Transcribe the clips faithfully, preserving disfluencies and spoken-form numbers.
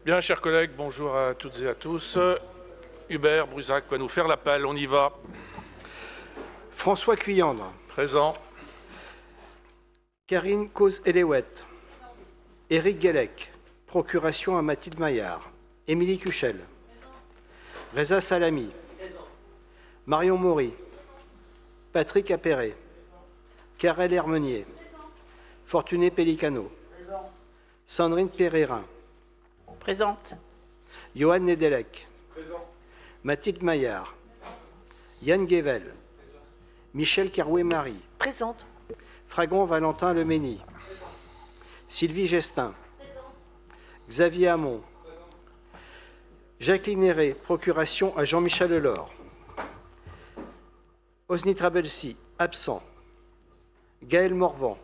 Bien, chers collègues, bonjour à toutes et à tous. Hubert Brusac va nous faire l'appel, on y va. François Cuyandre. Présent. Karine Cause-Eléouette. Éric Guélec. Procuration à Mathilde Maillard. Émilie Cuchel. Reza Salami. Marion Maury. Patrick Appéré. Karel Hermenier. Fortuné Pellicano. Sandrine Pérérin. Présente. Johan Nedelec. Présent. Mathilde Maillard. Yann Guével. Michel Carouet-Marie. Présente. Fragon Valentin Lemény. Sylvie Gestin. Xavier Hamon. Jacqueline Héré, procuration à Jean-Michel Lelore. Osni Trabelsi, absent. Gaël Morvan.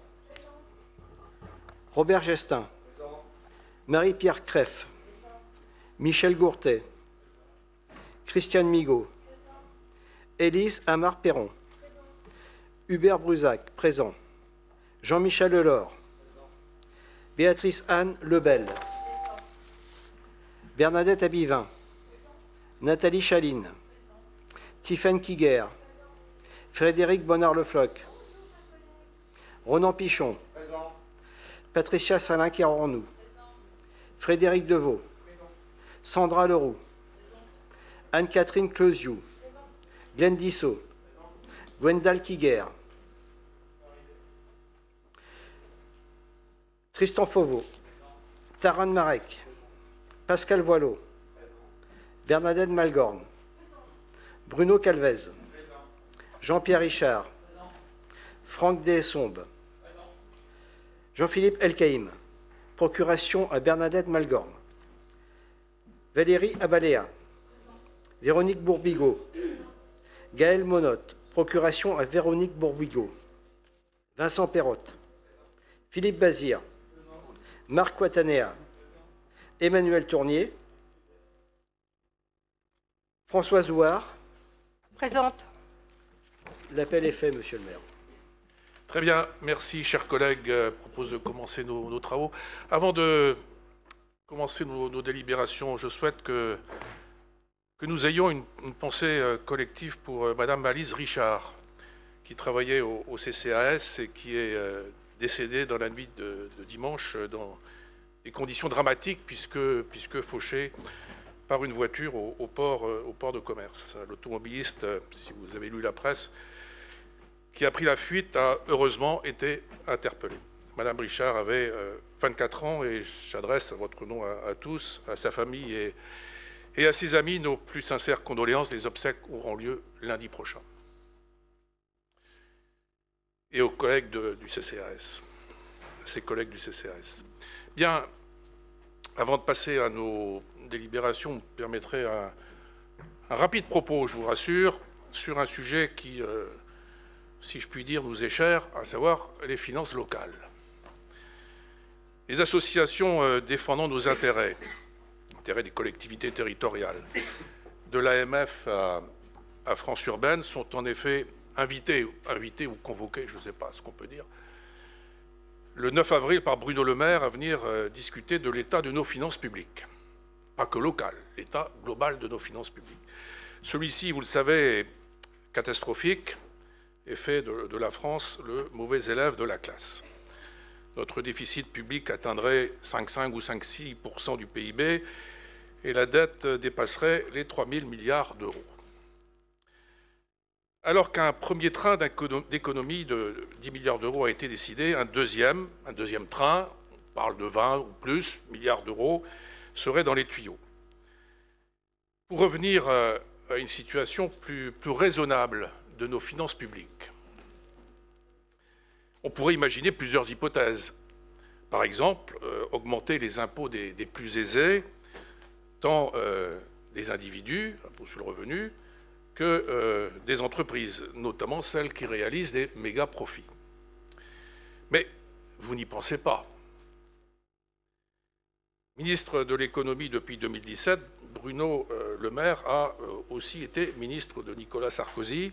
Robert Gestin. Marie-Pierre Creff. Michel Gourtet. Christiane Migaud. Élise Amar-Perron. Hubert Brusac, présent. Jean-Michel Lelore. Béatrice Anne Lebel. Bernadette Abivin. Nathalie Chaline. Tiffaine Kiguer. Frédéric Bonnard-Le-Floch. Ronan Pichon. Présent. Patricia Salin-Quérornou. Frédéric Deveau. Sandra Leroux. Anne-Catherine Closiou. Glenn Dissot. Gwendal Kiguer. Tristan Fauveau. Taran Marek. Pascal Voileau. Bernadette Malgorn. Bruno Calvez. Jean-Pierre Richard. Franck Dessombe. Jean-Philippe Elkaïm. Procuration à Bernadette Malgorn. Valérie Abaléa. Véronique Bourbigo. Gaël Monotte. Procuration à Véronique Bourbigo. Vincent Perrotte. Philippe Bazir. Marc Quatanea. Emmanuel Tournier. François Zouard. Présente. L'appel est fait, monsieur le maire. Très bien, merci, chers collègues. Je propose de commencer nos, nos travaux. Avant de commencer nos, nos délibérations, je souhaite que, que nous ayons une, une pensée collective pour Madame Alice Richard, qui travaillait au, au C C A S et qui est euh, décédée dans la nuit de, de dimanche dans des conditions dramatiques, puisque, puisque fauchée par une voiture au, au, port, au port de commerce. L'automobiliste, si vous avez lu la presse, qui a pris la fuite a heureusement été interpellé. Madame Richard avait euh, vingt-quatre ans et j'adresse à votre nom à, à tous, à sa famille et, et à ses amis, nos plus sincères condoléances. Les obsèques auront lieu lundi prochain. Et aux collègues de, du C C A S, ses collègues du C C A S. Bien, avant de passer à nos délibérations, vous me permettrez un, un rapide propos, je vous rassure, sur un sujet qui, euh, si je puis dire, nous est cher, à savoir les finances locales. Les associations euh, défendant nos intérêts, intérêts des collectivités territoriales, de l'A M F à, à France Urbaine, sont en effet invitées, invitées ou convoquées, je ne sais pas ce qu'on peut dire, le neuf avril par Bruno Le Maire à venir euh, discuter de l'état de nos finances publiques. Pas que local, l'état global de nos finances publiques. Celui-ci, vous le savez, est catastrophique et fait de, de la France le mauvais élève de la classe. Notre déficit public atteindrait cinq virgule cinq ou cinq virgule six pour cent du P I B et la dette dépasserait les trois mille milliards d'euros. Alors qu'un premier train d'économie de dix milliards d'euros a été décidé, un deuxième, un deuxième train, on parle de vingt ou plus milliards d'euros, serait dans les tuyaux. Pour revenir à une situation plus, plus raisonnable de nos finances publiques, on pourrait imaginer plusieurs hypothèses. Par exemple, euh, augmenter les impôts des, des plus aisés, tant euh, des individus, impôts sur le revenu, que euh, des entreprises, notamment celles qui réalisent des méga profits. Mais vous n'y pensez pas. Ministre de l'économie depuis deux mille dix-sept, Bruno euh, Le Maire a euh, aussi été ministre de Nicolas Sarkozy.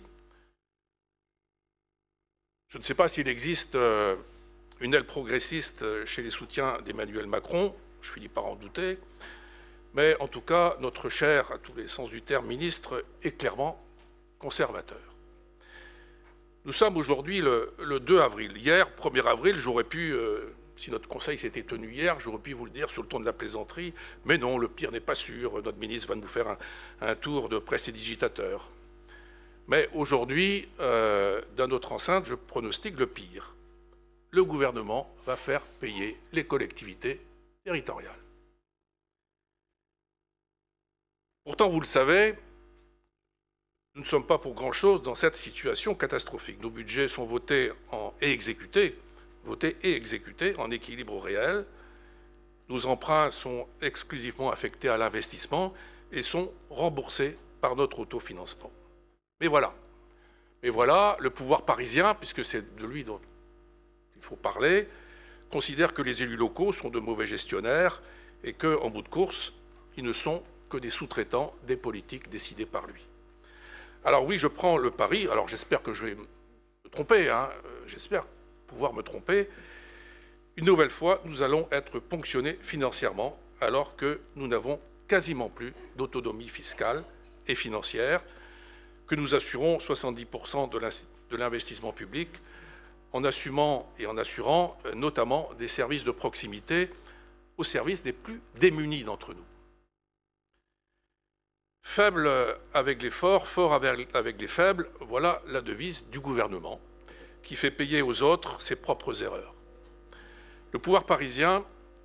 Je ne sais pas s'il existe euh, une aile progressiste chez les soutiens d'Emmanuel Macron, je finis par en douter, Mais en tout cas, notre cher, à tous les sens du terme, ministre est clairement conservateur. Nous sommes aujourd'hui le, le deux avril. Hier, premier avril, j'aurais pu, euh, si notre conseil s'était tenu hier, j'aurais pu vous le dire sur le ton de la plaisanterie, mais non, le pire n'est pas sûr. Notre ministre va nous faire un, un tour de prestidigitateur. Mais aujourd'hui, euh, dans notre enceinte, je pronostique le pire. Le gouvernement va faire payer les collectivités territoriales. Pourtant, vous le savez, nous ne sommes pas pour grand-chose dans cette situation catastrophique. Nos budgets sont votés en, et exécutés, votés et exécutés en équilibre réel. Nos emprunts sont exclusivement affectés à l'investissement et sont remboursés par notre autofinancement. Mais voilà, mais voilà, le pouvoir parisien, puisque c'est de lui dont il faut parler, considère que les élus locaux sont de mauvais gestionnaires et qu'en bout de course, ils ne sont que des sous-traitants des politiques décidées par lui. Alors oui, je prends le pari, alors j'espère que je vais me tromper, hein, j'espère pouvoir me tromper. Une nouvelle fois, nous allons être ponctionnés financièrement alors que nous n'avons quasiment plus d'autonomie fiscale et financière, que nous assurons soixante-dix pour cent de l'investissement public en assumant et en assurant notamment des services de proximité au service des plus démunis d'entre nous. Faible avec les forts, fort avec les faibles, voilà la devise du gouvernement qui fait payer aux autres ses propres erreurs. Le pouvoir parisien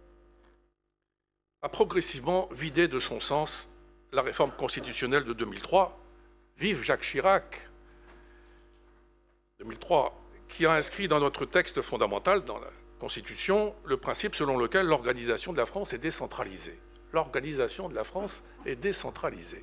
a progressivement vidé de son sens la réforme constitutionnelle de deux mille trois. Vive Jacques Chirac, deux mille trois, qui a inscrit dans notre texte fondamental, dans la Constitution, le principe selon lequel l'organisation de la France est décentralisée. L'organisation de la France est décentralisée.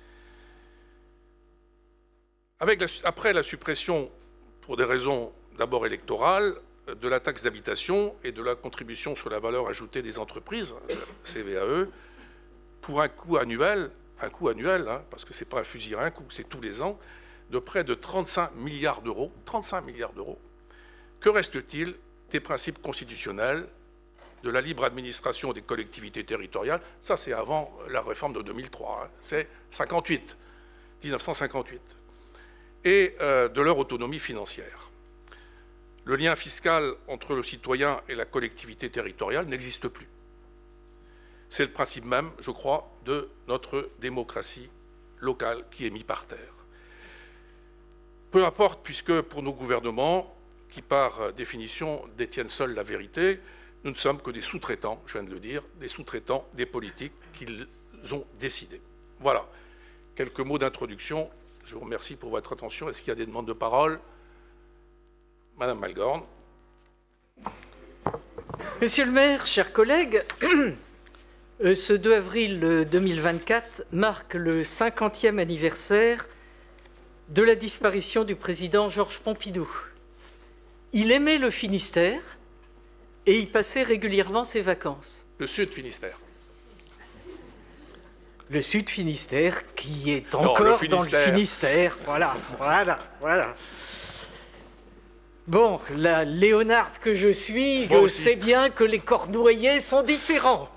Avec la, après la suppression, pour des raisons d'abord électorales, de la taxe d'habitation et de la contribution sur la valeur ajoutée des entreprises, C V A E, pour un coût annuel, un coût annuel, hein, parce que ce n'est pas un fusil à un coup, c'est tous les ans, de près de trente-cinq milliards d'euros, trente-cinq milliards d'euros. Que reste-t-il des principes constitutionnels, de la libre administration des collectivités territoriales? Ça, c'est avant la réforme de deux mille trois, hein, c'est cinquante-huit, mille neuf cent cinquante-huit, et euh, de leur autonomie financière. Le lien fiscal entre le citoyen et la collectivité territoriale n'existe plus. C'est le principe même, je crois, de notre démocratie locale qui est mis par terre. Peu importe, puisque pour nos gouvernements, qui par définition détiennent seuls la vérité, nous ne sommes que des sous-traitants, je viens de le dire, des sous-traitants des politiques qu'ils ont décidées. Voilà, quelques mots d'introduction. Je vous remercie pour votre attention. Est-ce qu'il y a des demandes de parole? Madame Malgorn. Monsieur le maire, chers collègues, ce deux avril deux mille vingt-quatre marque le cinquantième anniversaire de la disparition du président Georges Pompidou. Il aimait le Finistère et y passait régulièrement ses vacances. Le Sud Finistère. Le Sud Finistère qui est Non, encore le dans Finistère. le Finistère. Voilà, voilà, voilà. Bon, la Léonarde que je suis, Moi je aussi. sais bien que les Cornouaillais sont différents.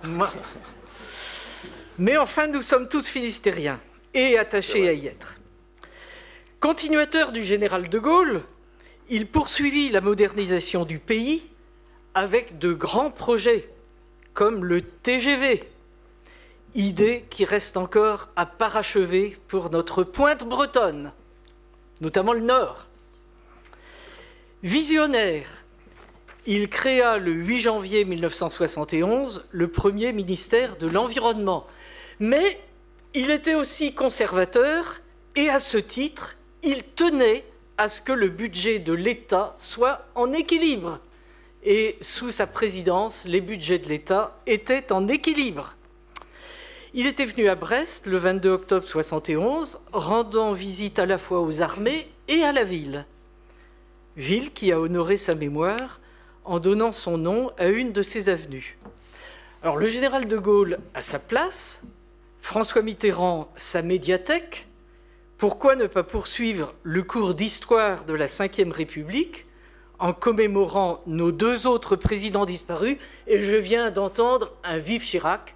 Mais enfin, nous sommes tous finistériens et attachés à y être. Continuateur du général de Gaulle, il poursuivit la modernisation du pays avec de grands projets, comme le T G V, idée qui reste encore à parachever pour notre pointe bretonne, notamment le Nord. Visionnaire, il créa le huit janvier mille neuf cent soixante et onze le premier ministère de l'Environnement. Mais il était aussi conservateur et à ce titre, il tenait à ce que le budget de l'État soit en équilibre. Et sous sa présidence, les budgets de l'État étaient en équilibre. Il était venu à Brest le vingt-deux octobre soixante et onze, rendant visite à la fois aux armées et à la ville. Ville qui a honoré sa mémoire en donnant son nom à une de ses avenues. Alors le général de Gaulle a sa place, François Mitterrand sa médiathèque. Pourquoi ne pas poursuivre le cours d'histoire de la cinquième République en commémorant nos deux autres présidents disparus? Et je viens d'entendre un vive Chirac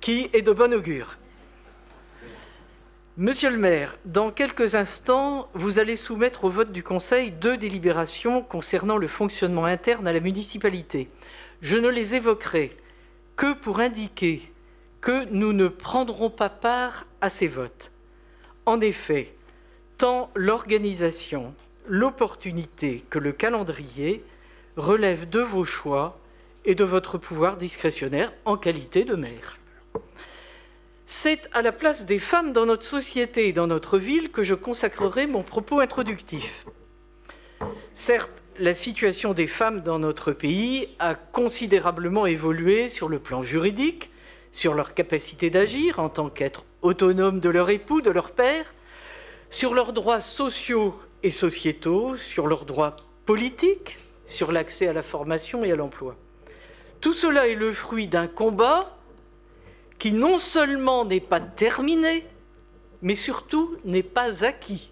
qui est de bon augure. Monsieur le maire, dans quelques instants, vous allez soumettre au vote du Conseil deux délibérations concernant le fonctionnement interne à la municipalité. Je ne les évoquerai que pour indiquer que nous ne prendrons pas part à ces votes. En effet, tant l'organisation, l'opportunité que le calendrier relèvent de vos choix et de votre pouvoir discrétionnaire en qualité de maire. C'est à la place des femmes dans notre société et dans notre ville que je consacrerai mon propos introductif. Certes, la situation des femmes dans notre pays a considérablement évolué sur le plan juridique, sur leur capacité d'agir en tant qu'être autonomes de leur époux, de leur père, sur leurs droits sociaux et sociétaux, sur leurs droits politiques, sur l'accès à la formation et à l'emploi. Tout cela est le fruit d'un combat qui non seulement n'est pas terminé, mais surtout n'est pas acquis.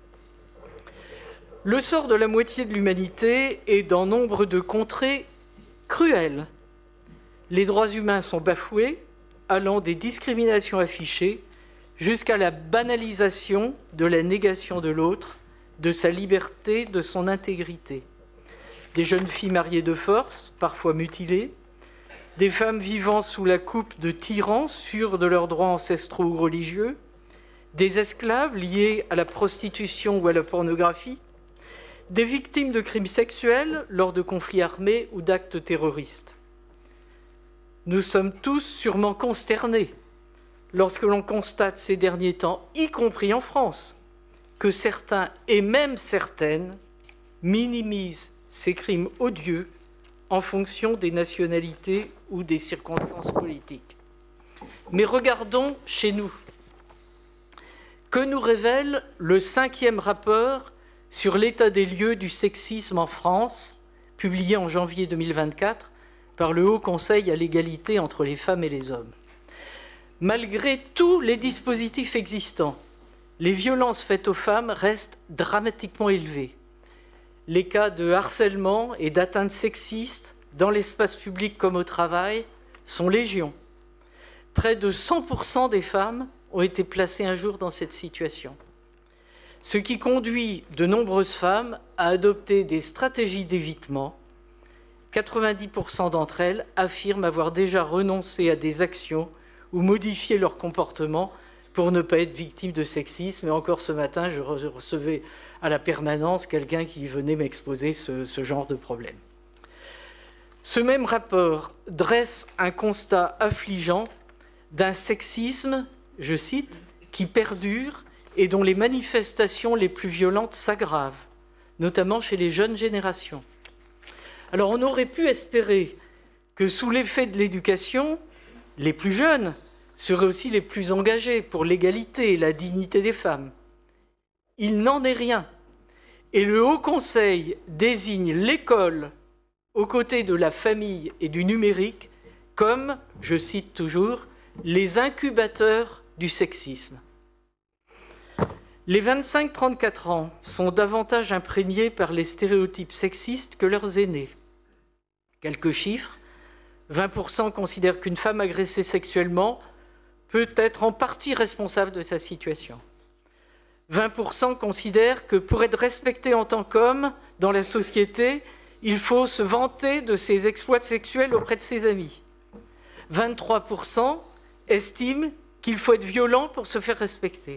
Le sort de la moitié de l'humanité est dans nombre de contrées cruel. Les droits humains sont bafoués, allant des discriminations affichées jusqu'à la banalisation de la négation de l'autre, de sa liberté, de son intégrité. Des jeunes filles mariées de force, parfois mutilées, des femmes vivant sous la coupe de tyrans sûrs de leurs droits ancestraux ou religieux, des esclaves liés à la prostitution ou à la pornographie, des victimes de crimes sexuels lors de conflits armés ou d'actes terroristes. Nous sommes tous sûrement consternés lorsque l'on constate ces derniers temps, y compris en France, que certains et même certaines minimisent ces crimes odieux en fonction des nationalités ou des circonstances politiques. Mais regardons chez nous. Que nous révèle le cinquième rapport sur l'état des lieux du sexisme en France, publié en janvier deux mille vingt-quatre par le Haut Conseil à l'égalité entre les femmes et les hommes? Malgré tous les dispositifs existants, les violences faites aux femmes restent dramatiquement élevées. Les cas de harcèlement et d'atteinte sexiste dans l'espace public comme au travail sont légion. Près de cent pour cent des femmes ont été placées un jour dans cette situation. Ce qui conduit de nombreuses femmes à adopter des stratégies d'évitement. quatre-vingt-dix pour cent d'entre elles affirment avoir déjà renoncé à des actions ou modifié leur comportement pour ne pas être victime de sexisme. Et encore ce matin, je recevais à la permanence quelqu'un qui venait m'exposer ce, ce genre de problème. Ce même rapport dresse un constat affligeant d'un sexisme, je cite, qui perdure et dont les manifestations les plus violentes s'aggravent, notamment chez les jeunes générations. Alors on aurait pu espérer que sous l'effet de l'éducation, les plus jeunes seraient aussi les plus engagés pour l'égalité et la dignité des femmes. Il n'en est rien. Et le Haut Conseil désigne l'école aux côtés de la famille et du numérique comme, je cite toujours, les incubateurs du sexisme. Les vingt-cinq trente-quatre ans sont davantage imprégnés par les stéréotypes sexistes que leurs aînés. Quelques chiffres. vingt pour cent considèrent qu'une femme agressée sexuellement peut être en partie responsable de sa situation. vingt pour cent considèrent que pour être respecté en tant qu'homme dans la société, il faut se vanter de ses exploits sexuels auprès de ses amis. vingt-trois pour cent estiment qu'il faut être violent pour se faire respecter.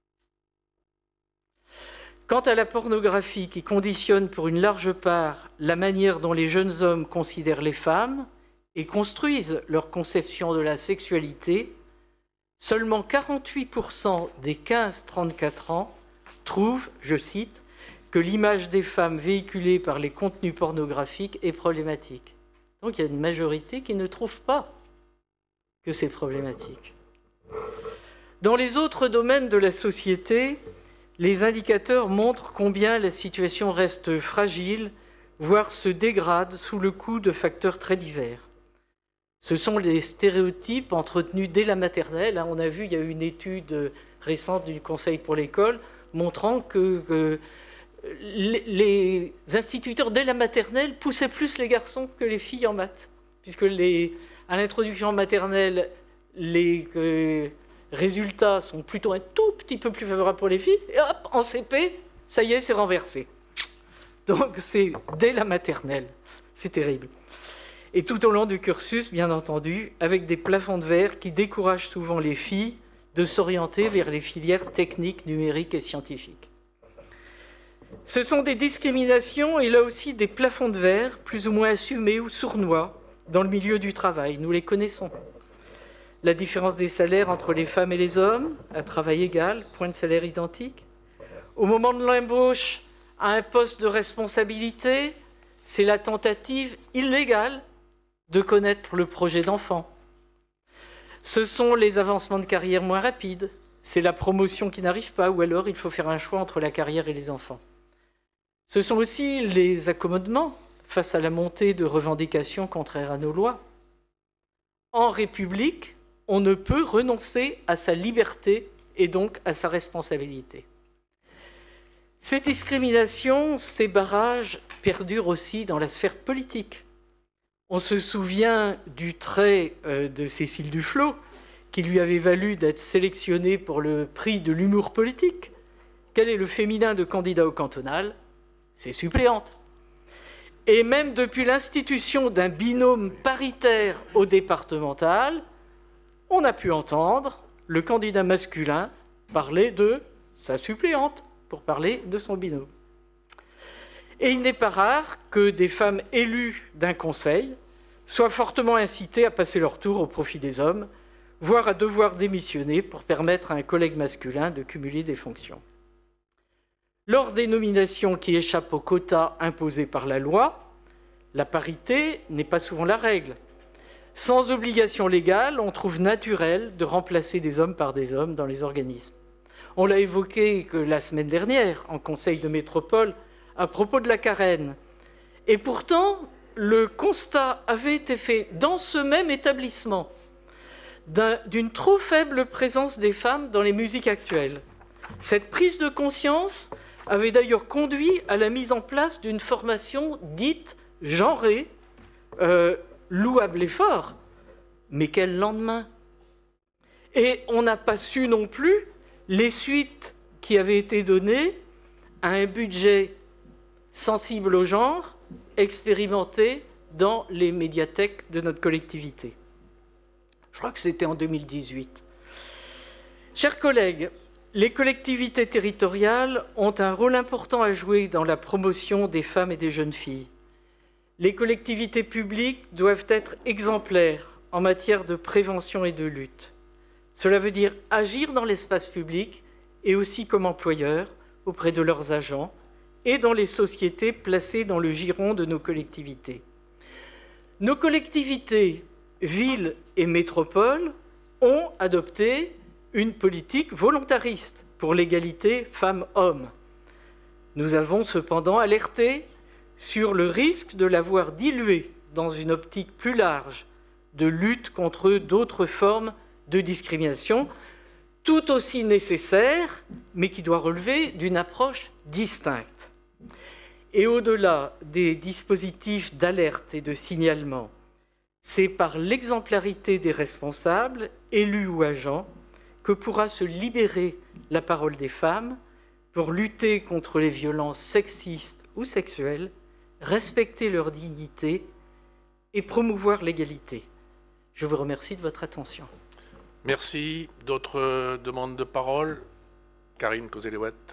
Quant à la pornographie qui conditionne pour une large part la manière dont les jeunes hommes considèrent les femmes et construisent leur conception de la sexualité, seulement quarante-huit pour cent des quinze trente-quatre ans trouvent, je cite, que l'image des femmes véhiculée par les contenus pornographiques est problématique. Donc il y a une majorité qui ne trouve pas que c'est problématique. Dans les autres domaines de la société, les indicateurs montrent combien la situation reste fragile, voire se dégrade sous le coup de facteurs très divers. Ce sont les stéréotypes entretenus dès la maternelle. On a vu, il y a eu une étude récente du Conseil pour l'école montrant que, que les instituteurs dès la maternelle poussaient plus les garçons que les filles en maths, puisque les, à l'introduction maternelle, les euh, résultats sont plutôt un tout petit peu plus favorables pour les filles, et hop, en C P, ça y est, c'est renversé. Donc c'est dès la maternelle, c'est terrible. Et tout au long du cursus, bien entendu, avec des plafonds de verre qui découragent souvent les filles de s'orienter vers les filières techniques, numériques et scientifiques. Ce sont des discriminations et là aussi des plafonds de verre plus ou moins assumés ou sournois dans le milieu du travail. Nous les connaissons. La différence des salaires entre les femmes et les hommes, à travail égal, point de salaire identique. Au moment de l'embauche à un poste de responsabilité, c'est la tentative illégale de connaître le projet d'enfant. Ce sont les avancements de carrière moins rapides, c'est la promotion qui n'arrive pas, ou alors il faut faire un choix entre la carrière et les enfants. Ce sont aussi les accommodements face à la montée de revendications contraires à nos lois. En République, on ne peut renoncer à sa liberté et donc à sa responsabilité. Ces discriminations, ces barrages perdurent aussi dans la sphère politique. On se souvient du trait de Cécile Duflot, qui lui avait valu d'être sélectionnée pour le prix de l'humour politique. Quel est le féminin de candidat au cantonal ? C'est suppléante. Et même depuis l'institution d'un binôme paritaire au départemental, on a pu entendre le candidat masculin parler de sa suppléante pour parler de son binôme. Et il n'est pas rare que des femmes élues d'un conseil soient fortement incitées à passer leur tour au profit des hommes, voire à devoir démissionner pour permettre à un collègue masculin de cumuler des fonctions. Lors des nominations qui échappent aux quotas imposés par la loi, la parité n'est pas souvent la règle. Sans obligation légale, on trouve naturel de remplacer des hommes par des hommes dans les organismes. On l'a évoqué que la semaine dernière en conseil de métropole à propos de la carène. Et pourtant, le constat avait été fait dans ce même établissement d'une trop faible présence des femmes dans les musiques actuelles. Cette prise de conscience avait d'ailleurs conduit à la mise en place d'une formation dite genrée, euh, louable effort, mais quel lendemain? Et on n'a pas su non plus les suites qui avaient été données à un budget sensible au genre, expérimenté dans les médiathèques de notre collectivité. Je crois que c'était en deux mille dix-huit. Chers collègues, les collectivités territoriales ont un rôle important à jouer dans la promotion des femmes et des jeunes filles. Les collectivités publiques doivent être exemplaires en matière de prévention et de lutte. Cela veut dire agir dans l'espace public et aussi comme employeurs auprès de leurs agents et dans les sociétés placées dans le giron de nos collectivités. Nos collectivités, villes et métropoles, ont adopté une politique volontariste pour l'égalité femmes-hommes. Nous avons cependant alerté sur le risque de la voir diluée dans une optique plus large de lutte contre d'autres formes de discrimination, tout aussi nécessaire, mais qui doit relever d'une approche distincte. Et au-delà des dispositifs d'alerte et de signalement, c'est par l'exemplarité des responsables, élus ou agents, que pourra se libérer la parole des femmes pour lutter contre les violences sexistes ou sexuelles, respecter leur dignité et promouvoir l'égalité. Je vous remercie de votre attention. Merci. D'autres demandes de parole? Karine Kozeléouette.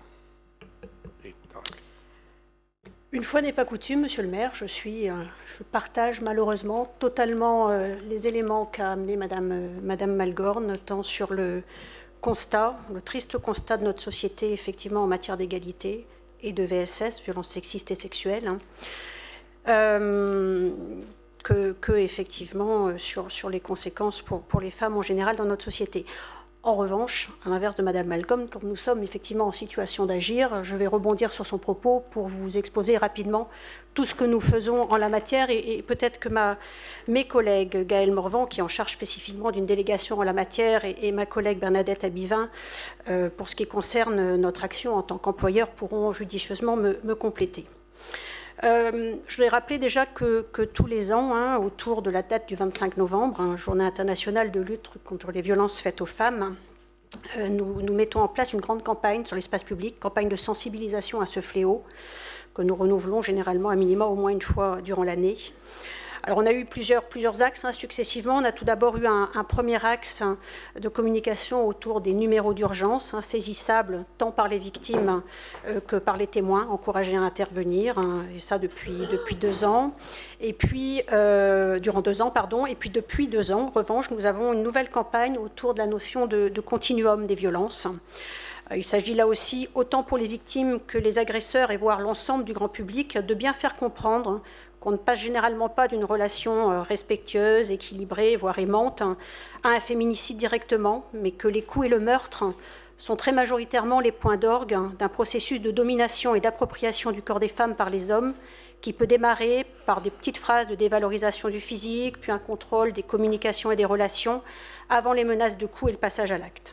Une fois n'est pas coutume, Monsieur le maire, je, suis, euh, je partage malheureusement totalement euh, les éléments qu'a amené Madame, euh, Madame Malgorn, tant sur le constat, le triste constat de notre société, effectivement, en matière d'égalité et de V S S, violences sexistes et sexuelles, hein, euh, que, que, effectivement, sur, sur les conséquences pour, pour les femmes en général dans notre société. En revanche, à l'inverse de Madame Malgorn, comme nous sommes effectivement en situation d'agir, je vais rebondir sur son propos pour vous exposer rapidement tout ce que nous faisons en la matière et, et peut-être que ma, mes collègues Gaëlle Morvan, qui est en charge spécifiquement d'une délégation en la matière, et, et ma collègue Bernadette Abivin, euh, pour ce qui concerne notre action en tant qu'employeur, pourront judicieusement me, me compléter. Euh, je voudrais rappeler déjà que, que tous les ans, hein, autour de la date du vingt-cinq novembre, hein, Journée internationale de lutte contre les violences faites aux femmes, euh, nous, nous mettons en place une grande campagne sur l'espace public, campagne de sensibilisation à ce fléau, que nous renouvelons généralement à minima au moins une fois durant l'année. Alors on a eu plusieurs, plusieurs axes hein, successivement. On a tout d'abord eu un, un premier axe hein, de communication autour des numéros d'urgence, hein, saisissables tant par les victimes euh, que par les témoins, encouragés à intervenir, hein, et ça depuis, depuis deux ans. Et puis, euh, durant deux ans, pardon, et puis depuis deux ans, en revanche, nous avons une nouvelle campagne autour de la notion de, de continuum des violences. Il s'agit là aussi, autant pour les victimes que les agresseurs et voire l'ensemble du grand public, de bien faire comprendre qu'on ne passe généralement pas d'une relation respectueuse, équilibrée, voire aimante, à un féminicide directement, mais que les coups et le meurtre sont très majoritairement les points d'orgue d'un processus de domination et d'appropriation du corps des femmes par les hommes, qui peut démarrer par des petites phrases de dévalorisation du physique, puis un contrôle des communications et des relations, avant les menaces de coups et le passage à l'acte.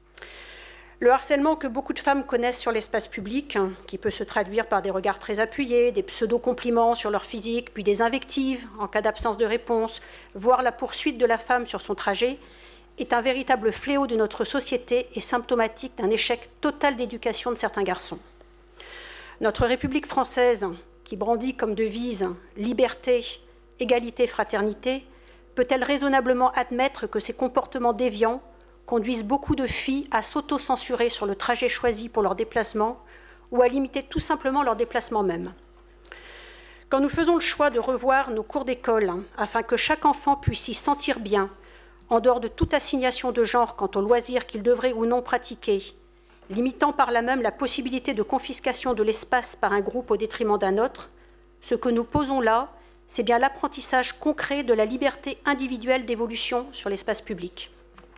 Le harcèlement que beaucoup de femmes connaissent sur l'espace public, qui peut se traduire par des regards très appuyés, des pseudo-compliments sur leur physique, puis des invectives en cas d'absence de réponse, voire la poursuite de la femme sur son trajet, est un véritable fléau de notre société et symptomatique d'un échec total d'éducation de certains garçons. Notre République française, qui brandit comme devise « liberté, égalité, fraternité », peut-elle raisonnablement admettre que ces comportements déviants conduisent beaucoup de filles à s'auto-censurer sur le trajet choisi pour leur déplacement ou à limiter tout simplement leur déplacement même. Quand nous faisons le choix de revoir nos cours d'école hein, afin que chaque enfant puisse s'y sentir bien, en dehors de toute assignation de genre quant aux loisirs qu'il devrait ou non pratiquer, limitant par là même la possibilité de confiscation de l'espace par un groupe au détriment d'un autre, ce que nous posons là, c'est bien l'apprentissage concret de la liberté individuelle d'évolution sur l'espace public.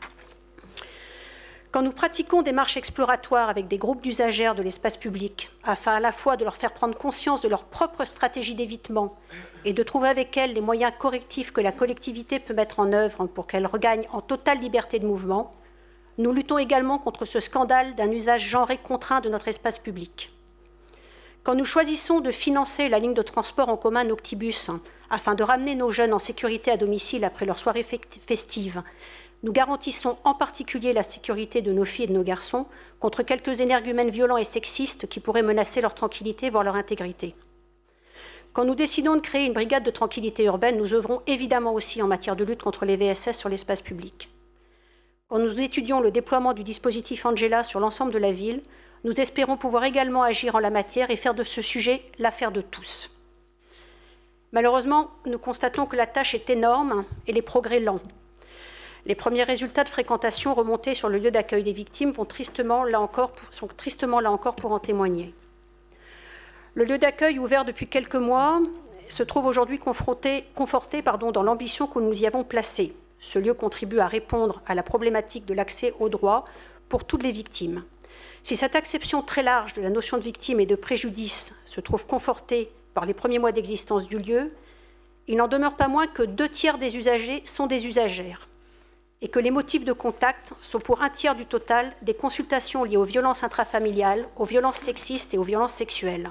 Quand nous pratiquons des marches exploratoires avec des groupes d'usagères de l'espace public, afin à la fois de leur faire prendre conscience de leur propre stratégie d'évitement et de trouver avec elles les moyens correctifs que la collectivité peut mettre en œuvre pour qu'elles regagnent en totale liberté de mouvement, nous luttons également contre ce scandale d'un usage genré contraint de notre espace public. Quand nous choisissons de financer la ligne de transport en commun Noctibus afin de ramener nos jeunes en sécurité à domicile après leur soirée festive, nous garantissons en particulier la sécurité de nos filles et de nos garçons contre quelques énergumènes violents et sexistes qui pourraient menacer leur tranquillité, voire leur intégrité. Quand nous décidons de créer une brigade de tranquillité urbaine, nous œuvrons évidemment aussi en matière de lutte contre les V S S sur l'espace public. Quand nous étudions le déploiement du dispositif Angela sur l'ensemble de la ville, nous espérons pouvoir également agir en la matière et faire de ce sujet l'affaire de tous. Malheureusement, nous constatons que la tâche est énorme et les progrès lents. Les premiers résultats de fréquentation remontés sur le lieu d'accueil des victimes vont tristement, là encore, sont tristement là encore pour en témoigner. Le lieu d'accueil, ouvert depuis quelques mois, se trouve aujourd'hui conforté pardon, dans l'ambition que nous y avons placée. Ce lieu contribue à répondre à la problématique de l'accès aux droits pour toutes les victimes. Si cette acception très large de la notion de victime et de préjudice se trouve confortée par les premiers mois d'existence du lieu, il n'en demeure pas moins que deux tiers des usagers sont des usagères, et que les motifs de contact sont pour un tiers du total des consultations liées aux violences intrafamiliales, aux violences sexistes et aux violences sexuelles.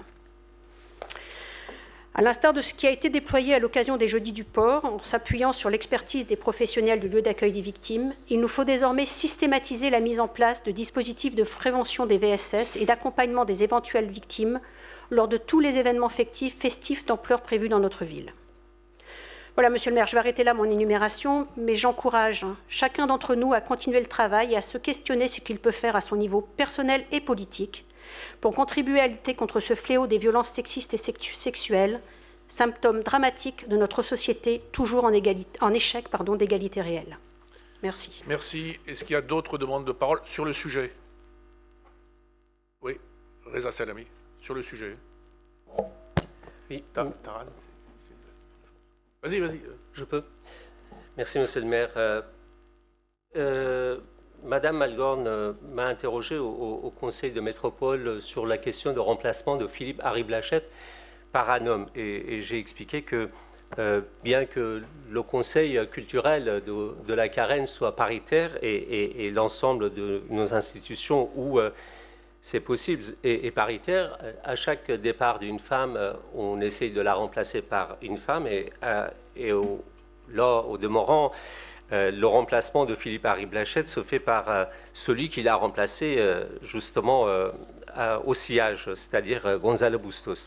À l'instar de ce qui a été déployé à l'occasion des Jeudis du Port, en s'appuyant sur l'expertise des professionnels du lieu d'accueil des victimes, il nous faut désormais systématiser la mise en place de dispositifs de prévention des V S S et d'accompagnement des éventuelles victimes lors de tous les événements festifs, festifs d'ampleur prévus dans notre ville. Voilà, Monsieur le maire, je vais arrêter là mon énumération, mais j'encourage hein, chacun d'entre nous à continuer le travail et à se questionner ce qu'il peut faire à son niveau personnel et politique pour contribuer à lutter contre ce fléau des violences sexistes et sexuelles, symptôme dramatique de notre société, toujours en, égalité, en échec pardon, d'égalité réelle. Merci. Merci. Est-ce qu'il y a d'autres demandes de parole sur le sujet? Oui, Reza Salami, sur le sujet. Oui. Taran. Vas-y, vas-y. Je peux. Merci, Monsieur le maire. Euh, euh, Madame Malgorn euh, m'a interrogé au, au Conseil de métropole sur la question de remplacement de Philippe Harry Blachette par un homme. Et, et j'ai expliqué que, euh, bien que le Conseil culturel de, de la Carène soit paritaire et, et, et l'ensemble de nos institutions où euh, c'est possible et, et paritaire. À chaque départ d'une femme, on essaye de la remplacer par une femme et, et au, là, au demeurant, le remplacement de Philippe Harry Blachette se fait par celui qui l'a remplacé justement au sillage, c'est-à-dire Gonzalo Bustos.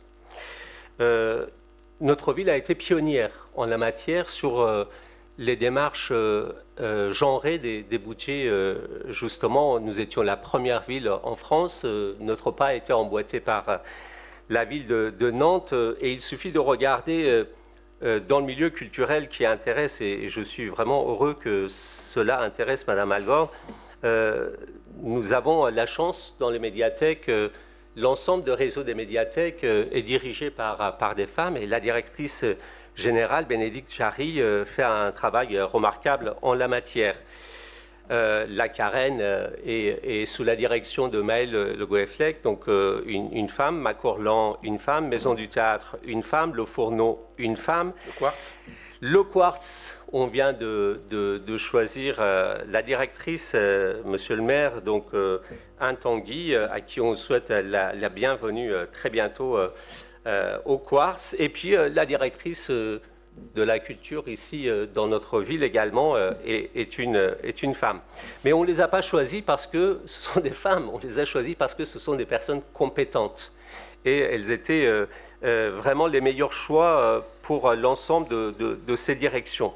Euh, notre ville a été pionnière en la matière sur euh, les démarches euh, euh, genrées des, des budgets. Euh, justement, nous étions la première ville en France. Euh, notre pas a été emboîté par euh, la ville de, de Nantes. Euh, et il suffit de regarder euh, euh, dans le milieu culturel qui intéresse, et, et je suis vraiment heureux que cela intéresse Madame Malgorn. Euh, nous avons la chance dans les médiathèques. Euh, L'ensemble du réseau des médiathèques est dirigé par, par des femmes et la directrice générale, Bénédicte Jarry, fait un travail remarquable en la matière. Euh, la Carène est, est sous la direction de Maëlle Le Goëflec, donc euh, une, une femme, Macourlan, une femme, Maison du Théâtre, une femme, Le Fourneau, une femme. Le Quartz. Le Quartz, on vient de, de, de choisir euh, la directrice, euh, Monsieur le maire, donc euh, Anne Tanguy, euh, à qui on souhaite la, la bienvenue euh, très bientôt euh, euh, au Quartz, et puis euh, la directrice euh, de la culture ici euh, dans notre ville également euh, est, est, une, est une femme. Mais on ne les a pas choisies parce que ce sont des femmes, on les a choisies parce que ce sont des personnes compétentes. Et elles étaient euh, euh, vraiment les meilleurs choix euh, pour l'ensemble de, de, de ces directions.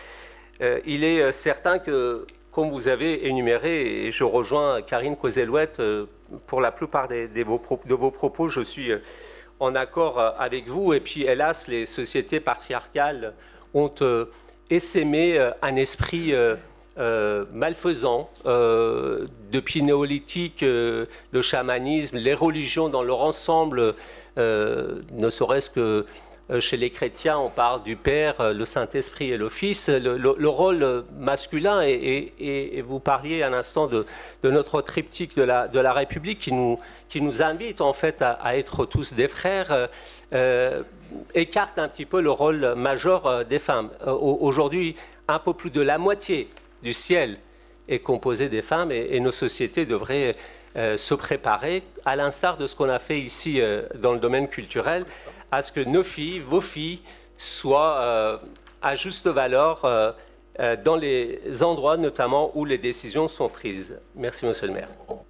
Euh, il est certain que, comme vous avez énuméré, et je rejoins Karine Kozelouette, euh, pour la plupart des, des vos, de vos propos, je suis euh, en accord euh, avec vous. Et puis, hélas, les sociétés patriarcales ont euh, essaimé euh, un esprit euh, Euh, malfaisant, euh, depuis néolithique, euh, le chamanisme, les religions dans leur ensemble, euh, ne serait-ce que euh, chez les chrétiens, on parle du Père, le Saint-Esprit et le Fils, le, le, le rôle masculin, et, et, et vous parliez un instant de, de notre triptyque de la, de la République qui nous, qui nous invite en fait à, à être tous des frères, euh, écarte un petit peu le rôle majeur des femmes. Euh, aujourd'hui, un peu plus de la moitié du ciel est composé des femmes et, et nos sociétés devraient euh, se préparer, à l'instar de ce qu'on a fait ici euh, dans le domaine culturel, à ce que nos filles, vos filles, soient euh, à juste valeur euh, euh, dans les endroits notamment où les décisions sont prises. Merci, monsieur le maire.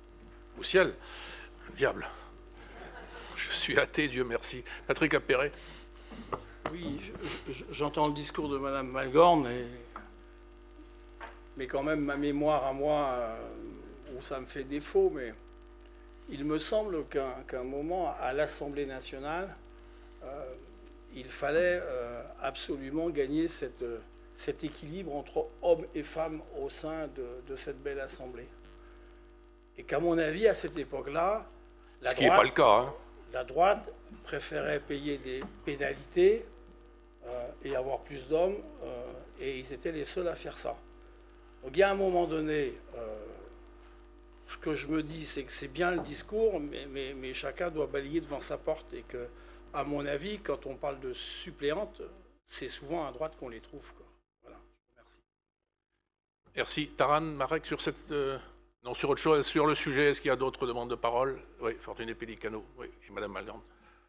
Au ciel, diable. Je suis athée, Dieu merci. Patrick Appéré. Oui, j'entends le discours de Madame Malgorn et... mais quand même ma mémoire à moi, euh, où ça me fait défaut, mais il me semble qu'à qu'un moment, à l'Assemblée nationale, euh, il fallait euh, absolument gagner cette, cet équilibre entre hommes et femmes au sein de, de cette belle Assemblée. Et qu'à mon avis, à cette époque-là, la, Ce qui n'est pas le cas, hein. la droite préférait payer des pénalités euh, et avoir plus d'hommes, euh, et ils étaient les seuls à faire ça. Donc il y a un moment donné, euh, ce que je me dis, c'est que c'est bien le discours, mais, mais, mais chacun doit balayer devant sa porte. Et que, à mon avis, quand on parle de suppléantes, c'est souvent à droite qu'on les trouve, quoi. Voilà. Merci. Merci. Taran, Marek, sur cette... Euh, non, sur autre chose, sur le sujet, est-ce qu'il y a d'autres demandes de parole? Oui, Fortuné Pellicano, oui, et Madame Malgorn.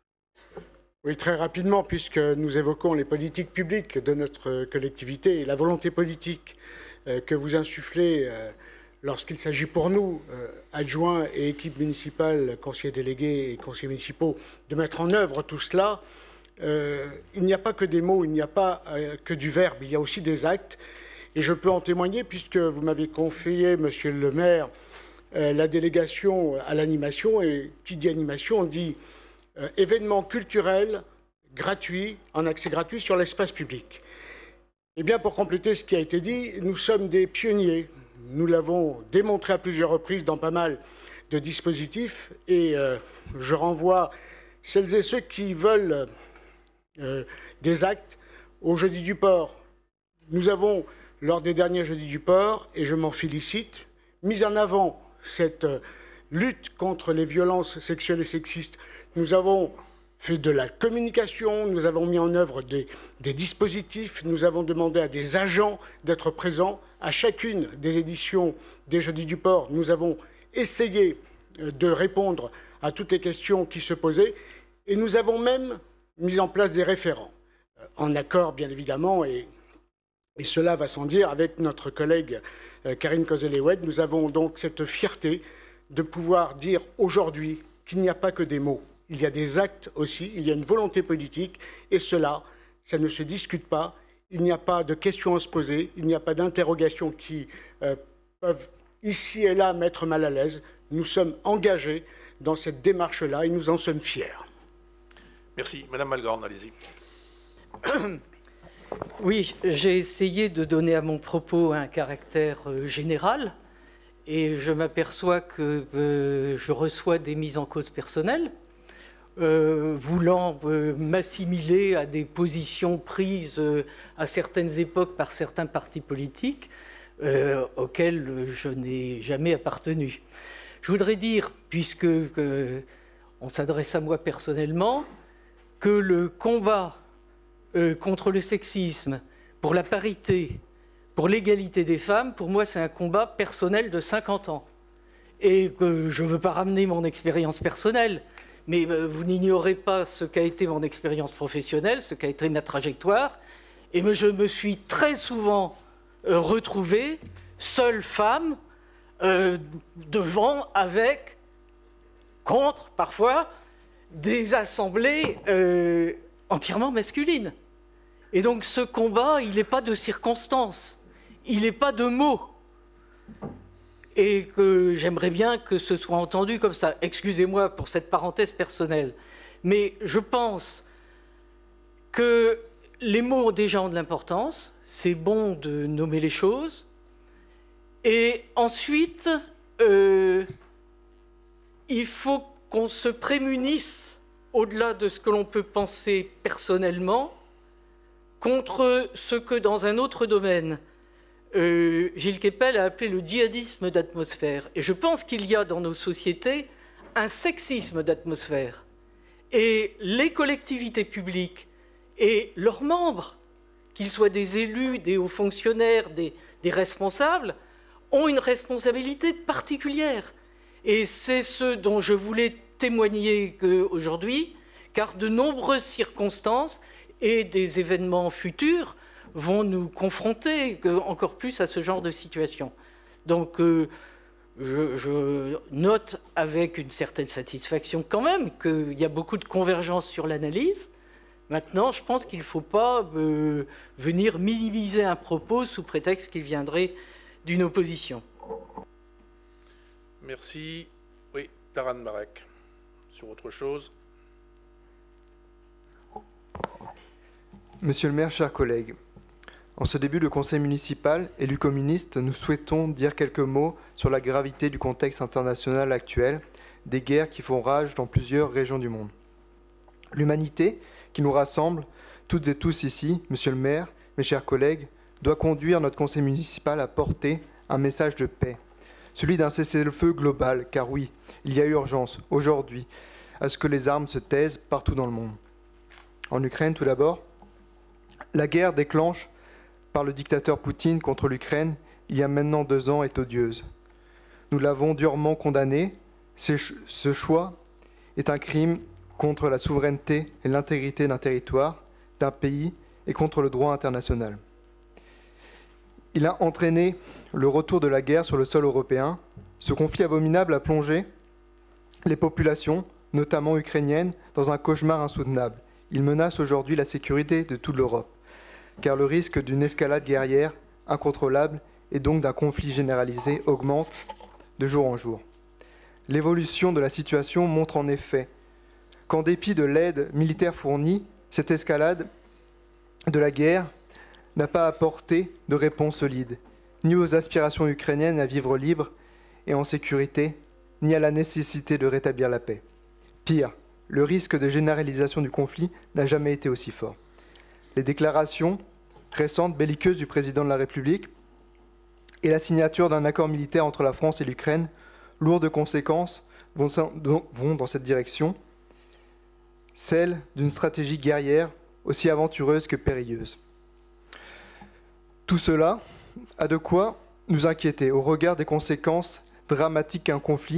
Oui, très rapidement, puisque nous évoquons les politiques publiques de notre collectivité et la volonté politique que vous insufflez euh, lorsqu'il s'agit pour nous, euh, adjoints et équipes municipales, conseillers délégués et conseillers municipaux, de mettre en œuvre tout cela. Euh, il n'y a pas que des mots, il n'y a pas euh, que du verbe, il y a aussi des actes. Et je peux en témoigner puisque vous m'avez confié, monsieur le maire, euh, la délégation à l'animation. Et qui dit animation, on dit euh, événements culturels gratuits, en accès gratuit sur l'espace public. Eh bien, pour compléter ce qui a été dit, nous sommes des pionniers. Nous l'avons démontré à plusieurs reprises dans pas mal de dispositifs. Et euh, je renvoie celles et ceux qui veulent euh, des actes au Jeudi du Port. Nous avons, lors des derniers Jeudis du Port, et je m'en félicite, mis en avant cette euh, lutte contre les violences sexuelles et sexistes. Nous avons fait de la communication, nous avons mis en œuvre des, des dispositifs, nous avons demandé à des agents d'être présents à chacune des éditions des Jeudis du Port. Nous avons essayé de répondre à toutes les questions qui se posaient. Et nous avons même mis en place des référents, en accord bien évidemment, et, et cela va sans dire, avec notre collègue Karine Kozelewed. Nous avons donc cette fierté de pouvoir dire aujourd'hui qu'il n'y a pas que des mots. Il y a des actes aussi, il y a une volonté politique, et cela, ça ne se discute pas. Il n'y a pas de questions à se poser, il n'y a pas d'interrogations qui euh, peuvent ici et là mettre mal à l'aise. Nous sommes engagés dans cette démarche-là et nous en sommes fiers. Merci. Madame Malgorn, allez-y. Oui, j'ai essayé de donner à mon propos un caractère euh, général et je m'aperçois que euh, je reçois des mises en cause personnelles, euh, voulant euh, m'assimiler à des positions prises euh, à certaines époques par certains partis politiques euh, auxquels je n'ai jamais appartenu. Je voudrais dire, puisque euh, on s'adresse à moi personnellement, que le combat euh, contre le sexisme, pour la parité, pour l'égalité des femmes, pour moi, c'est un combat personnel de cinquante ans. Et que je ne veux pas ramener mon expérience personnelle, mais euh, vous n'ignorez pas ce qu'a été mon expérience professionnelle, ce qu'a été ma trajectoire. Et me, je me suis très souvent euh, retrouvée seule femme, euh, devant, avec, contre, parfois, des assemblées euh, entièrement masculines. Et donc ce combat, il n'est pas de circonstances, il n'est pas de mots. Et que j'aimerais bien que ce soit entendu comme ça. Excusez-moi pour cette parenthèse personnelle. Mais je pense que les mots déjà ont de l'importance, c'est bon de nommer les choses. Et ensuite, euh, il faut qu'on se prémunisse, au-delà de ce que l'on peut penser personnellement, contre ce que dans un autre domaine, euh, Gilles Kepel a appelé le djihadisme d'atmosphère. Et je pense qu'il y a dans nos sociétés un sexisme d'atmosphère. Et les collectivités publiques et leurs membres, qu'ils soient des élus, des hauts fonctionnaires, des, des responsables, ont une responsabilité particulière. Et c'est ce dont je voulais témoigner aujourd'hui, car de nombreuses circonstances et des événements futurs vont nous confronter encore plus à ce genre de situation. Donc, euh, je, je note avec une certaine satisfaction quand même qu'il y a beaucoup de convergence sur l'analyse. Maintenant, je pense qu'il ne faut pas euh, venir minimiser un propos sous prétexte qu'il viendrait d'une opposition. Merci. Oui, Taran Marek, sur autre chose. Monsieur le maire, chers collègues, en ce début de conseil municipal, élus communistes, nous souhaitons dire quelques mots sur la gravité du contexte international actuel, des guerres qui font rage dans plusieurs régions du monde. L'humanité qui nous rassemble, toutes et tous ici, monsieur le maire, mes chers collègues, doit conduire notre conseil municipal à porter un message de paix, celui d'un cessez-le-feu global, car oui, il y a urgence, aujourd'hui, à ce que les armes se taisent partout dans le monde. En Ukraine, tout d'abord, la guerre déclenche par le dictateur Poutine contre l'Ukraine il y a maintenant deux ans est odieuse. Nous l'avons durement condamné. Ce choix est un crime contre la souveraineté et l'intégrité d'un territoire, d'un pays et contre le droit international. Il a entraîné le retour de la guerre sur le sol européen. Ce conflit abominable a plongé les populations, notamment ukrainiennes, dans un cauchemar insoutenable. Il menace aujourd'hui la sécurité de toute l'Europe, car le risque d'une escalade guerrière incontrôlable et donc d'un conflit généralisé augmente de jour en jour. L'évolution de la situation montre en effet qu'en dépit de l'aide militaire fournie, cette escalade de la guerre n'a pas apporté de réponse solide, ni aux aspirations ukrainiennes à vivre libre et en sécurité, ni à la nécessité de rétablir la paix. Pire, le risque de généralisation du conflit n'a jamais été aussi fort. Les déclarations récentes belliqueuses du président de la République et la signature d'un accord militaire entre la France et l'Ukraine, lourdes de conséquences, vont dans cette direction, celle d'une stratégie guerrière aussi aventureuse que périlleuse. Tout cela a de quoi nous inquiéter au regard des conséquences dramatiques qu'un conflit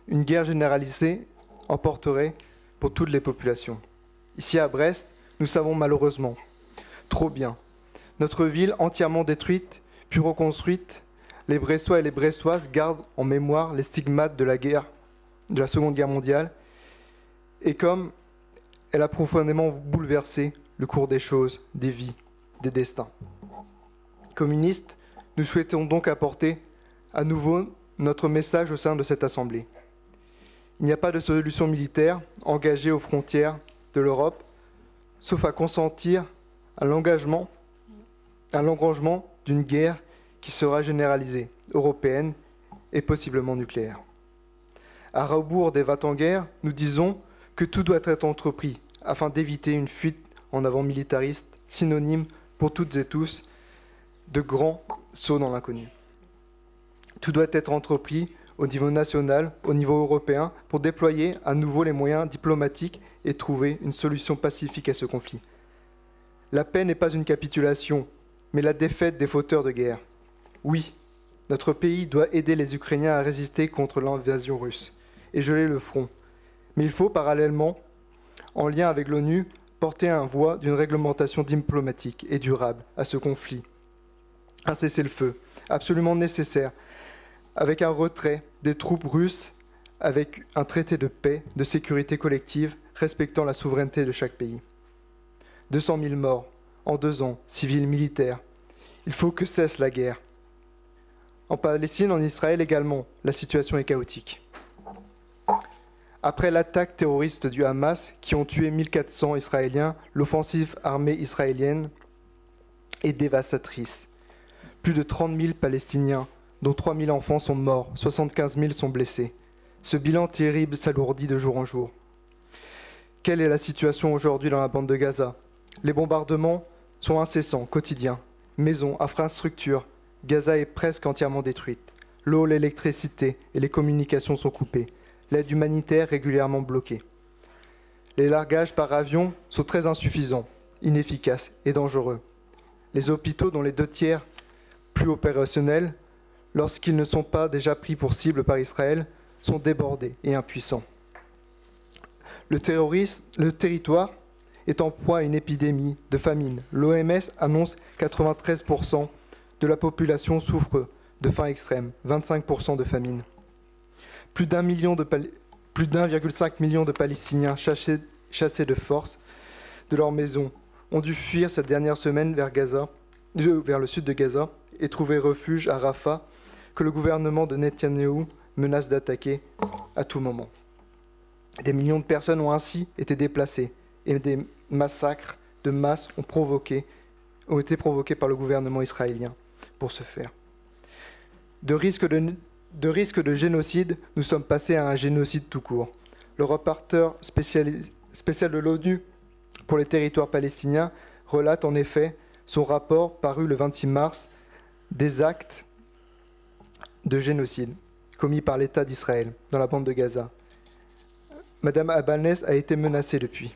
une guerre généralisée emporterait pour toutes les populations. Ici à Brest, nous savons malheureusement trop bien. Notre ville entièrement détruite, puis reconstruite, les Brestois et les Brestoises gardent en mémoire les stigmates de la guerre, de la Seconde Guerre mondiale, et comme elle a profondément bouleversé le cours des choses, des vies, des destins. Communistes, nous souhaitons donc apporter à nouveau notre message au sein de cette Assemblée. Il n'y a pas de solution militaire engagée aux frontières de l'Europe, sauf à consentir à l'engagement, à l'engagement d'une guerre qui sera généralisée, européenne et possiblement nucléaire. À rebours des va-t-en-guerre, nous disons que tout doit être entrepris afin d'éviter une fuite en avant militariste, synonyme pour toutes et tous de grands sauts dans l'inconnu. Tout doit être entrepris au niveau national, au niveau européen, pour déployer à nouveau les moyens diplomatiques et trouver une solution pacifique à ce conflit. La paix n'est pas une capitulation, mais la défaite des fauteurs de guerre. Oui, notre pays doit aider les Ukrainiens à résister contre l'invasion russe et geler le front. Mais il faut parallèlement, en lien avec l'ONU, porter un voix d'une réglementation diplomatique et durable à ce conflit. Un cessez-le-feu, absolument nécessaire, avec un retrait des troupes russes, avec un traité de paix, de sécurité collective, respectant la souveraineté de chaque pays. deux cent mille morts en deux ans, civils, militaires. Il faut que cesse la guerre. En Palestine, en Israël également, la situation est chaotique. Après l'attaque terroriste du Hamas, qui ont tué mille quatre cents Israéliens, l'offensive armée israélienne est dévastatrice. Plus de trente mille Palestiniens, dont trois mille enfants, sont morts, soixante-quinze mille sont blessés. Ce bilan terrible s'alourdit de jour en jour. Quelle est la situation aujourd'hui dans la bande de Gaza? Les bombardements sont incessants, quotidiens. Maisons, infrastructures. Gaza est presque entièrement détruite. L'eau, l'électricité et les communications sont coupées. L'aide humanitaire régulièrement bloquée. Les largages par avion sont très insuffisants, inefficaces et dangereux. Les hôpitaux, dont les deux tiers plus opérationnels, lorsqu'ils ne sont pas déjà pris pour cible par Israël, sont débordés et impuissants. Le, terrorisme, le territoire est en proie à une épidémie de famine. L'O M S annonce quatre-vingt-treize pour cent de la population souffre de faim extrême, vingt-cinq pour cent de famine. Plus d'un million de Pal- plus d'un virgule cinq million de Palestiniens chassés, chassés de force de leur maison ont dû fuir cette dernière semaine vers Gaza, vers le sud de Gaza, et trouver refuge à Rafah, que le gouvernement de Netanyahou menace d'attaquer à tout moment. Des millions de personnes ont ainsi été déplacées et des massacres de masse ont, provoqué, ont été provoqués par le gouvernement israélien pour ce faire. De risque de, de risque de génocide, nous sommes passés à un génocide tout court. Le rapporteur spécial de l'ONU pour les territoires palestiniens relate en effet son rapport paru le vingt-six mars des actes de génocide commis par l'État d'Israël dans la bande de Gaza. Madame Albanese a été menacée depuis.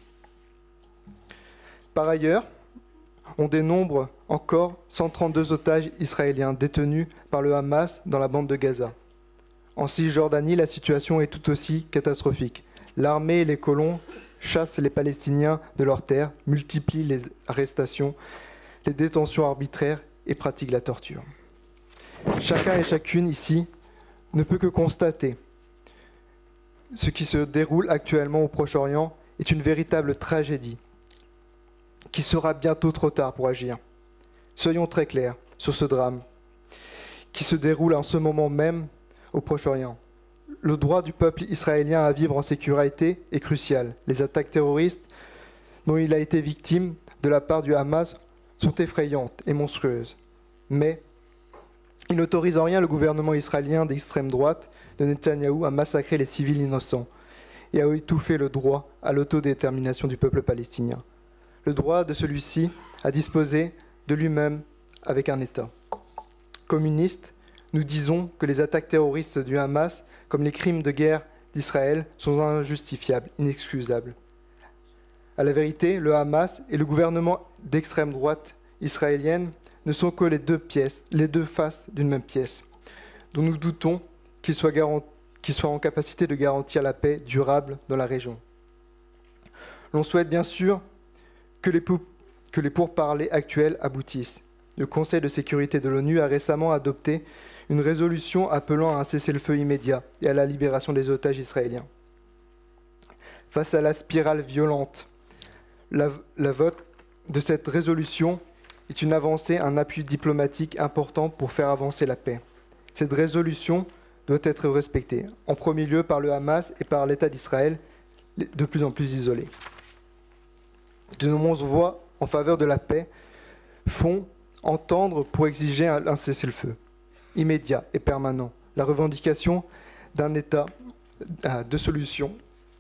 Par ailleurs, on dénombre encore cent trente-deux otages israéliens détenus par le Hamas dans la bande de Gaza. En Cisjordanie, la situation est tout aussi catastrophique. L'armée et les colons chassent les Palestiniens de leurs terres, multiplient les arrestations, les détentions arbitraires et pratiquent la torture. Chacun et chacune ici ne peut que constater ce qui se déroule actuellement au Proche-Orient est une véritable tragédie qui sera bientôt trop tard pour agir. Soyons très clairs sur ce drame qui se déroule en ce moment même au Proche-Orient. Le droit du peuple israélien à vivre en sécurité est crucial. Les attaques terroristes dont il a été victime de la part du Hamas sont effrayantes et monstrueuses. Mais il n'autorise en rien le gouvernement israélien d'extrême droite de Netanyahou à massacrer les civils innocents et à étouffer le droit à l'autodétermination du peuple palestinien. Le droit de celui-ci à disposer de lui-même avec un État. Communistes, nous disons que les attaques terroristes du Hamas, comme les crimes de guerre d'Israël, sont injustifiables, inexcusables. À la vérité, le Hamas et le gouvernement d'extrême droite israélienne ne sont que les deux pièces, les deux faces d'une même pièce, dont nous doutons qu'il soit, qui soit en capacité de garantir la paix durable dans la région. L'on souhaite bien sûr que les, pour... que les pourparlers actuels aboutissent. Le Conseil de sécurité de l'ONU a récemment adopté une résolution appelant à un cessez-le-feu immédiat et à la libération des otages israéliens. Face à la spirale violente, la, la vote de cette résolution est une avancée, un appui diplomatique important pour faire avancer la paix. Cette résolution doit être respectée, en premier lieu par le Hamas et par l'État d'Israël, de plus en plus isolé. De nombreuses voix en faveur de la paix font entendre pour exiger un, un cessez-le-feu immédiat et permanent, la revendication d'un État à deux solutions,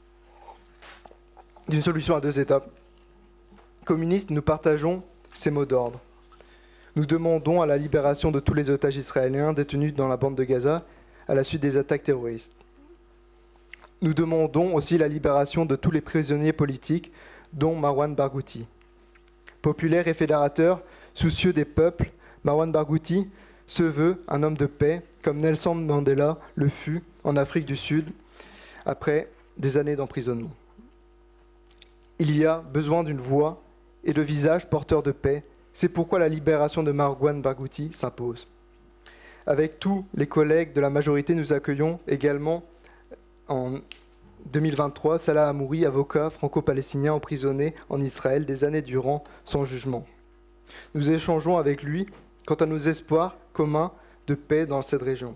d'une solution à deux États. Communistes, nous partageons ces mots d'ordre. Nous demandons à la libération de tous les otages israéliens détenus dans la bande de Gaza à la suite des attaques terroristes. Nous demandons aussi la libération de tous les prisonniers politiques, dont Marwan Barghouti. Populaire et fédérateur, soucieux des peuples, Marwan Barghouti se veut un homme de paix, comme Nelson Mandela le fut en Afrique du Sud après des années d'emprisonnement. Il y a besoin d'une voix et de visages porteurs de paix. C'est pourquoi la libération de Marwan Barghouti s'impose. Avec tous les collègues de la majorité, nous accueillons également en deux mille vingt-trois Salah Hamouri, avocat franco-palestinien emprisonné en Israël des années durant sans jugement. Nous échangeons avec lui quant à nos espoirs communs de paix dans cette région.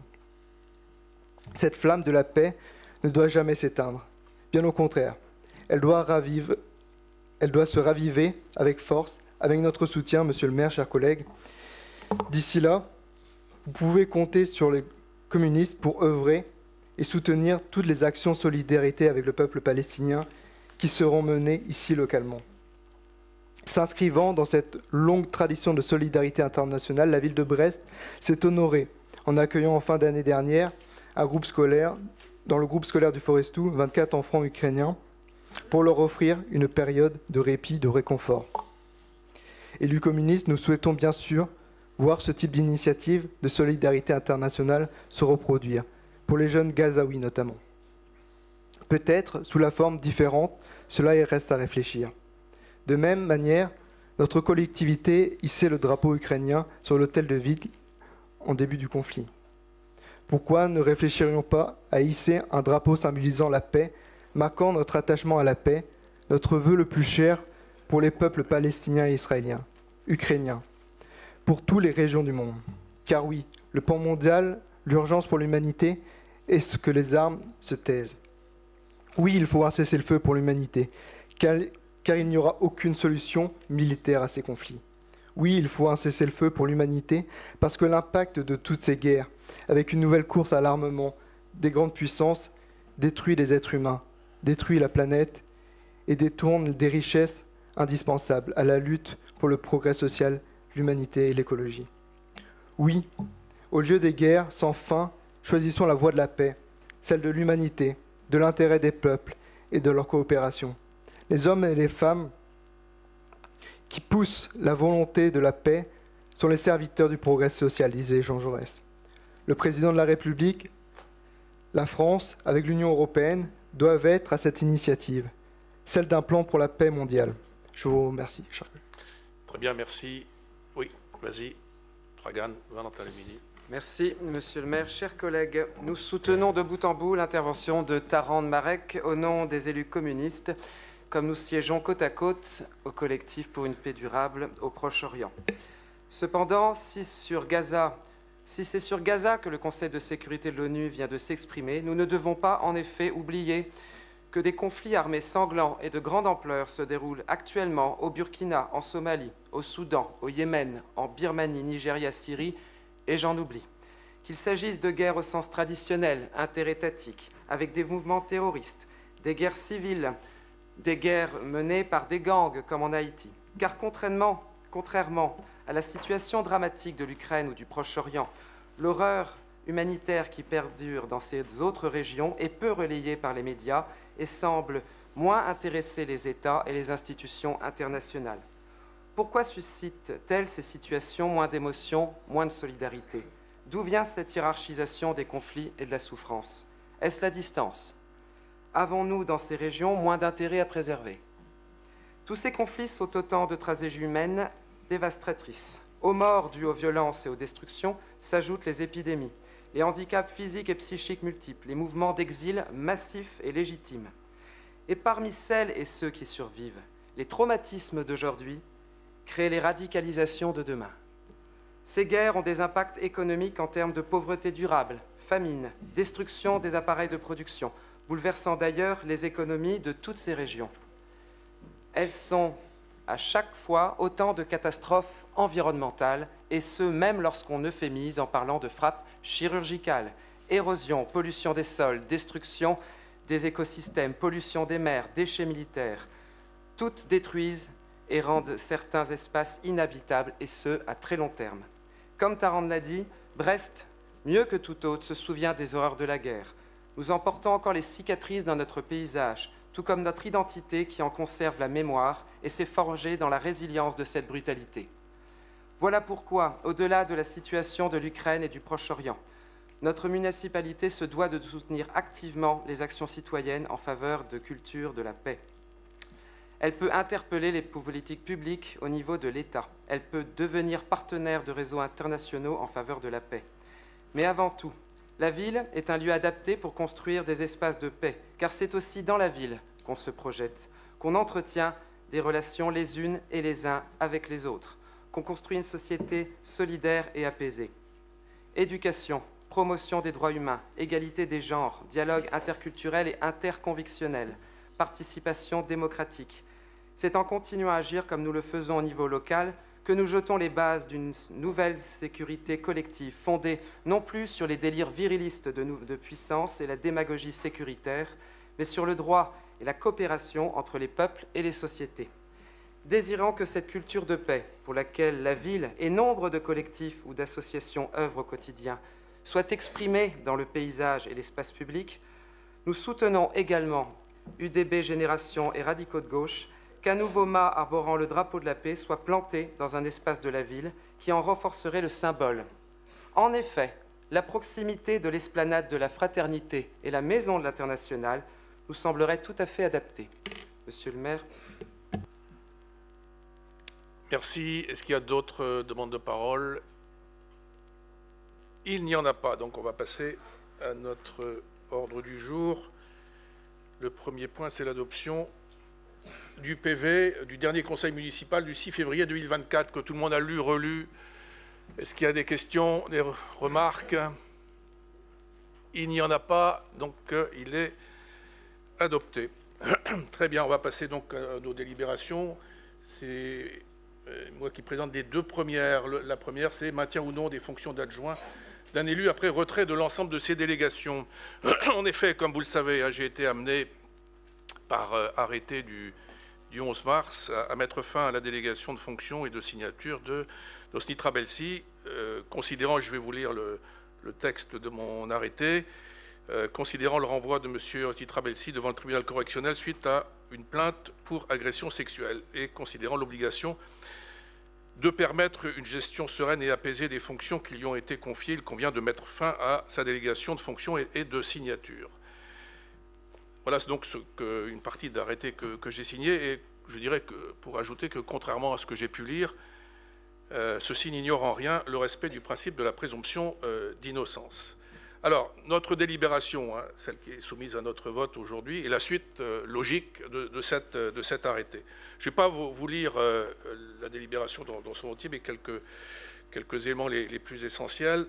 Cette flamme de la paix ne doit jamais s'éteindre. Bien au contraire, elle doit, ravive, elle doit se raviver avec force, avec notre soutien, monsieur le maire, chers collègues. D'ici là, vous pouvez compter sur les communistes pour œuvrer et soutenir toutes les actions de solidarité avec le peuple palestinien qui seront menées ici localement. S'inscrivant dans cette longue tradition de solidarité internationale, la ville de Brest s'est honorée en accueillant en fin d'année dernière un groupe scolaire, dans le groupe scolaire du Forestou, vingt-quatre enfants ukrainiens, pour leur offrir une période de répit, de réconfort. Élus communistes, nous souhaitons bien sûr voir ce type d'initiative de solidarité internationale se reproduire, pour les jeunes Gazaouis notamment. Peut-être sous la forme différente, cela y reste à réfléchir. De même manière, notre collectivité hissait le drapeau ukrainien sur l'hôtel de ville en début du conflit. Pourquoi ne réfléchirions pas à hisser un drapeau symbolisant la paix, marquant notre attachement à la paix, notre vœu le plus cher pour les peuples palestiniens et israéliens, ukrainiens, pour toutes les régions du monde. Car oui, le pan mondial, l'urgence pour l'humanité, est ce que les armes se taisent. Oui, il faut un cessez-le-feu pour l'humanité, car, car il n'y aura aucune solution militaire à ces conflits. Oui, il faut un cessez-le-feu pour l'humanité, parce que l'impact de toutes ces guerres, avec une nouvelle course à l'armement des grandes puissances, détruit les êtres humains, détruit la planète et détourne des richesses indispensables à la lutte pour le progrès social, l'humanité et l'écologie. Oui, au lieu des guerres sans fin, choisissons la voie de la paix, celle de l'humanité, de l'intérêt des peuples et de leur coopération. Les hommes et les femmes qui poussent la volonté de la paix sont les serviteurs du progrès social, disait Jean Jaurès. Le président de la République, la France, avec l'Union européenne, doivent être à cette initiative, celle d'un plan pour la paix mondiale. Je vous remercie, cher collègue. Très bien, merci. Oui, vas-y. Dragan, Valentin Lemini. Merci, monsieur le maire. Chers collègues, nous soutenons de bout en bout l'intervention de Tarand Marek au nom des élus communistes, comme nous siégeons côte à côte au collectif pour une paix durable au Proche-Orient. Cependant, si sur Gaza, si c'est sur Gaza que le Conseil de sécurité de l'ONU vient de s'exprimer, nous ne devons pas en effet oublier que des conflits armés sanglants et de grande ampleur se déroulent actuellement au Burkina, en Somalie, au Soudan, au Yémen, en Birmanie, Nigeria, Syrie, et j'en oublie. Qu'il s'agisse de guerres au sens traditionnel, interétatiques, avec des mouvements terroristes, des guerres civiles, des guerres menées par des gangs comme en Haïti. Car contrairement, contrairement à la situation dramatique de l'Ukraine ou du Proche-Orient, l'horreur humanitaire qui perdure dans ces autres régions est peu relayée par les médias et semble moins intéresser les États et les institutions internationales. Pourquoi suscitent-elles ces situations moins d'émotion, moins de solidarité? D'où vient cette hiérarchisation des conflits et de la souffrance? Est-ce la distance? Avons-nous, dans ces régions, moins d'intérêt à préserver? Tous ces conflits sont autant de tragédies humaines dévastatrices. Aux morts dues aux violences et aux destructions s'ajoutent les épidémies, les handicaps physiques et psychiques multiples, les mouvements d'exil massifs et légitimes. Et parmi celles et ceux qui survivent, les traumatismes d'aujourd'hui créent les radicalisations de demain. Ces guerres ont des impacts économiques en termes de pauvreté durable, famine, destruction des appareils de production, bouleversant d'ailleurs les économies de toutes ces régions. Elles sont à chaque fois autant de catastrophes environnementales, et ce même lorsqu'on euphémise en parlant de frappes chirurgicales, érosion, pollution des sols, destruction des écosystèmes, pollution des mers, déchets militaires. Toutes détruisent et rendent certains espaces inhabitables, et ce, à très long terme. Comme Tarande l'a dit, Brest, mieux que tout autre, se souvient des horreurs de la guerre. Nous en portons encore les cicatrices dans notre paysage, tout comme notre identité qui en conserve la mémoire et s'est forgée dans la résilience de cette brutalité. Voilà pourquoi, au-delà de la situation de l'Ukraine et du Proche-Orient, notre municipalité se doit de soutenir activement les actions citoyennes en faveur de culture de la paix. Elle peut interpeller les politiques publiques au niveau de l'État. Elle peut devenir partenaire de réseaux internationaux en faveur de la paix. Mais avant tout, la ville est un lieu adapté pour construire des espaces de paix, car c'est aussi dans la ville qu'on se projette, qu'on entretient des relations les unes et les uns avec les autres, qu'on construit une société solidaire et apaisée. Éducation, promotion des droits humains, égalité des genres, dialogue interculturel et interconvictionnel, participation démocratique. C'est en continuant à agir comme nous le faisons au niveau local que nous jetons les bases d'une nouvelle sécurité collective fondée non plus sur les délires virilistes de, de puissance et la démagogie sécuritaire, mais sur le droit et la coopération entre les peuples et les sociétés. Désirant que cette culture de paix, pour laquelle la ville et nombre de collectifs ou d'associations œuvrent au quotidien, soit exprimée dans le paysage et l'espace public, nous soutenons également U D B Génération et Radicaux de Gauche qu'un nouveau mât arborant le drapeau de la paix soit planté dans un espace de la ville qui en renforcerait le symbole. En effet, la proximité de l'esplanade de la Fraternité et la Maison de l'Internationale nous semblerait tout à fait adaptée. Monsieur le maire. Merci. Est-ce qu'il y a d'autres demandes de parole? Il n'y en a pas, donc on va passer à notre ordre du jour. Le premier point, c'est l'adoption du P V du dernier conseil municipal du six février deux mille vingt-quatre, que tout le monde a lu, relu. Est-ce qu'il y a des questions, des remarques? Il n'y en a pas, donc euh, il est adopté. Très bien, on va passer donc à nos délibérations. C'est euh, moi qui présente les deux premières. Le, la première, c'est maintien ou non des fonctions d'adjoint d'un élu après retrait de l'ensemble de ses délégations. En effet, comme vous le savez, hein, j'ai été amené par euh, arrêté du, du onze mars à, à mettre fin à la délégation de fonctions et de signature de d'Osni Trabelsi, euh, considérant, je vais vous lire le, le texte de mon arrêté, euh, considérant le renvoi de M. Osni Trabelsi devant le tribunal correctionnel suite à une plainte pour agression sexuelle et considérant l'obligation de permettre une gestion sereine et apaisée des fonctions qui lui ont été confiées, il convient de mettre fin à sa délégation de fonctions et, et de signature. Voilà donc ce que, une partie d'arrêté que, que j'ai signé, et je dirais que, pour ajouter que, contrairement à ce que j'ai pu lire, euh, ceci n'ignore en rien le respect du principe de la présomption euh, d'innocence. Alors, notre délibération, hein, celle qui est soumise à notre vote aujourd'hui, est la suite euh, logique de, de, cette, de cet arrêté. Je ne vais pas vous, vous lire euh, la délibération dans, dans son entier, mais quelques, quelques éléments les, les plus essentiels.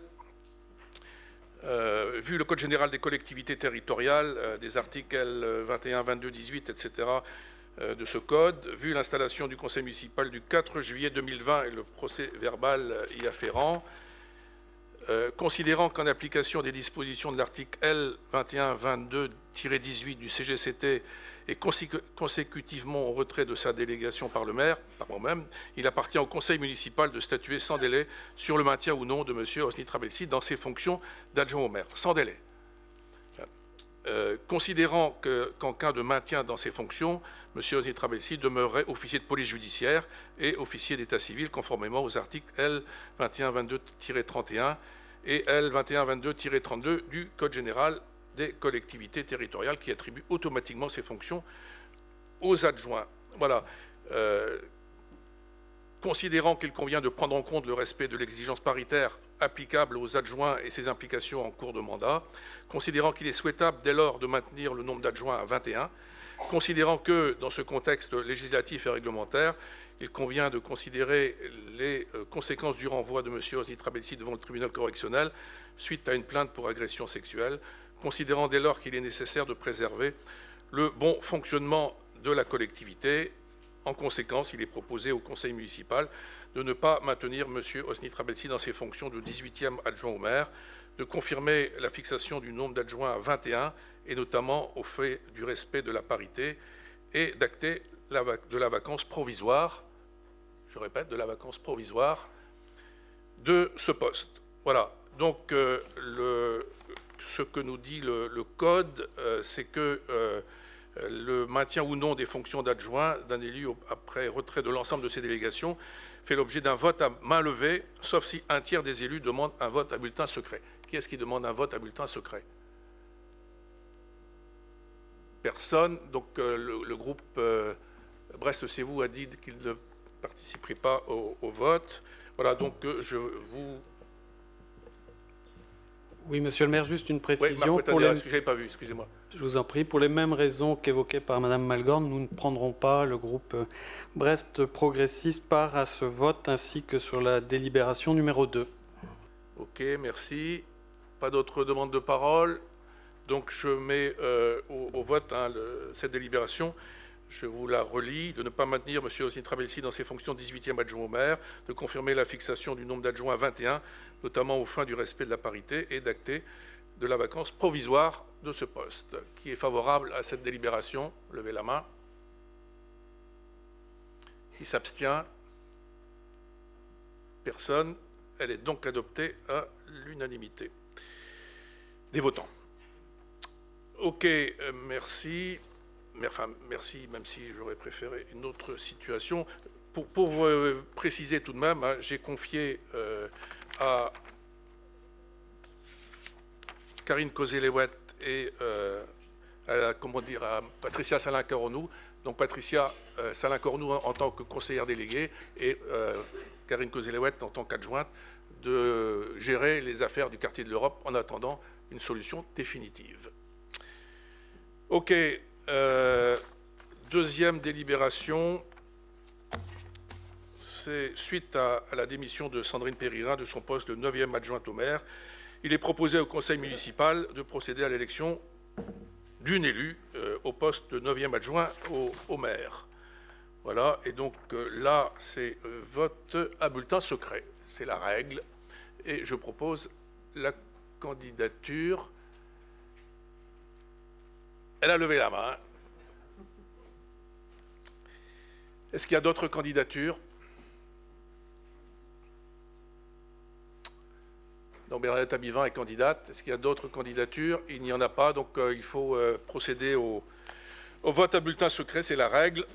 Euh, vu le Code général des collectivités territoriales, euh, des articles vingt et un, vingt-deux, dix-huit, et cetera euh, de ce code, vu l'installation du conseil municipal du quatre juillet deux mille vingt et le procès verbal y afférent, euh, considérant qu'en application des dispositions de l'article L vingt et un vingt-deux tiret dix-huit du C G C T et consécutivement au retrait de sa délégation par le maire, par moi-même, il appartient au conseil municipal de statuer sans délai sur le maintien ou non de M. Osni Trabelsi dans ses fonctions d'adjoint au maire, sans délai. Euh, considérant qu'en cas de maintien dans ses fonctions, M. Osni Trabelsi demeurerait officier de police judiciaire et officier d'état civil conformément aux articles L vingt et un vingt-deux tiret trente et un et L vingt et un vingt-deux tiret trente-deux du Code général des collectivités territoriales qui attribuent automatiquement ces fonctions aux adjoints. Voilà. Euh, considérant qu'il convient de prendre en compte le respect de l'exigence paritaire applicable aux adjoints et ses implications en cours de mandat, considérant qu'il est souhaitable dès lors de maintenir le nombre d'adjoints à vingt et un, considérant que, dans ce contexte législatif et réglementaire, il convient de considérer les conséquences du renvoi de M. Hosni Trabelsi devant le tribunal correctionnel suite à une plainte pour agression sexuelle, considérant dès lors qu'il est nécessaire de préserver le bon fonctionnement de la collectivité. En conséquence, il est proposé au conseil municipal de ne pas maintenir M. Hosni Trabelsi dans ses fonctions de dix-huitième adjoint au maire, de confirmer la fixation du nombre d'adjoints à vingt et un, et notamment au fait du respect de la parité, et d'acter de la vacance provisoire, je répète, de la vacance provisoire de ce poste. Voilà. Donc, euh, le, ce que nous dit le, le Code, euh, c'est que euh, le maintien ou non des fonctions d'adjoint d'un élu après retrait de l'ensemble de ses délégations fait l'objet d'un vote à main levée, sauf si un tiers des élus demande un vote à bulletin secret. Qui est-ce qui demande un vote à bulletin secret? Personne. Donc, euh, le, le groupe euh, Brest-C'est vous a dit qu'il ne participerait pas au, au vote. Voilà, donc euh, je vous... Oui, monsieur le maire, juste une précision. Oui, pour les... que je n'avais pas vu, excusez-moi. Je vous en prie. Pour les mêmes raisons qu'évoquées par madame Malgorn, nous ne prendrons pas, le groupe Brest Progressiste, part à ce vote ainsi que sur la délibération numéro deux. Ok, merci. Pas d'autres demandes de parole. Donc je mets euh, au, au vote hein, le, cette délibération. Je vous la relis, de ne pas maintenir M. Hosni Trabelsi dans ses fonctions de dix-huitième adjoint au maire, de confirmer la fixation du nombre d'adjoints à vingt et un, notamment au fin du respect de la parité, et d'acter de la vacance provisoire de ce poste. Qui est favorable à cette délibération? Levez la main. Qui s'abstient? Personne. Elle est donc adoptée à l'unanimité des votants. Ok, euh, merci. Enfin, merci, même si j'aurais préféré une autre situation. Pour, pour euh, préciser tout de même, hein, j'ai confié euh, à Karine Causé-Léouette et euh, à, comment dire, à Patricia Salin-Coronou. Donc Patricia euh, Salin-Coronou en, en tant que conseillère déléguée et euh, Karine Causé-Léouette en tant qu'adjointe de gérer les affaires du quartier de l'Europe en attendant une solution définitive. Ok. Euh, deuxième délibération, c'est suite à, à la démission de Sandrine Péririn de son poste de neuvième adjointe au maire. Il est proposé au conseil municipal de procéder à l'élection d'une élue euh, au poste de neuvième adjoint au, au maire. Voilà, et donc euh, là, c'est euh, vote à bulletin secret. C'est la règle. Et je propose la candidature. Elle a levé la main. Est-ce qu'il y a d'autres candidatures? Donc Bernadette Abivin est candidate. Est-ce qu'il y a d'autres candidatures? Il n'y en a pas, donc euh, il faut euh, procéder au, au vote à bulletin secret, c'est la règle.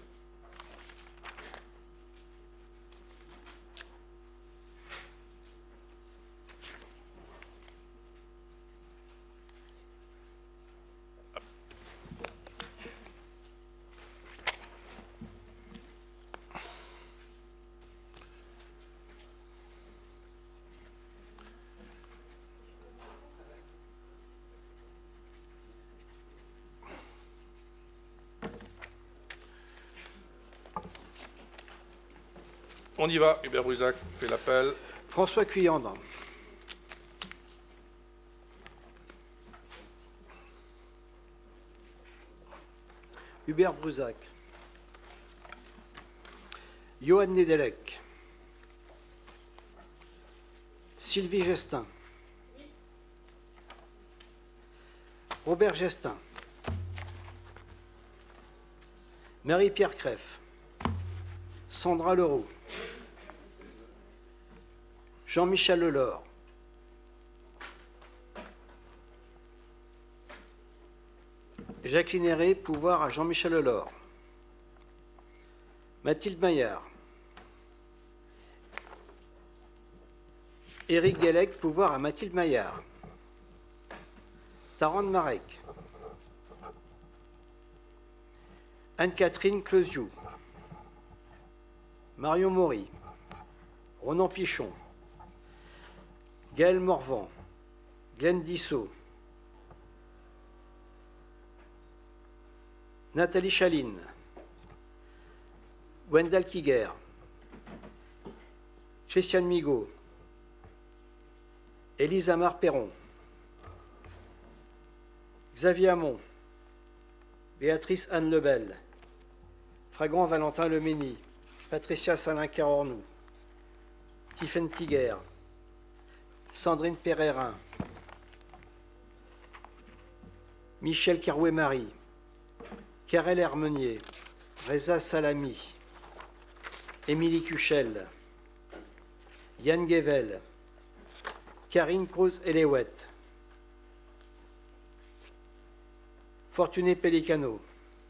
On y va, Hubert Brusac fait l'appel. François Cuyandre. Hubert Brusac. Johan Nedelec. Sylvie Gestin. Robert Gestin. Marie-Pierre Crève. Sandra Leroux. Jean-Michel Lelore. Jacqueline Héré, pouvoir à Jean-Michel Lelore. Mathilde Maillard. Éric Guélec, pouvoir à Mathilde Maillard. Tarande-Marek. Anne-Catherine Closiou. Marion Maury. Ronan Pichon. Gaël Morvan. Glenn Dissot. Nathalie Chaline. Wendell Kiger. Christiane Migaud. Élise Amar Perron. Xavier Hamon. Béatrice Anne Lebel. Fragrant Valentin Lemény. Patricia Salin-Carornou. Tiffaine Tiguer. Sandrine Pérérin. Michel Carouet-Marie. Karel Hermenier. Reza Salami. Émilie Cuchel. Yann Guével. Karine Cruz-Eléouette. Fortuné Pellicano.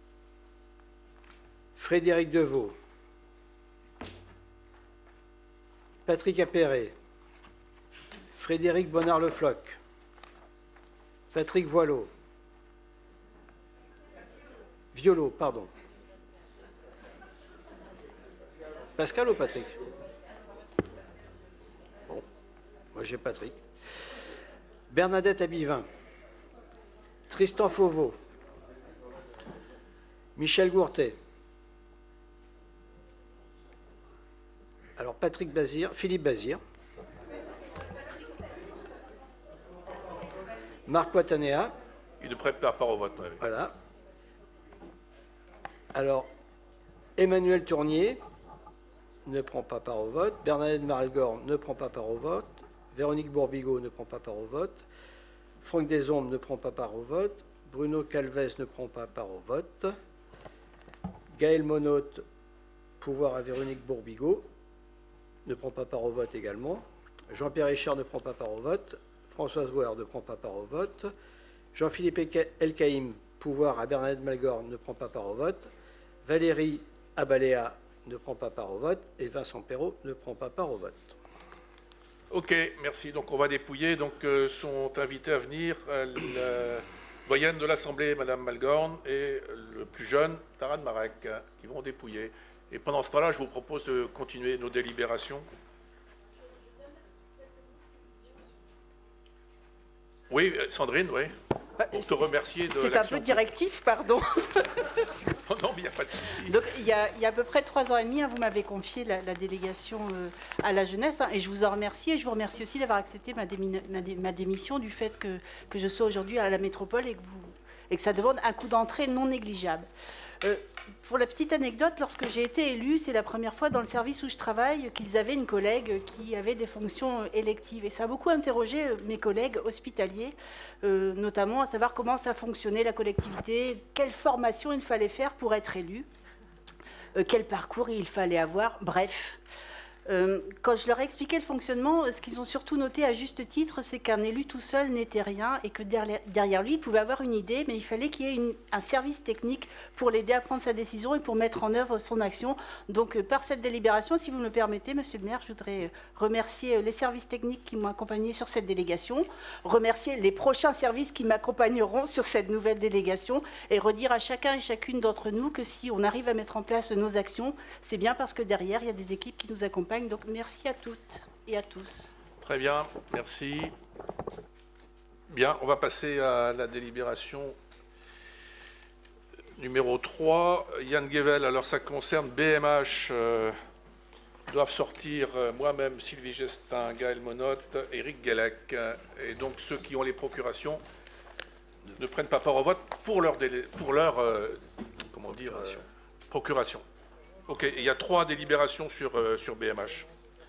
Frédéric Deveau. Patrick Appéré. Frédéric Bonnard-Le-Floch. Patrick Voileau. Violo, pardon. Pascal ou Patrick? Bon, moi j'ai Patrick. Bernadette Abivin. Tristan Fauveau. Michel Gourtet. Alors Patrick Bazir, Philippe Bazir. Marc Poitanea. Il ne prête pas part au vote. Oui. Voilà. Alors, Emmanuel Tournier ne prend pas part au vote. Bernadette Malgorn ne prend pas part au vote. Véronique Bourbigo ne prend pas part au vote. Franck Desombres ne prend pas part au vote. Bruno Calvez ne prend pas part au vote. Gaël Monotte, pouvoir à Véronique Bourbigo, ne prend pas part au vote également. Jean-Pierre Richard ne prend pas part au vote. Françoise Wauer ne prend pas part au vote. Jean-Philippe Elkaïm, pouvoir à Bernadette Malgorn, ne prend pas part au vote. Valérie Abaléa ne prend pas part au vote. Et Vincent Perrault ne prend pas part au vote. Ok, merci. Donc on va dépouiller. Donc euh, sont invités à venir euh, la doyenne de l'Assemblée, Madame Malgorn, et le plus jeune, Tarande-Marek, hein, qui vont dépouiller. Et pendant ce temps-là, je vous propose de continuer nos délibérations. Oui, Sandrine, oui. Pour te remercier de C'est un peu directif, pardon. Oh non, mais il n'y a pas de souci. Donc, il y, a, il y a à peu près trois ans et demi, hein, vous m'avez confié la, la délégation euh, à la jeunesse, hein, et je vous en remercie. Et je vous remercie aussi d'avoir accepté ma, démi ma, dé ma démission du fait que, que je sois aujourd'hui à la métropole et que, vous, et que ça demande un coût d'entrée non négligeable. Euh, pour la petite anecdote, lorsque j'ai été élue, c'est la première fois dans le service où je travaille qu'ils avaient une collègue qui avait des fonctions électives. Et ça a beaucoup interrogé mes collègues hospitaliers, euh, notamment à savoir comment ça fonctionnait, la collectivité, quelle formation il fallait faire pour être élu, euh, quel parcours il fallait avoir, bref. Euh, quand je leur ai expliqué le fonctionnement, ce qu'ils ont surtout noté à juste titre, c'est qu'un élu tout seul n'était rien et que derrière, derrière lui, il pouvait avoir une idée, mais il fallait qu'il y ait une, un service technique pour l'aider à prendre sa décision et pour mettre en œuvre son action. Donc, euh, par cette délibération, si vous me le permettez, Monsieur le maire, je voudrais remercier les services techniques qui m'ont accompagné sur cette délégation, remercier les prochains services qui m'accompagneront sur cette nouvelle délégation et redire à chacun et chacune d'entre nous que si on arrive à mettre en place nos actions, c'est bien parce que derrière, il y a des équipes qui nous accompagnent. Donc merci à toutes et à tous. Très bien, merci. Bien, on va passer à la délibération numéro trois. Yann Guével, alors ça concerne B M H. Euh, doivent sortir euh, moi-même, Sylvie Gestin, Gaël Monotte, Éric Guélec. Et donc ceux qui ont les procurations ne prennent pas part au vote pour leur, délai, pour leur euh, comment dire, euh, procuration. Ok, il y a trois délibérations sur, euh, sur B M H.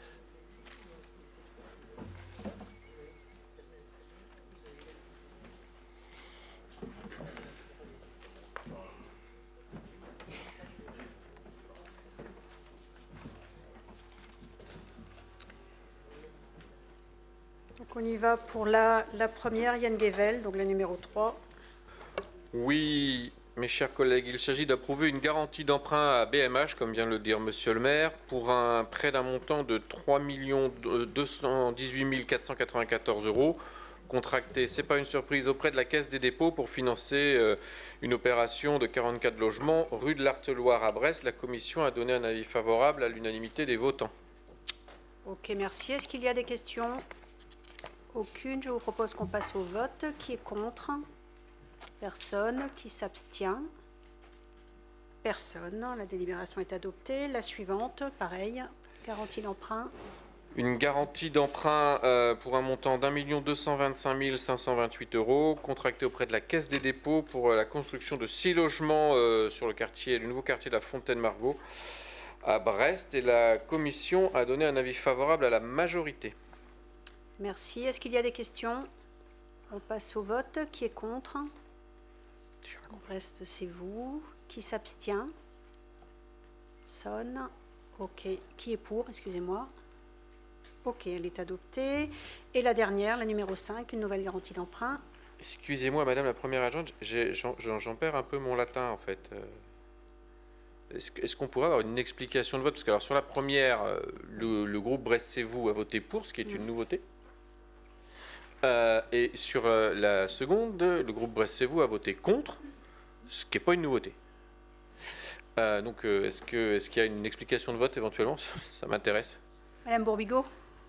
Donc on y va pour la, la première, Yann Guével, donc la numéro trois. Oui. Mes chers collègues, il s'agit d'approuver une garantie d'emprunt à B M H, comme vient de le dire Monsieur le maire, pour un prêt d'un montant de trois millions deux cent dix-huit mille quatre cent quatre-vingt-quatorze euros contracté, c'est pas une surprise, auprès de la Caisse des dépôts pour financer euh, une opération de quarante-quatre logements rue de l'Arteloire à Brest. La commission a donné un avis favorable à l'unanimité des votants. Ok, merci. Est-ce qu'il y a des questions? Aucune. Je vous propose qu'on passe au vote. Qui est contre? Personne. Qui s'abstient? Personne. La délibération est adoptée. La suivante, pareil. Garantie d'emprunt. Une garantie d'emprunt euh, pour un montant d'un million deux cent vingt-cinq mille cinq cent vingt-huit euros, contractée auprès de la Caisse des dépôts pour euh, la construction de six logements euh, sur le quartier, le nouveau quartier de la Fontaine-Margot à Brest. Et la commission a donné un avis favorable à la majorité. Merci. Est-ce qu'il y a des questions? On passe au vote. Qui est contre? Reste, c'est vous. Qui s'abstient? Sonne. Ok. Qui est pour? Excusez-moi. Ok, elle est adoptée. Et la dernière, la numéro cinq, une nouvelle garantie d'emprunt. Excusez-moi, Madame la Première Adjointe, j'en perds un peu mon latin, en fait. Est-ce est-ce qu'on pourrait avoir une explication de vote? Parce que alors, sur la première, le, le groupe Brest-C'est-Vous a voté pour, ce qui est mmh. une nouveauté. Euh, et sur euh, la seconde, le groupe Brest-C'est-Vous a voté contre, ce qui n'est pas une nouveauté. Euh, donc, euh, est-ce que, est-ce qu'il y a une explication de vote éventuellement? Ça m'intéresse. Madame Bourbigo.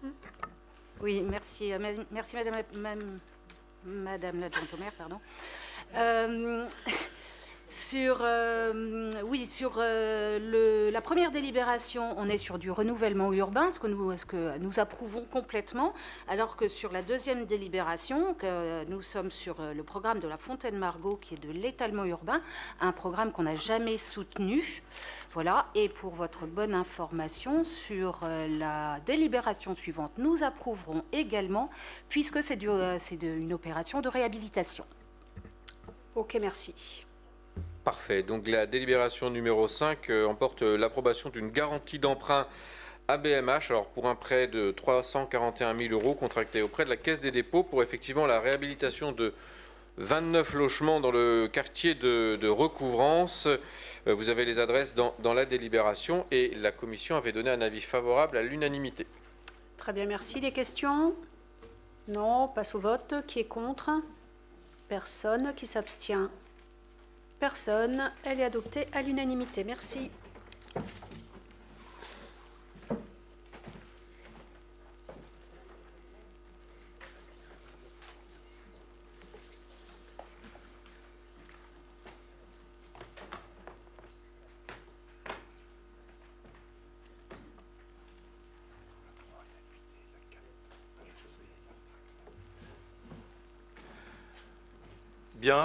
Oui, merci, merci Madame, Madame, Madame l'adjointe au maire, pardon. Euh, sur, euh, oui, sur euh, le, la première délibération, on est sur du renouvellement urbain, ce que, nous, ce que nous approuvons complètement, alors que sur la deuxième délibération, que nous sommes sur le programme de la Fontaine-Margot, qui est de l'étalement urbain, un programme qu'on n'a jamais soutenu. Voilà, et pour votre bonne information, sur la délibération suivante, nous approuverons également, puisque c'est euh, une opération de réhabilitation. Ok, merci. Parfait. Donc la délibération numéro cinq euh, emporte l'approbation d'une garantie d'emprunt à B M H, alors pour un prêt de trois cent quarante et un mille euros contracté auprès de la Caisse des dépôts pour effectivement la réhabilitation de vingt-neuf logements dans le quartier de, de recouvrance. Vous avez les adresses dans, dans la délibération et la commission avait donné un avis favorable à l'unanimité. Très bien, merci. Des questions? Non, on passe au vote. Qui est contre? Personne. Qui s'abstient? Personne. Elle est adoptée à l'unanimité. Merci. Bien,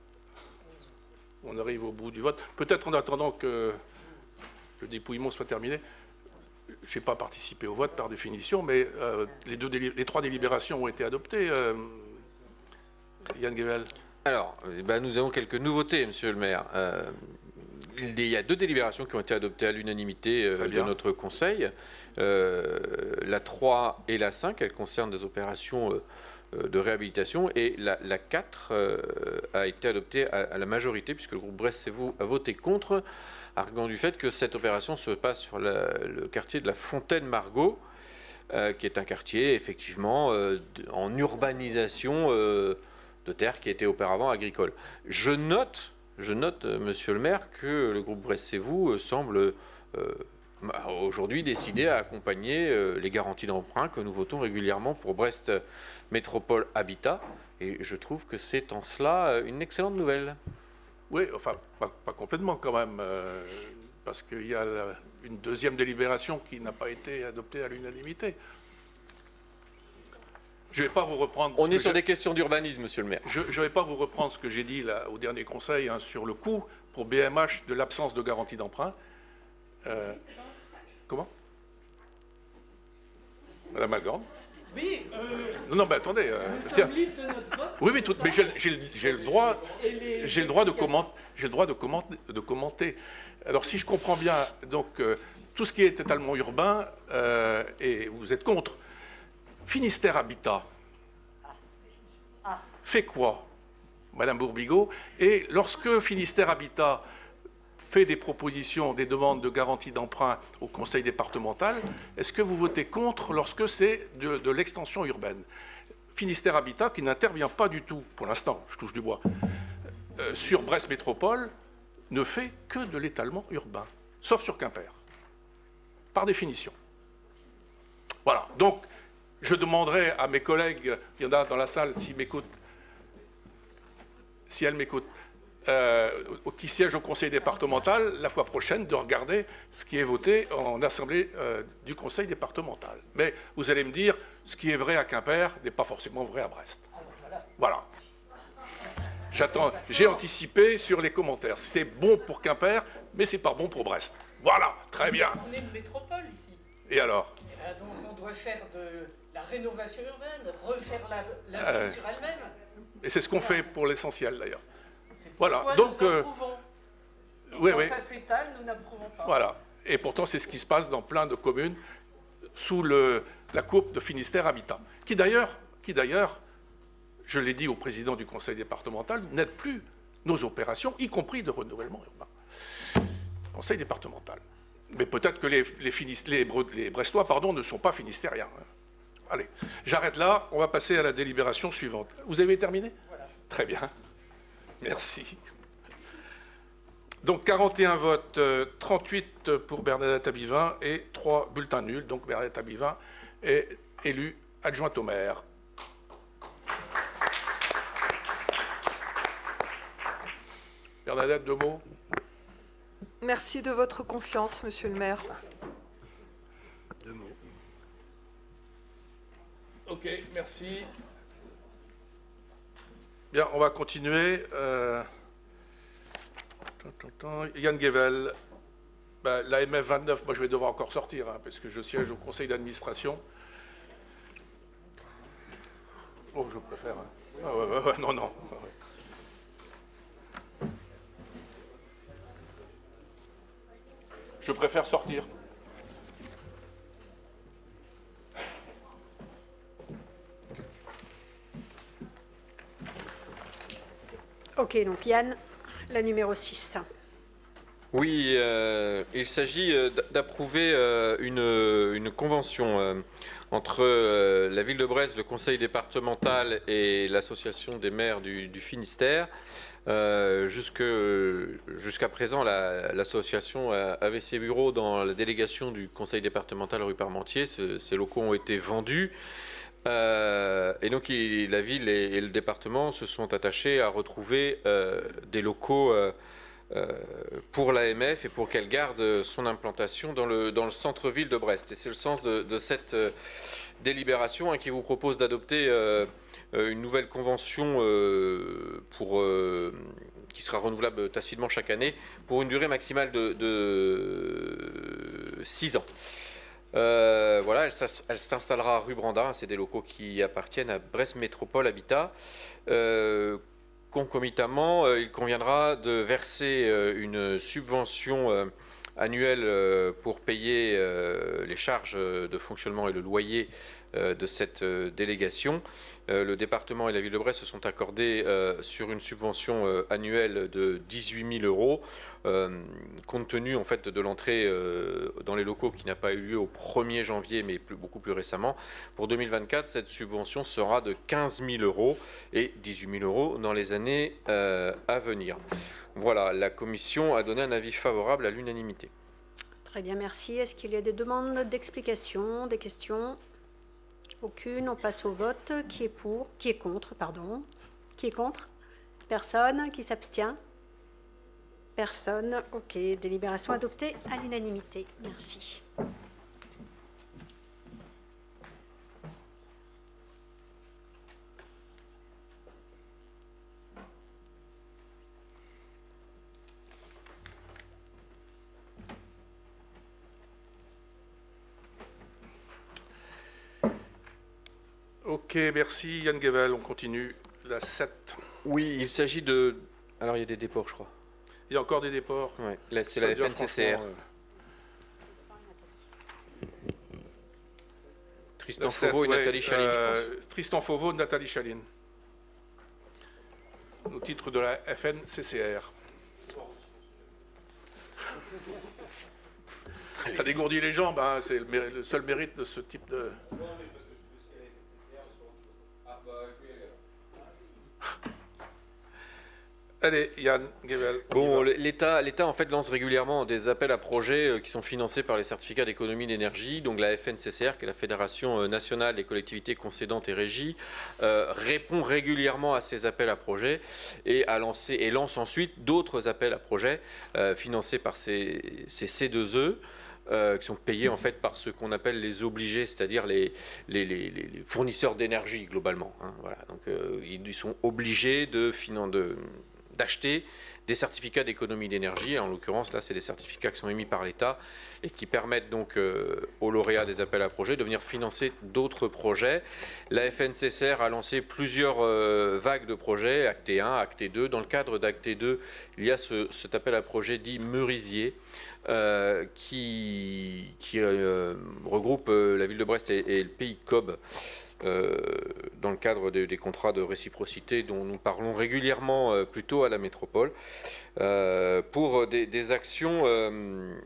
on arrive au bout du vote. Peut-être en attendant que le dépouillement soit terminé. Je n'ai pas participé au vote par définition, mais euh, les, deux les trois délibérations ont été adoptées. Euh, Yann Guével. Alors, eh ben, nous avons quelques nouveautés, monsieur le maire. Euh, il y a deux délibérations qui ont été adoptées à l'unanimité euh, de notre conseil. Euh, la trois et la cinq, elles concernent des opérations euh, de réhabilitation, et la, la quatre euh, a été adoptée à, à la majorité, puisque le groupe Brest-C'est-Vous a voté contre, arguant du fait que cette opération se passe sur la, le quartier de la Fontaine-Margot, euh, qui est un quartier effectivement euh, de, en urbanisation euh, de terre qui était auparavant agricole. Je note, je note, euh, monsieur le maire, que le groupe Brest-C'est-Vous euh, semble euh, aujourd'hui décidé à accompagner euh, les garanties d'emprunt que nous votons régulièrement pour Brest Métropole Habitat, et je trouve que c'est en cela une excellente nouvelle. Oui, enfin, pas, pas complètement quand même, euh, parce qu'il y a la, une deuxième délibération qui n'a pas été adoptée à l'unanimité. Je ne vais pas vous reprendre... On est sur des questions d'urbanisme, monsieur le maire. Je ne vais pas vous reprendre ce que j'ai dit là, au dernier conseil hein, sur le coût pour B M H de l'absence de garantie d'emprunt. Euh, comment Madame Malgorn? Oui, euh, non, non, mais attendez. Euh, de notre vote, oui, oui, tout, mais j'ai le droit, j'ai le droit de commenter, j'ai le droit de commenter, de commenter. Alors, si je comprends bien, donc euh, tout ce qui est étalement urbain, euh, et vous êtes contre. Finistère Habitat fait quoi, Madame Bourbigo? Et lorsque Finistère Habitat fait des propositions, des demandes de garantie d'emprunt au conseil départemental, est-ce que vous votez contre lorsque c'est de, de l'extension urbaine? Finistère Habitat, qui n'intervient pas du tout, pour l'instant, je touche du bois, euh, sur Brest Métropole, ne fait que de l'étalement urbain, sauf sur Quimper, par définition. Voilà, donc je demanderai à mes collègues, il y en a dans la salle, s'ils m'écoutent, si elles m'écoutent, euh, qui siègent au conseil départemental, la fois prochaine, de regarder ce qui est voté en assemblée euh, du conseil départemental. Mais vous allez me dire, ce qui est vrai à Quimper n'est pas forcément vrai à Brest. Voilà. J'attends, j'ai anticipé sur les commentaires. C'est bon pour Quimper, mais c'est pas bon pour Brest. Voilà, très bien. On est une métropole ici. Et alors? Donc on doit faire de la rénovation urbaine, refaire la, la euh, ville sur elle-même. Et c'est ce qu'on fait pour l'essentiel d'ailleurs. Voilà, voilà. Donc, nous euh, oui, quand oui. ça s'étale, nous n'approuvons pas. Voilà. Et pourtant, c'est ce qui se passe dans plein de communes sous le, la coupe de Finistère Habitat, qui d'ailleurs, qui d'ailleurs, je l'ai dit au président du conseil départemental, n'aide plus nos opérations, y compris de renouvellement urbain. Conseil départemental. Mais peut-être que les, les, les, les Brestois pardon, ne sont pas finistériens. Allez, j'arrête là, on va passer à la délibération suivante. Vous avez terminé? Voilà. Très bien. Merci. Donc quarante et un votes, euh, trente-huit pour Bernadette Abivin et trois bulletins nuls. Donc Bernadette Abivin est élue adjointe au maire. Bernadette, deux mots. Merci de votre confiance, monsieur le maire. Deux mots. Ok, merci. Bien, on va continuer. Euh... Yann Guével, ben, la M F vingt-neuf, moi je vais devoir encore sortir, hein, parce que je siège au conseil d'administration. Oh, je préfère. Hein. Ah, ouais, ouais, ouais, non, non. Ouais. Je préfère sortir. Ok, donc Yann, la numéro six. Oui, euh, il s'agit euh, d'approuver euh, une, une convention euh, entre euh, la ville de Brest, le conseil départemental et l'association des maires du, du Finistère. Euh, Jusqu'à présent, l'association la, avait ses bureaux dans la délégation du conseil départemental rue Parmentier. Ce, ces locaux ont été vendus. Euh, et donc il, la ville et, et le département se sont attachés à retrouver euh, des locaux euh, euh, pour l'A M F et pour qu'elle garde son implantation dans le, dans le centre-ville de Brest. Et c'est le sens de, de cette euh, délibération hein, qui vous propose d'adopter euh, une nouvelle convention euh, pour, euh, qui sera renouvelable tacitement chaque année pour une durée maximale de, de six ans. Euh, voilà, elle s'installera à rue Brandin, c'est des locaux qui appartiennent à Brest Métropole Habitat. Euh, concomitamment, euh, il conviendra de verser euh, une subvention euh, annuelle euh, pour payer euh, les charges de fonctionnement et le loyer euh, de cette euh, délégation. Euh, le département et la ville de Brest se sont accordés euh, sur une subvention euh, annuelle de dix-huit mille euros. Euh, compte tenu en fait de l'entrée euh, dans les locaux qui n'a pas eu lieu au premier janvier mais plus, beaucoup plus récemment, pour deux mille vingt-quatre cette subvention sera de quinze mille euros et dix-huit mille euros dans les années euh, à venir. Voilà, la commission a donné un avis favorable à l'unanimité. Très bien, merci. Est-ce qu'il y a des demandes d'explication, des questions? Aucune, on passe au vote. Qui est pour? Qui est contre, pardon? Qui est contre? Personne. Qui s'abstient? Personne. Ok, délibération adoptée à l'unanimité. Merci. Ok, merci Yann Guével. On continue. La sept. Oui, il s'agit de... Alors il y a des déports, je crois. Il y a encore des déports. Ouais, là, c'est la F N C C R. Euh... Tristan Fauveau et ouais, Nathalie Chaline, euh, je pense. Tristan Fauveau, Nathalie Chaline. Au titre de la F N C C R. Ça dégourdit les jambes, hein, c'est le, le seul mérite de ce type de... Allez, Yann Guevel. Bon, l'État, l'État en fait lance régulièrement des appels à projets qui sont financés par les certificats d'économie d'énergie. Donc la F N C C R, qui est la Fédération nationale des collectivités concédantes et régies, euh, répond régulièrement à ces appels à projets et a lancé et lance ensuite d'autres appels à projets euh, financés par ces, ces C deux E. Euh, qui sont payés en fait par ce qu'on appelle les obligés, c'est-à-dire les, les, les, les fournisseurs d'énergie globalement. Hein, voilà. Donc euh, ils sont obligés de, de, d'acheter des certificats d'économie d'énergie. En l'occurrence, là, c'est des certificats qui sont émis par l'État et qui permettent donc euh, aux lauréats des appels à projets de venir financer d'autres projets. La F N C C R a lancé plusieurs euh, vagues de projets, Acte un, Acte deux. Dans le cadre d'Acte deux, il y a ce, cet appel à projet dit Merisier, Euh, qui, qui euh, regroupe euh, la ville de Brest et, et le pays C O B euh, dans le cadre de, des contrats de réciprocité dont nous parlons régulièrement euh, plutôt à la métropole, euh, pour des, des actions euh,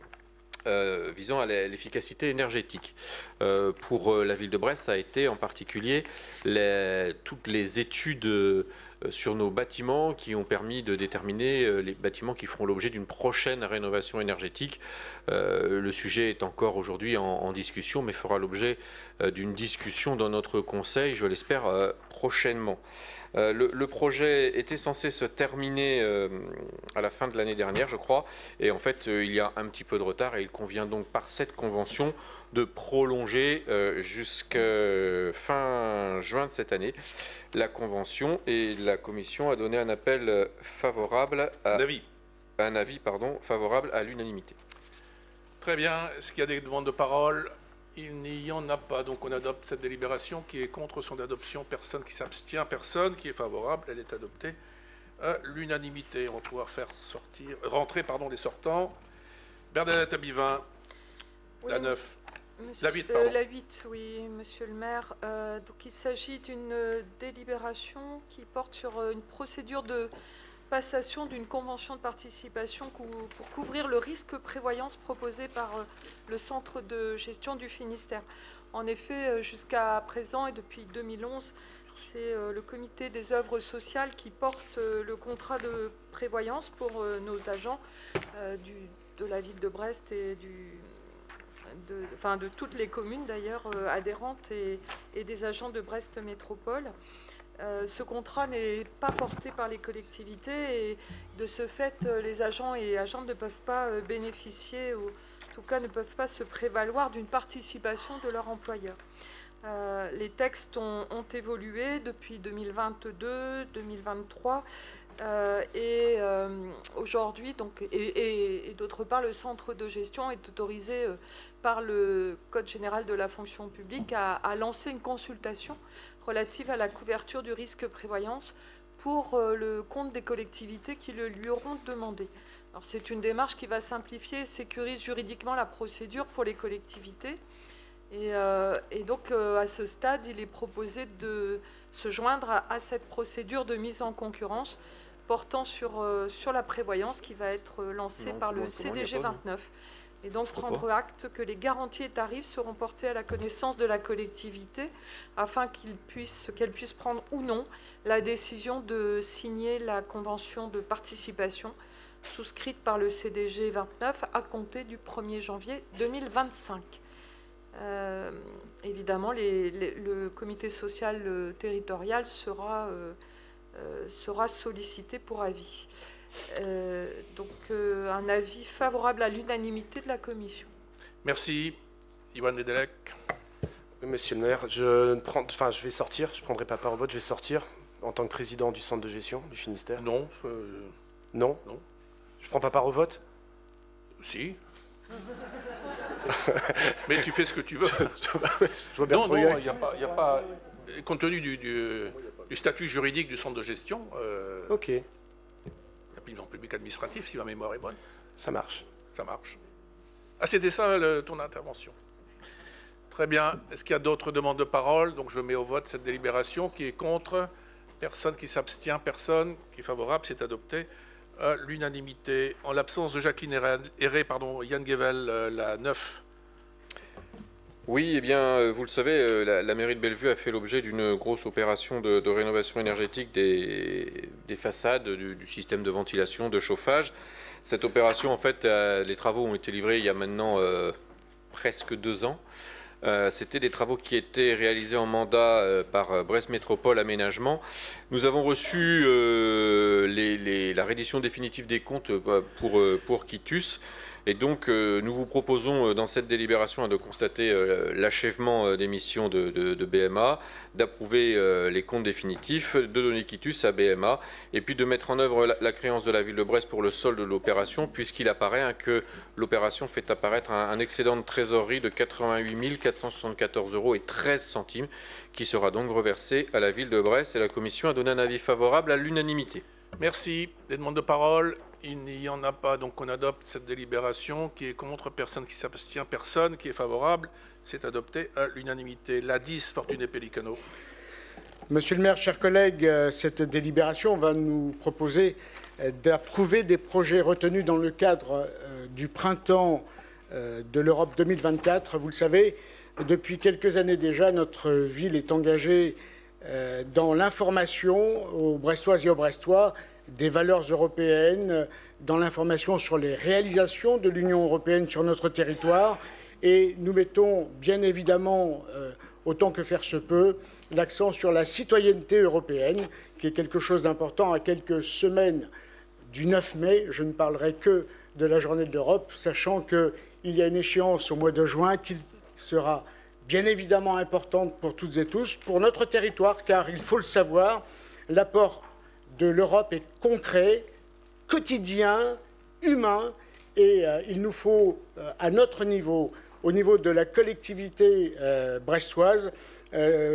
euh, visant à l'efficacité énergétique. Euh, pour la ville de Brest, ça a été en particulier les, toutes les études euh, sur nos bâtiments qui ont permis de déterminer les bâtiments qui feront l'objet d'une prochaine rénovation énergétique. Euh, le sujet est encore aujourd'hui en, en discussion, mais fera l'objet euh, d'une discussion dans notre conseil, je l'espère, euh, prochainement. Euh, le, le projet était censé se terminer euh, à la fin de l'année dernière, je crois, et en fait, euh, il y a un petit peu de retard et il convient donc par cette convention de prolonger euh, jusqu'à fin juin de cette année la convention, et la commission a donné un appel favorable à, un avis, un avis pardon, favorable à l'unanimité. Très bien. Est-ce qu'il y a des demandes de parole? Il n'y en a pas. Donc on adopte cette délibération. Qui est contre son adoption? Personne qui s'abstient. Personne qui est favorable. Elle est adoptée à l'unanimité. On va pouvoir faire sortir, rentrer pardon, les sortants. Bernadette Abivin, oui, la neuf. Monsieur, la huit, pardon. Euh, la huit, oui, monsieur le maire. Euh, donc il s'agit d'une délibération qui porte sur une procédure de passation d'une convention de participation pour couvrir le risque prévoyance proposé par le centre de gestion du Finistère. En effet, jusqu'à présent et depuis deux mille onze, c'est le comité des œuvres sociales qui porte le contrat de prévoyance pour nos agents du, de la ville de Brest et du, de, enfin, de toutes les communes d'ailleurs adhérentes et, et des agents de Brest Métropole. Euh, ce contrat n'est pas porté par les collectivités et de ce fait, les agents et agentes ne peuvent pas bénéficier, ou en tout cas ne peuvent pas se prévaloir d'une participation de leur employeur. Euh, les textes ont, ont évolué depuis deux mille vingt-deux, deux mille vingt-trois euh, et euh, aujourd'hui, donc, et, et, et d'autre part, le centre de gestion est autorisé euh, par le Code général de la fonction publique à, à lancer une consultation relative à la couverture du risque prévoyance pour euh, le compte des collectivités qui le lui auront demandé. Alors, c'est une démarche qui va simplifier et sécuriser juridiquement la procédure pour les collectivités. Et, euh, et donc, euh, à ce stade, il est proposé de se joindre à, à cette procédure de mise en concurrence portant sur, euh, sur la prévoyance qui va être lancée non, par le C D G vingt-neuf. Et donc prendre acte que les garanties et tarifs seront portés à la connaissance de la collectivité afin qu'il puisse, qu'elle puisse prendre ou non la décision de signer la convention de participation souscrite par le C D G vingt-neuf à compter du premier janvier deux mille vingt-cinq. Euh, évidemment, les, les, le comité social euh, territorial sera, euh, euh, sera sollicité pour avis. Euh, donc euh, un avis favorable à l'unanimité de la commission. Merci. Iwan Nedelec. Monsieur le maire, je, prends, enfin, je vais sortir, je ne prendrai pas part au vote, je vais sortir en tant que président du centre de gestion du Finistère. Non. Euh... Non Non. Je ne prends pas part au vote? Si. Mais tu fais ce que tu veux. Je, je, je vois bien non, trop non, il n'y a pas... Y a pas compte tenu du, du, du statut juridique du centre de gestion... Euh, ok. En public administratif, si ma mémoire est bonne. Ça marche. Ça marche. Ah, c'était ça le, ton intervention. Très bien. Est-ce qu'il y a d'autres demandes de parole? Donc je mets au vote cette délibération. Qui est contre? Personne qui s'abstient? Personne qui est favorable? C'est adopté à l'unanimité. En l'absence de Jacqueline Héré, pardon, Yann Guevel, la neuf. Oui, eh bien, vous le savez, la, la mairie de Bellevue a fait l'objet d'une grosse opération de, de rénovation énergétique des, des façades, du, du système de ventilation, de chauffage. Cette opération, en fait, euh, les travaux ont été livrés il y a maintenant euh, presque deux ans. Euh, C'était des travaux qui étaient réalisés en mandat euh, par Brest Métropole Aménagement. Nous avons reçu euh, les, les, la reddition définitive des comptes euh, pour, euh, pour Quitus. Et donc, euh, nous vous proposons euh, dans cette délibération hein, de constater euh, l'achèvement euh, des missions de, de, de B M A, d'approuver euh, les comptes définitifs, de donner quitus à B M A, et puis de mettre en œuvre la, la créance de la ville de Brest pour le solde de l'opération, puisqu'il apparaît hein, que l'opération fait apparaître un, un excédent de trésorerie de quatre-vingt-huit mille quatre cent soixante-quatorze euros et treize centimes, qui sera donc reversé à la ville de Brest. Et la commission a donné un avis favorable à l'unanimité. Merci. Des demandes de parole? Il n'y en a pas, donc on adopte cette délibération. Qui est contre? Personne qui s'abstient? Personne qui est favorable? C'est adopté à l'unanimité. La dix, Fortuné Pellicano. Monsieur le maire, chers collègues, cette délibération va nous proposer d'approuver des projets retenus dans le cadre du printemps de l'Europe deux mille vingt-quatre. Vous le savez, depuis quelques années déjà, notre ville est engagée dans l'information aux Brestoises et aux Brestois des valeurs européennes, dans l'information sur les réalisations de l'Union européenne sur notre territoire. Et nous mettons bien évidemment, euh, autant que faire se peut, l'accent sur la citoyenneté européenne, qui est quelque chose d'important. À quelques semaines du neuf mai, je ne parlerai que de la journée de l'Europe, sachant qu'il y a une échéance au mois de juin qui sera bien évidemment importante pour toutes et tous, pour notre territoire, car il faut le savoir, l'apport de l'Europe est concret, quotidien, humain, et euh, il nous faut, euh, à notre niveau, au niveau de la collectivité euh, brestoise, euh,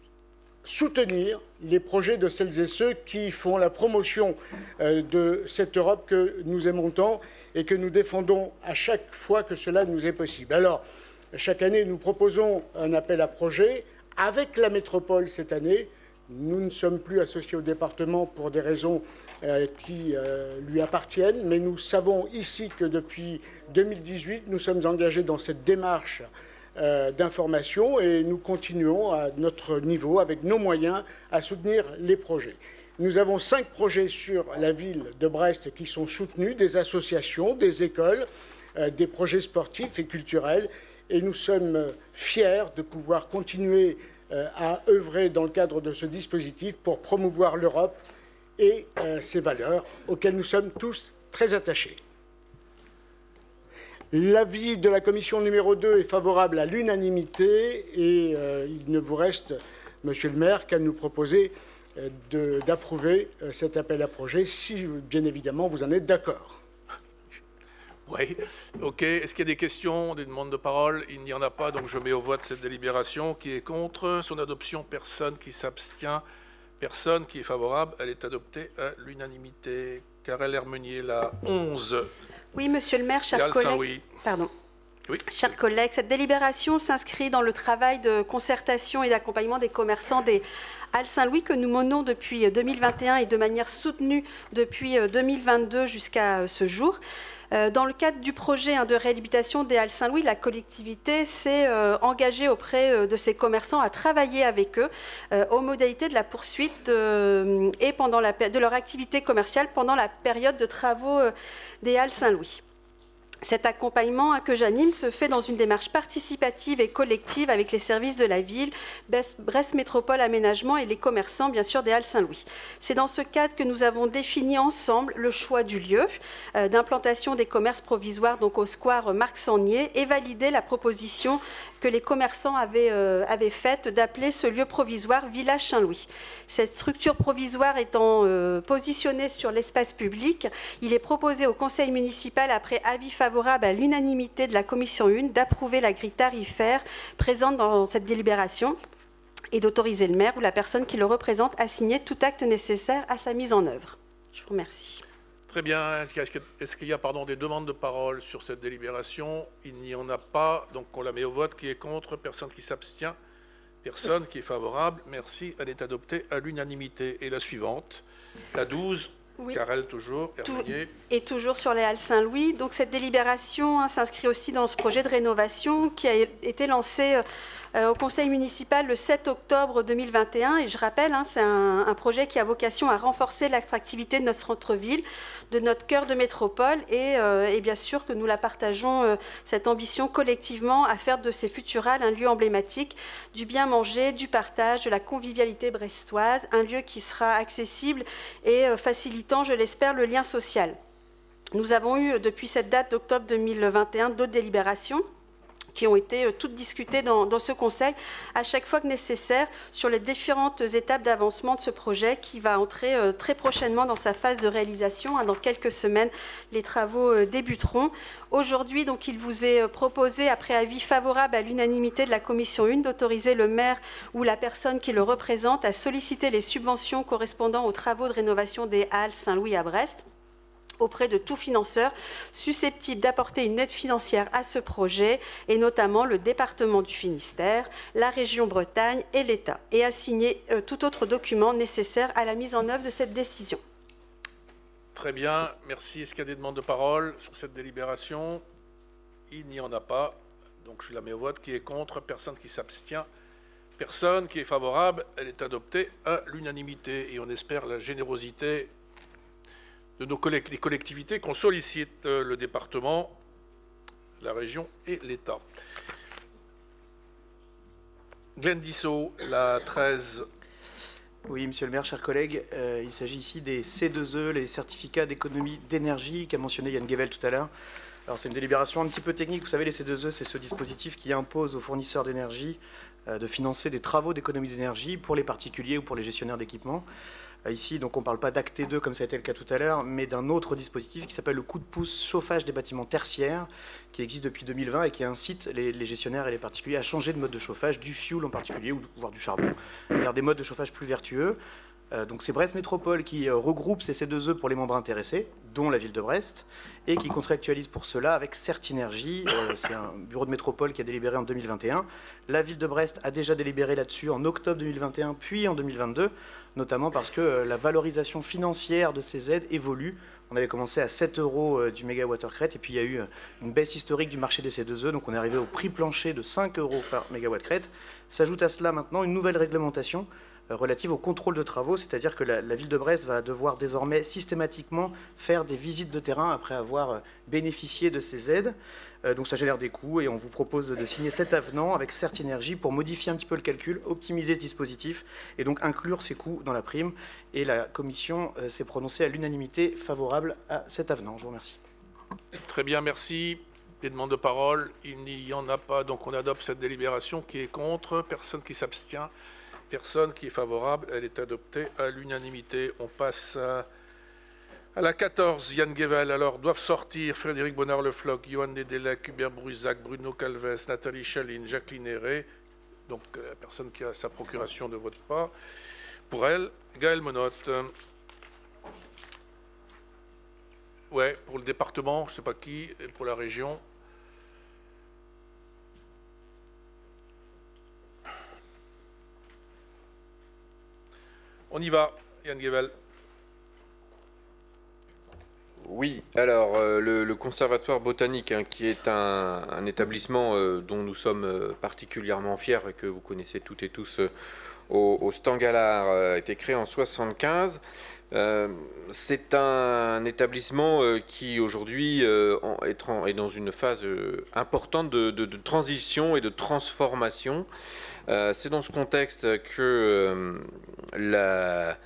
soutenir les projets de celles et ceux qui font la promotion euh, de cette Europe que nous aimons tant et que nous défendons à chaque fois que cela nous est possible. Alors, chaque année, nous proposons un appel à projet avec la métropole cette année. Nous ne sommes plus associés au département pour des raisons euh, qui euh, lui appartiennent, mais nous savons ici que depuis deux mille dix-huit, nous sommes engagés dans cette démarche euh, d'information et nous continuons à notre niveau, avec nos moyens, à soutenir les projets. Nous avons cinq projets sur la ville de Brest qui sont soutenus, des associations, des écoles, euh, des projets sportifs et culturels, et nous sommes fiers de pouvoir continuer à œuvrer dans le cadre de ce dispositif pour promouvoir l'Europe et euh, ses valeurs auxquelles nous sommes tous très attachés. L'avis de la commission numéro deux est favorable à l'unanimité et euh, il ne vous reste, monsieur le maire, qu'à nous proposer euh, d'approuver euh, cet appel à projet si, bien évidemment, vous en êtes d'accord. Oui, ok. Est-ce qu'il y a des questions, des demandes de parole? Il n'y en a pas, donc je mets au vote cette délibération. Qui est contre son adoption? Personne qui s'abstient? Personne qui est favorable? Elle est adoptée à l'unanimité. Karel Hermenier, la onze. Oui, monsieur le maire, chers collègues. Oui. Pardon. Oui. Chers collègues, cette délibération s'inscrit dans le travail de concertation et d'accompagnement des commerçants des Halles Saint-Louis que nous menons depuis deux mille vingt et un et de manière soutenue depuis deux mille vingt-deux jusqu'à ce jour. Dans le cadre du projet de réhabilitation des Halles Saint-Louis, la collectivité s'est engagée auprès de ces commerçants à travailler avec eux aux modalités de la poursuite et pendant la, de leur activité commerciale pendant la période de travaux des Halles Saint-Louis. Cet accompagnement que j'anime se fait dans une démarche participative et collective avec les services de la ville, Brest Métropole Aménagement et les commerçants, bien sûr, des Halles Saint-Louis. C'est dans ce cadre que nous avons défini ensemble le choix du lieu euh, d'implantation des commerces provisoires, donc au square Marc-Sangnier, et validé la proposition que les commerçants avaient, euh, avaient faite d'appeler ce lieu provisoire Village Saint-Louis. Cette structure provisoire étant euh, positionnée sur l'espace public, il est proposé au conseil municipal, après avis favorable à l'unanimité de la commission un, d'approuver la grille tarifaire présente dans cette délibération et d'autoriser le maire ou la personne qui le représente à signer tout acte nécessaire à sa mise en œuvre. Je vous remercie. Très bien. Est-ce qu'il y a pardon, des demandes de parole sur cette délibération? Il n'y en a pas, donc on la met au vote. Qui est contre? Personne qui s'abstient? Personne qui est favorable? Merci. Elle est adoptée à l'unanimité. Et la suivante, la douze. Oui. Carrel toujours, Tout, Herminier. et toujours sur les Halles Saint-Louis. Donc cette délibération hein, s'inscrit aussi dans ce projet de rénovation qui a été lancé euh, au conseil municipal le sept octobre deux mille vingt et un. Et je rappelle, hein, c'est un, un projet qui a vocation à renforcer l'attractivité de notre centre-ville, de notre cœur de métropole et, euh, et bien sûr que nous la partageons, euh, cette ambition collectivement à faire de ces Futurales un lieu emblématique du bien manger, du partage, de la convivialité brestoise, un lieu qui sera accessible et euh, facilitant, je l'espère, le lien social. Nous avons eu depuis cette date d'octobre deux mille vingt et un d'autres délibérations qui ont été toutes discutées dans, dans ce Conseil, à chaque fois que nécessaire, sur les différentes étapes d'avancement de ce projet qui va entrer euh, très prochainement dans sa phase de réalisation. Hein, dans quelques semaines, les travaux euh, débuteront. Aujourd'hui, donc, il vous est proposé, après avis favorable à l'unanimité de la Commission un, d'autoriser le maire ou la personne qui le représente à solliciter les subventions correspondant aux travaux de rénovation des Halles Saint-Louis à Brest auprès de tout financeur susceptible d'apporter une aide financière à ce projet, et notamment le département du Finistère, la région Bretagne et l'État, et à signer euh, tout autre document nécessaire à la mise en œuvre de cette décision. Très bien, merci. Est-ce qu'il y a des demandes de parole sur cette délibération? Il n'y en a pas, donc je la mets au vote. Qui est contre? Personne qui s'abstient? Personne qui est favorable? Elle est adoptée à l'unanimité, et on espère la générosité de nos collect les collectivités qu'on sollicite, euh, le département, la région et l'État. Glenn Dissot, la treize. Oui, monsieur le maire, chers collègues, euh, il s'agit ici des C deux E, les certificats d'économie d'énergie qu'a mentionné Yann Guevel tout à l'heure. Alors c'est une délibération un petit peu technique. Vous savez, les C deux E, c'est ce dispositif qui impose aux fournisseurs d'énergie euh, de financer des travaux d'économie d'énergie pour les particuliers ou pour les gestionnaires d'équipements. Ici, donc, on ne parle pas d'Acte deux, comme ça a été le cas tout à l'heure, mais d'un autre dispositif qui s'appelle le coup de pouce chauffage des bâtiments tertiaires, qui existe depuis deux mille vingt et qui incite les, les gestionnaires et les particuliers à changer de mode de chauffage, du fioul en particulier, ou voire du charbon, vers des modes de chauffage plus vertueux. Euh, donc c'est Brest Métropole qui euh, regroupe ces C deux E pour les membres intéressés, dont la ville de Brest, et qui contractualise pour cela avec Certinergie. Euh, c'est un bureau de métropole qui a délibéré en deux mille vingt et un. La ville de Brest a déjà délibéré là-dessus en octobre deux mille vingt et un, puis en deux mille vingt-deux, notamment parce que euh, la valorisation financière de ces aides évolue. On avait commencé à sept euros euh, du mégawattheure-crête, et puis il y a eu euh, une baisse historique du marché des C deux E, donc on est arrivé au prix plancher de cinq euros par mégawatt-crête. S'ajoute à cela maintenant une nouvelle réglementation relative au contrôle de travaux, c'est-à-dire que la, la ville de Brest va devoir désormais systématiquement faire des visites de terrain après avoir bénéficié de ces aides. Euh, donc ça génère des coûts, et on vous propose de signer cet avenant avec Certinergie pour modifier un petit peu le calcul, optimiser ce dispositif et donc inclure ces coûts dans la prime. Et la commission euh, s'est prononcée à l'unanimité favorable à cet avenant. Je vous remercie. Très bien, merci. Des demandes de parole? Il n'y en a pas, donc on adopte cette délibération. Qui est contre? Personne qui s'abstient? Personne qui est favorable? Elle est adoptée à l'unanimité. On passe à, à la quatorze. Yann Guevel. Alors, doivent sortir Frédéric Bonnard-Le Floch, Johan Nedelec, Hubert Brusac, Bruno Calves, Nathalie Chaline, Jacqueline Héré. Donc, la personne qui a sa procuration ne vote pas. Pour elle, Gaël Monotte. Ouais, pour le département, je ne sais pas qui, et pour la région. On y va, Yann Guevel. Oui, alors euh, le, le Conservatoire botanique, hein, qui est un, un établissement euh, dont nous sommes euh, particulièrement fiers et que vous connaissez toutes et tous euh, au, au Stangalard, euh, a été créé en soixante-quinze. Euh, c'est un établissement euh, qui aujourd'hui euh, est, est dans une phase euh, importante de, de, de transition et de transformation. Euh, c'est dans ce contexte que euh, la,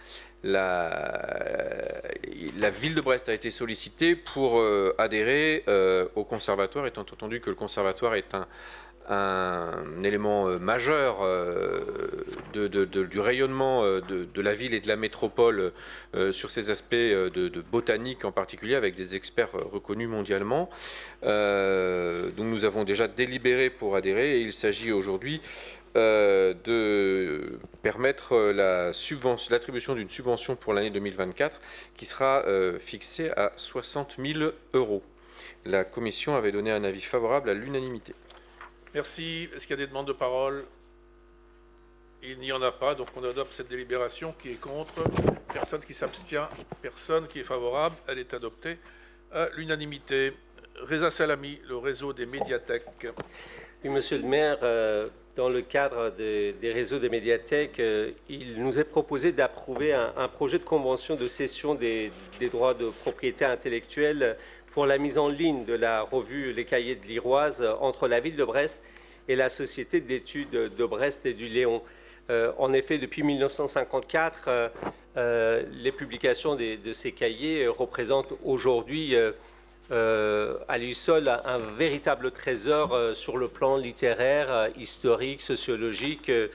la, la ville de Brest a été sollicitée pour euh, adhérer euh, au conservatoire, étant entendu que le conservatoire est un, un élément euh, majeur euh, de, de, de, du rayonnement euh, de, de la ville et de la métropole euh, sur ces aspects euh, de, de botanique en particulier, avec des experts euh, reconnus mondialement. Euh, donc nous avons déjà délibéré pour adhérer, et il s'agit aujourd'hui Euh, de permettre la subvention, l'attribution d'une subvention pour l'année deux mille vingt-quatre qui sera euh, fixée à soixante mille euros. La commission avait donné un avis favorable à l'unanimité. Merci. Est-ce qu'il y a des demandes de parole? Il n'y en a pas, donc on adopte cette délibération. Qui est contre? Personne qui s'abstient, personne qui est favorable. Elle est adoptée à l'unanimité. Reza Salami, le réseau des médiathèques. Oui, Monsieur le maire, euh, dans le cadre des, des réseaux des médiathèques, euh, il nous est proposé d'approuver un, un projet de convention de cession des, des droits de propriété intellectuelle pour la mise en ligne de la revue Les Cahiers de l'Iroise entre la ville de Brest et la Société d'études de Brest et du Léon. Euh, en effet, depuis mille neuf cent cinquante-quatre, euh, euh, les publications des, de ces cahiers représentent aujourd'hui euh, euh, à lui seul un véritable trésor euh, sur le plan littéraire, euh, historique, sociologique, euh,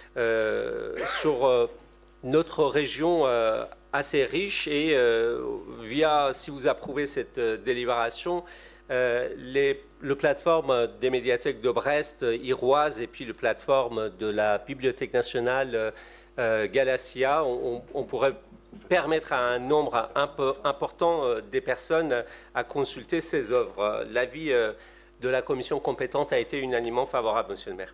euh, sur euh, notre région euh, assez riche. Et euh, via, si vous approuvez cette euh, délibération, euh, les, le plateforme des médiathèques de Brest, Iroise, et puis le plateforme de la Bibliothèque nationale euh, Galacia, on, on pourrait permettre à un nombre un peu important euh, des personnes à consulter ces œuvres. L'avis euh, de la commission compétente a été unanimement favorable, Monsieur le maire.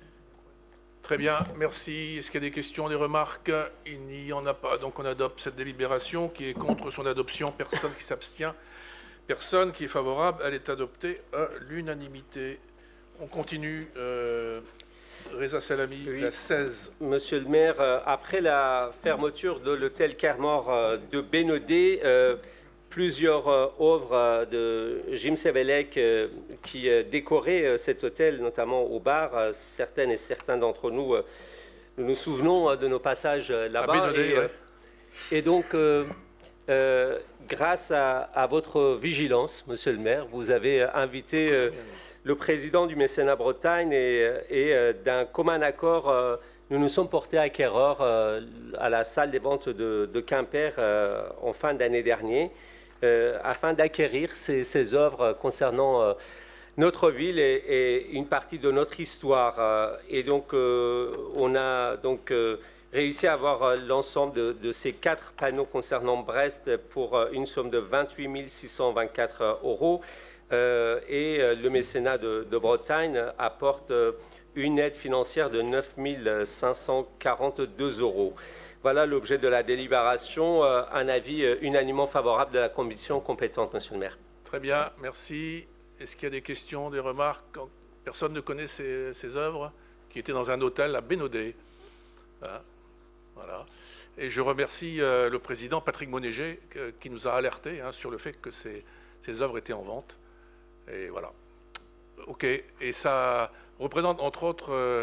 Très bien, merci. Est-ce qu'il y a des questions, des remarques? Il n'y en a pas, donc on adopte cette délibération. Qui est contre son adoption? Personne qui s'abstient, personne qui est favorable. Elle est adoptée à l'unanimité. On continue. Euh, Reza Salami, oui. La seize. Monsieur le maire, euh, après la fermeture de l'hôtel Carmor euh, de Bénodet, euh, plusieurs euh, œuvres euh, de Jim Sevelec euh, qui euh, décoraient euh, cet hôtel, notamment au bar. Euh, certaines et certains d'entre nous, euh, nous nous souvenons euh, de nos passages euh, là-bas. Et, euh, ouais. et donc, euh, euh, grâce à, à votre vigilance, monsieur le maire, vous avez invité euh, le président du mécénat Bretagne et, et euh, d'un commun accord, euh, nous nous sommes portés acquéreurs euh, à la salle des ventes de, de Quimper euh, en fin d'année dernière, euh, afin d'acquérir ces, ces œuvres concernant euh, notre ville et, et une partie de notre histoire. Euh, et donc, euh, on a donc euh, réussi à avoir euh, l'ensemble de, de ces quatre panneaux concernant Brest pour euh, une somme de vingt-huit mille six cent vingt-quatre euros. Euh, et euh, le mécénat de, de Bretagne apporte euh, une aide financière de neuf mille cinq cent quarante-deux euros. Voilà l'objet de la délibération. Euh, un avis euh, unanimement favorable de la commission compétente, monsieur le maire. Très bien, merci. Est-ce qu'il y a des questions, des remarques? Personne ne connaît ces, ces œuvres qui étaient dans un hôtel à Bénodet. Hein, voilà. Et je remercie euh, le président Patrick Monéger que, qui nous a alertés hein, sur le fait que ces, ces œuvres étaient en vente. Et voilà. OK. Et ça représente, entre autres, euh,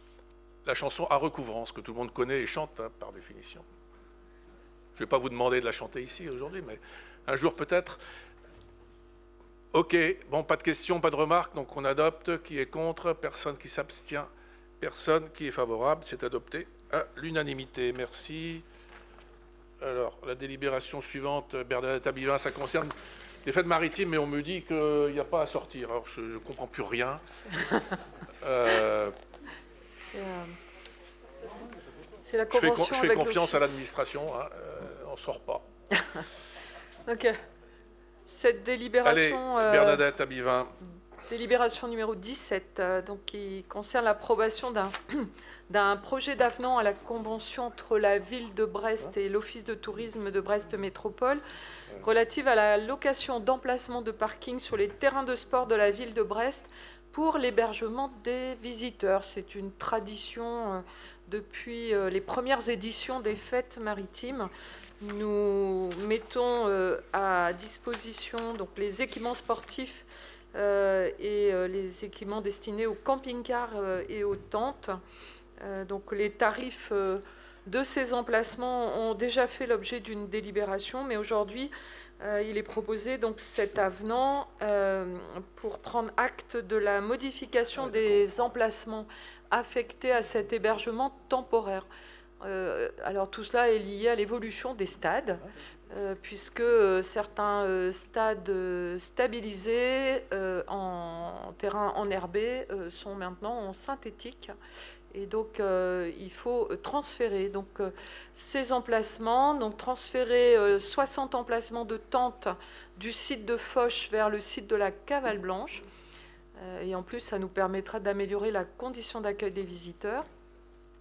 la chanson à recouvrance, que tout le monde connaît et chante, hein, par définition. Je ne vais pas vous demander de la chanter ici aujourd'hui, mais un jour peut-être. OK. Bon, pas de questions, pas de remarques. Donc on adopte. Qui est contre? Personne qui s'abstient. Personne qui est favorable. C'est adopté à l'unanimité. Merci. Alors, la délibération suivante, Bernadette Abivin, ça concerne les fêtes maritimes, mais on me dit qu'il n'y a pas à sortir. Alors, je ne comprends plus rien. euh, C'est la convention. Je fais, je fais confiance à l'administration. Hein, euh, on ne sort pas. OK. Cette délibération... Allez, Bernadette Abivin. Euh, délibération numéro dix-sept, euh, donc, qui concerne l'approbation d'un... d'un projet d'avenant à la convention entre la ville de Brest et l'Office de tourisme de Brest Métropole relative à la location d'emplacements de parking sur les terrains de sport de la ville de Brest pour l'hébergement des visiteurs. C'est une tradition euh, depuis euh, les premières éditions des fêtes maritimes. Nous mettons euh, à disposition donc, les équipements sportifs euh, et euh, les équipements destinés aux camping-cars euh, et aux tentes. Euh, donc les tarifs euh, de ces emplacements ont déjà fait l'objet d'une délibération, mais aujourd'hui, euh, il est proposé donc cet avenant euh, pour prendre acte de la modification des emplacements affectés à cet hébergement temporaire. Euh, alors tout cela est lié à l'évolution des stades, euh, puisque euh, certains euh, stades euh, stabilisés euh, en terrain enherbé euh, sont maintenant en synthétique. Et donc, euh, il faut transférer donc, euh, ces emplacements, donc transférer euh, soixante emplacements de tentes du site de Foch vers le site de la Cavale Blanche. Euh, et en plus, ça nous permettra d'améliorer la condition d'accueil des visiteurs.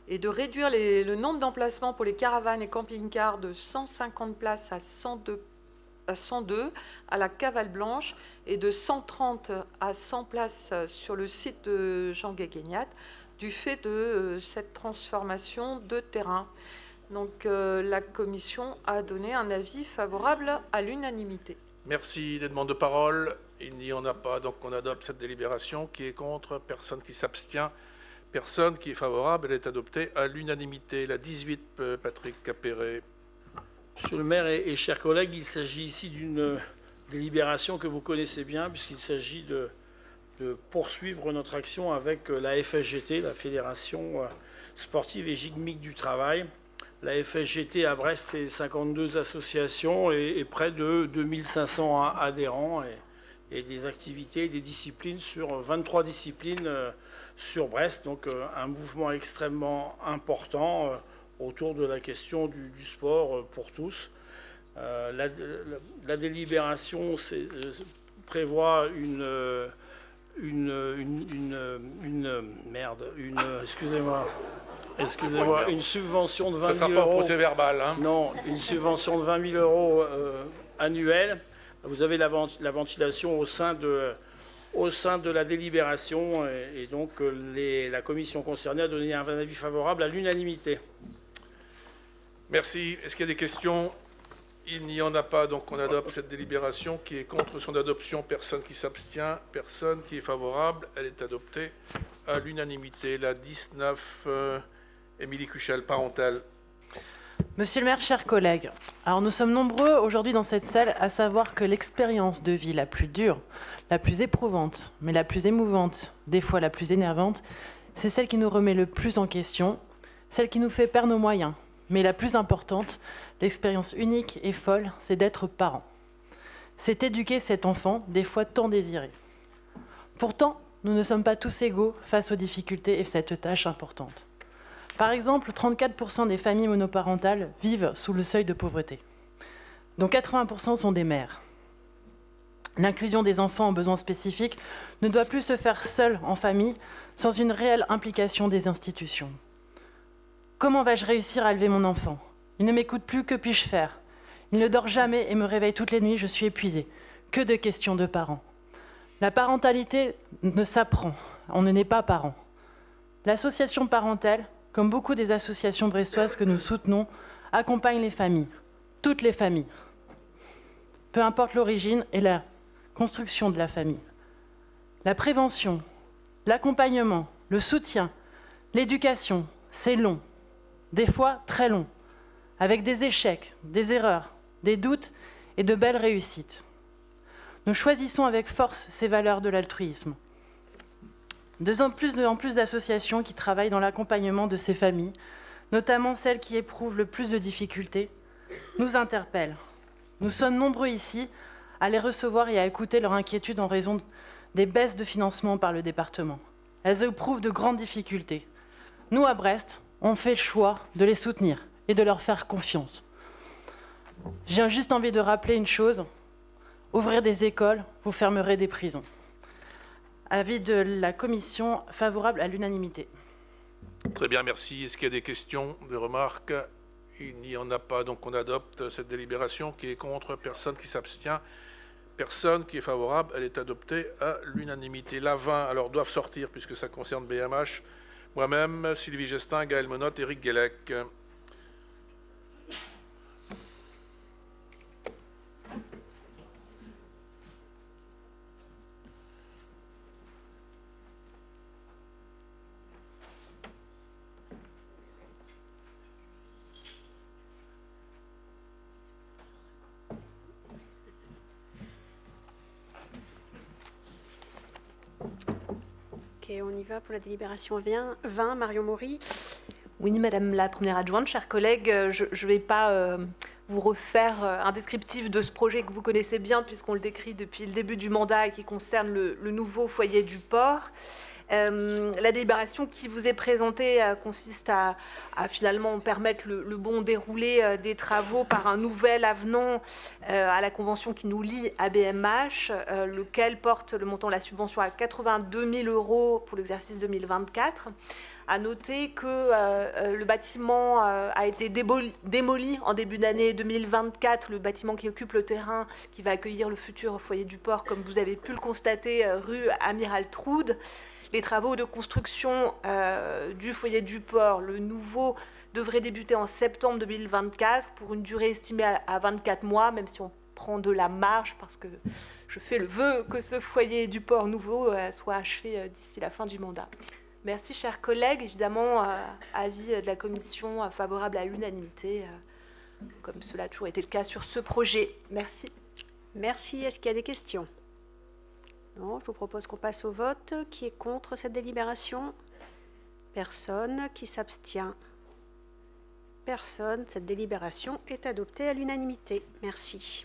et de réduire les, le nombre d'emplacements pour les caravanes et camping-cars de cent cinquante places à cent deux, à cent deux à la Cavale Blanche et de cent trente à cent places sur le site de Jean Guéguignat du fait de euh, cette transformation de terrain. Donc euh, la commission a donné un avis favorable à l'unanimité. Merci. Des demandes de parole? Il n'y en a pas, donc on adopte cette délibération. Qui est contre? Personne qui s'abstient. Personne qui est favorable. Elle est adoptée à l'unanimité. La dix-huit, Patrick Capéré. Monsieur le maire et, et chers collègues, il s'agit ici d'une délibération que vous connaissez bien, puisqu'il s'agit de, de poursuivre notre action avec la F S G T, la Fédération sportive et gymnique du travail. La F S G T à Brest, c'est cinquante-deux associations et, et près de deux mille cinq cents adhérents et, et des activités, des disciplines sur vingt-trois disciplines euh, sur Brest. Donc euh, un mouvement extrêmement important euh, autour de la question du, du sport euh, pour tous. Euh, la, la, la délibération c'est, euh, prévoit une, euh, une, une, une, une merde, une, excusez-moi. Excusez-moi, une subvention de vingt mille euros. Ça ne sera pas au procès verbal. Hein. Non, une subvention de vingt mille euros euh, annuelle. Vous avez la, vent la ventilation au sein de, au sein de la délibération. Et, et donc, les, la commission concernée a donné un avis favorable à l'unanimité. Merci. Est-ce qu'il y a des questions? Il n'y en a pas, donc on adopte cette délibération. Qui est contre son adoption? Personne qui s'abstient. Personne qui est favorable. Elle est adoptée à l'unanimité. La dix-neuf... Euh, Émilie Cuchel, parentale. Monsieur le maire, chers collègues, alors nous sommes nombreux aujourd'hui dans cette salle à savoir que l'expérience de vie la plus dure, la plus éprouvante, mais la plus émouvante, des fois la plus énervante, c'est celle qui nous remet le plus en question, celle qui nous fait perdre nos moyens. Mais la plus importante, l'expérience unique et folle, c'est d'être parent. C'est éduquer cet enfant, des fois tant désiré. Pourtant, nous ne sommes pas tous égaux face aux difficultés et cette tâche importante. Par exemple, trente-quatre pour cent des familles monoparentales vivent sous le seuil de pauvreté, dont quatre-vingts pour cent sont des mères. L'inclusion des enfants en besoins spécifiques ne doit plus se faire seule en famille, sans une réelle implication des institutions. Comment vais-je réussir à élever mon enfant? Il ne m'écoute plus, que puis-je faire? Il ne dort jamais et me réveille toutes les nuits, je suis épuisée. Que de questions de parents. La parentalité ne s'apprend, on ne naît pas parent. L'association parentale, comme beaucoup des associations brestoises que nous soutenons, accompagne les familles, toutes les familles, peu importe l'origine et la construction de la famille. La prévention, l'accompagnement, le soutien, l'éducation, c'est long, des fois très long, avec des échecs, des erreurs, des doutes et de belles réussites. Nous choisissons avec force ces valeurs de l'altruisme. De plus en plus d'associations qui travaillent dans l'accompagnement de ces familles, notamment celles qui éprouvent le plus de difficultés, nous interpellent. Nous sommes nombreux ici à les recevoir et à écouter leurs inquiétudes en raison des baisses de financement par le département. Elles éprouvent de grandes difficultés. Nous, à Brest, on fait le choix de les soutenir et de leur faire confiance. J'ai juste envie de rappeler une chose. Ouvrir des écoles, vous fermerez des prisons. Avis de la commission favorable à l'unanimité. Très bien, merci. Est-ce qu'il y a des questions, des remarques? Il n'y en a pas, donc on adopte cette délibération. Qui est contre? Personne qui s'abstient. Personne qui est favorable. Elle est adoptée à l'unanimité. La vingt, alors doivent sortir puisque ça concerne B M H. Moi-même, Sylvie Gestin, Gaël Menotte, Éric Guélec. Ok, on y va pour la délibération vingt. Marion Maury. Oui, Madame la Première Adjointe, chers collègues, je ne vais pas euh, vous refaire un descriptif de ce projet que vous connaissez bien puisqu'on le décrit depuis le début du mandat et qui concerne le, le nouveau foyer du port. Euh, la délibération qui vous est présentée euh, consiste à, à finalement permettre le, le bon déroulé euh, des travaux par un nouvel avenant euh, à la convention qui nous lie à B M H, euh, lequel porte le montant de la subvention à quatre-vingt-deux mille euros pour l'exercice deux mille vingt-quatre, À noter que euh, le bâtiment euh, a été démoli, démoli en début d'année deux mille vingt-quatre, le bâtiment qui occupe le terrain qui va accueillir le futur foyer du port, comme vous avez pu le constater, euh, rue Amiral Troude. Les travaux de construction euh, du foyer du port, le nouveau, devrait débuter en septembre deux mille vingt-quatre pour une durée estimée à, à vingt-quatre mois, même si on prend de la marge, parce que je fais le vœu que ce foyer du port nouveau euh, soit achevé euh, d'ici la fin du mandat. Merci, chers collègues. Évidemment, euh, avis de la commission euh, favorable à l'unanimité, euh, comme cela a toujours été le cas sur ce projet. Merci. Merci. Est-ce qu'il y a des questions? Non, je vous propose qu'on passe au vote. Qui est contre cette délibération? Personne. Qui s'abstient? Personne. Cette délibération est adoptée à l'unanimité. Merci.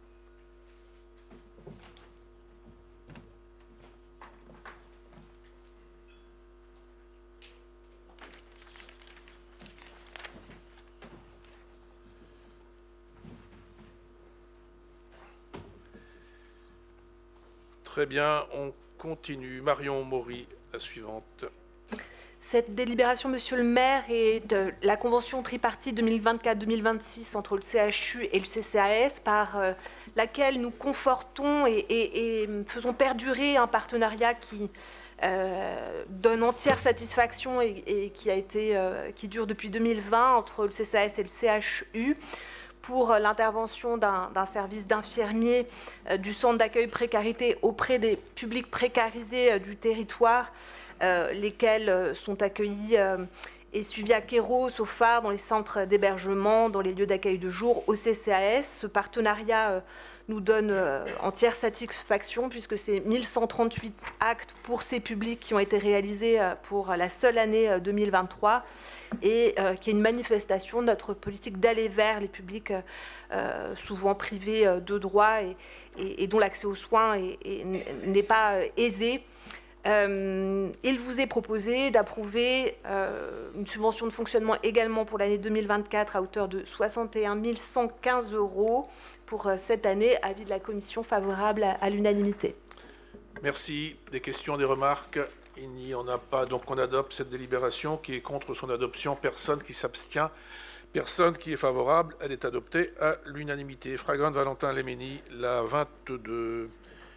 Très bien, on continue. Marion Maury, la suivante. Cette délibération, Monsieur le maire, est de la convention tripartite deux mille vingt-quatre deux mille vingt-six entre le C H U et le C C A S, par euh, laquelle nous confortons et, et, et faisons perdurer un partenariat qui euh, donne entière satisfaction et, et qui, a été, euh, qui dure depuis deux mille vingt entre le C C A S et le C H U, pour l'intervention d'un service d'infirmiers euh, du centre d'accueil précarité auprès des publics précarisés euh, du territoire, euh, lesquels euh, sont accueillis euh, et suivis à Kéros, au phare, dans les centres d'hébergement, dans les lieux d'accueil de jour, au C C A S. Ce partenariat euh, nous donne euh, entière satisfaction, puisque c'est mille cent trente-huit actes pour ces publics qui ont été réalisés euh, pour la seule année euh, deux mille vingt-trois, et euh, qui est une manifestation de notre politique d'aller vers les publics euh, souvent privés euh, de droits et, et, et dont l'accès aux soins n'est pas euh, aisé. Euh, il vous est proposé d'approuver euh, une subvention de fonctionnement également pour l'année deux mille vingt-quatre à hauteur de soixante et un mille cent quinze euros pour euh, cette année. Avis de la commission favorable à, à l'unanimité. Merci. Des questions, des remarques? Il n'y en a pas, donc on adopte cette délibération. Qui est contre son adoption? Personne. Qui s'abstient? Personne. Qui est favorable? Elle est adoptée à l'unanimité. Fragante Valentin Lémény, la vingt-deux.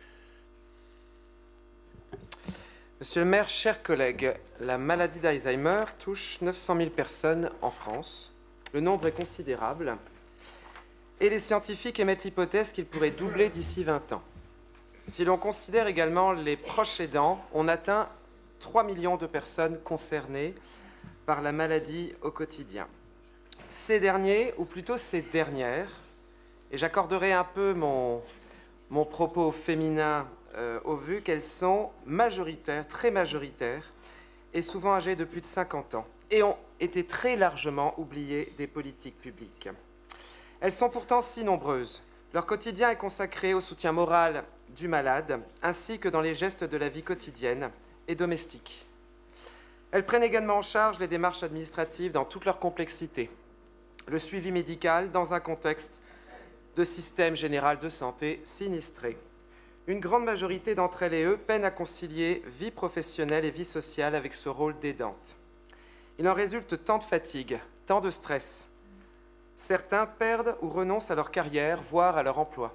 Monsieur le maire, chers collègues, la maladie d'Alzheimer touche neuf cent mille personnes en France. Le nombre est considérable et les scientifiques émettent l'hypothèse qu'il pourrait doubler d'ici vingt ans. Si l'on considère également les proches aidants, on atteint trois millions de personnes concernées par la maladie au quotidien. Ces derniers, ou plutôt ces dernières, et j'accorderai un peu mon, mon propos féminin euh, au vu qu'elles sont majoritaires, très majoritaires, et souvent âgées de plus de cinquante ans, et ont été très largement oubliées des politiques publiques. Elles sont pourtant si nombreuses. Leur quotidien est consacré au soutien moral du malade, ainsi que dans les gestes de la vie quotidienne et domestique. Elles prennent également en charge les démarches administratives dans toute leur complexité, le suivi médical dans un contexte de système général de santé sinistré. Une grande majorité d'entre elles et eux peinent à concilier vie professionnelle et vie sociale avec ce rôle d'aidante. Il en résulte tant de fatigue, tant de stress. Certains perdent ou renoncent à leur carrière, voire à leur emploi.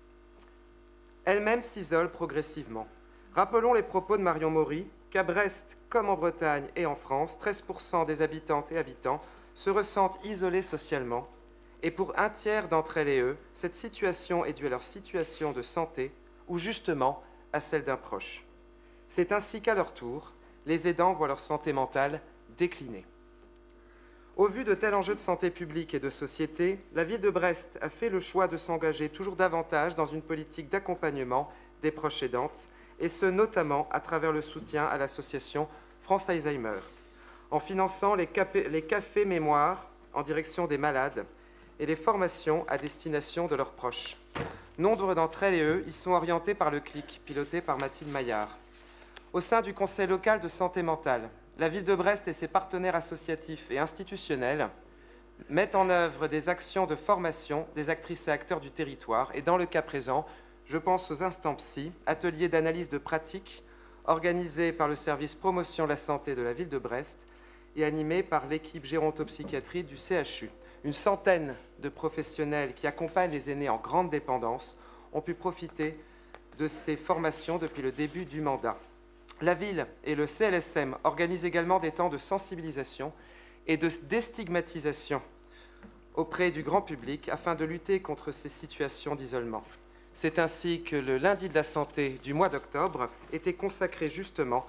Elles-mêmes s'isolent progressivement. Rappelons les propos de Marion Maury, qu'à Brest, comme en Bretagne et en France, treize pour cent des habitantes et habitants se ressentent isolés socialement, et pour un tiers d'entre elles et eux, cette situation est due à leur situation de santé ou justement à celle d'un proche. C'est ainsi qu'à leur tour, les aidants voient leur santé mentale décliner. Au vu de tels enjeux de santé publique et de société, la ville de Brest a fait le choix de s'engager toujours davantage dans une politique d'accompagnement des proches aidantes, et ce notamment à travers le soutien à l'association France Alzheimer, en finançant les, les cafés mémoire en direction des malades et les formations à destination de leurs proches. Nombre d'entre elles et eux y sont orientés par le C L I C, piloté par Mathilde Maillard. Au sein du Conseil local de santé mentale, la ville de Brest et ses partenaires associatifs et institutionnels mettent en œuvre des actions de formation des actrices et acteurs du territoire, et dans le cas présent, je pense aux instants psy, ateliers d'analyse de pratique organisés par le service promotion de la santé de la ville de Brest, et animée par l'équipe gérontopsychiatrie du C H U. Une centaine de professionnels qui accompagnent les aînés en grande dépendance ont pu profiter de ces formations depuis le début du mandat. La ville et le C L S M organisent également des temps de sensibilisation et de déstigmatisation auprès du grand public afin de lutter contre ces situations d'isolement. C'est ainsi que le lundi de la santé du mois d'octobre était consacré justement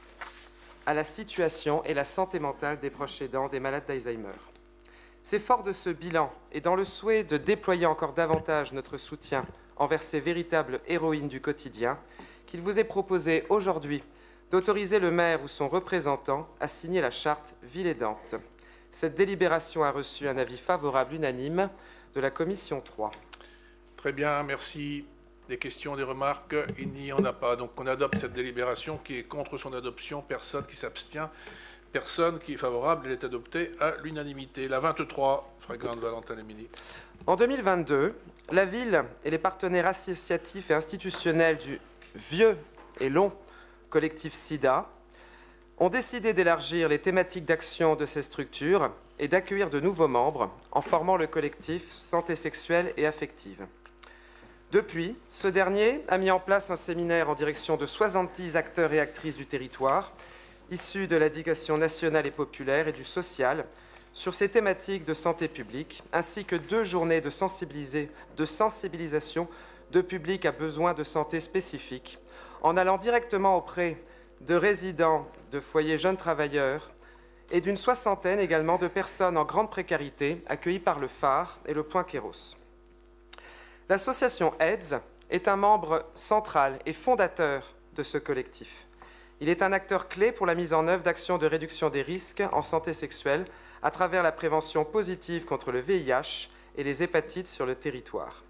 à la situation et la santé mentale des proches aidants des malades d'Alzheimer. C'est fort de ce bilan et dans le souhait de déployer encore davantage notre soutien envers ces véritables héroïnes du quotidien qu'il vous est proposé aujourd'hui d'autoriser le maire ou son représentant à signer la charte ville aidante. Cette délibération a reçu un avis favorable unanime de la commission trois. Très bien, merci. Des questions, des remarques? Il n'y en a pas. Donc on adopte cette délibération. Qui est contre son adoption? Personne. Qui s'abstient? Personne. Qui est favorable? Elle est adoptée à l'unanimité. La vingt-trois, Frégrande Valentin-Lémini. En deux mille vingt-deux, la ville et les partenaires associatifs et institutionnels du vieux et long collectif SIDA ont décidé d'élargir les thématiques d'action de ces structures et d'accueillir de nouveaux membres en formant le collectif Santé sexuelle et affective. Depuis, ce dernier a mis en place un séminaire en direction de soixante-dix acteurs et actrices du territoire, issus de l'éducation nationale et populaire et du social, sur ces thématiques de santé publique, ainsi que deux journées de, de sensibilisation de public à besoins de santé spécifiques, en allant directement auprès de résidents de foyers jeunes travailleurs et d'une soixantaine également de personnes en grande précarité accueillies par le phare et le Point Kéros. L'association AIDS est un membre central et fondateur de ce collectif. Il est un acteur clé pour la mise en œuvre d'actions de réduction des risques en santé sexuelle à travers la prévention positive contre le V I H et les hépatites sur le territoire.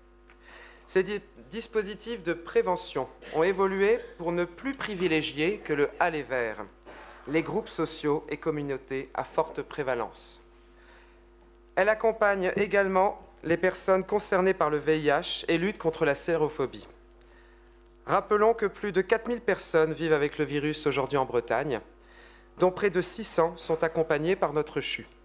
Ces di- dispositifs de prévention ont évolué pour ne plus privilégier que le aller vers, les groupes sociaux et communautés à forte prévalence. Elle accompagne également les personnes concernées par le V I H et lutte contre la sérophobie. Rappelons que plus de quatre mille personnes vivent avec le virus aujourd'hui en Bretagne, dont près de six cents sont accompagnées par notre C H U.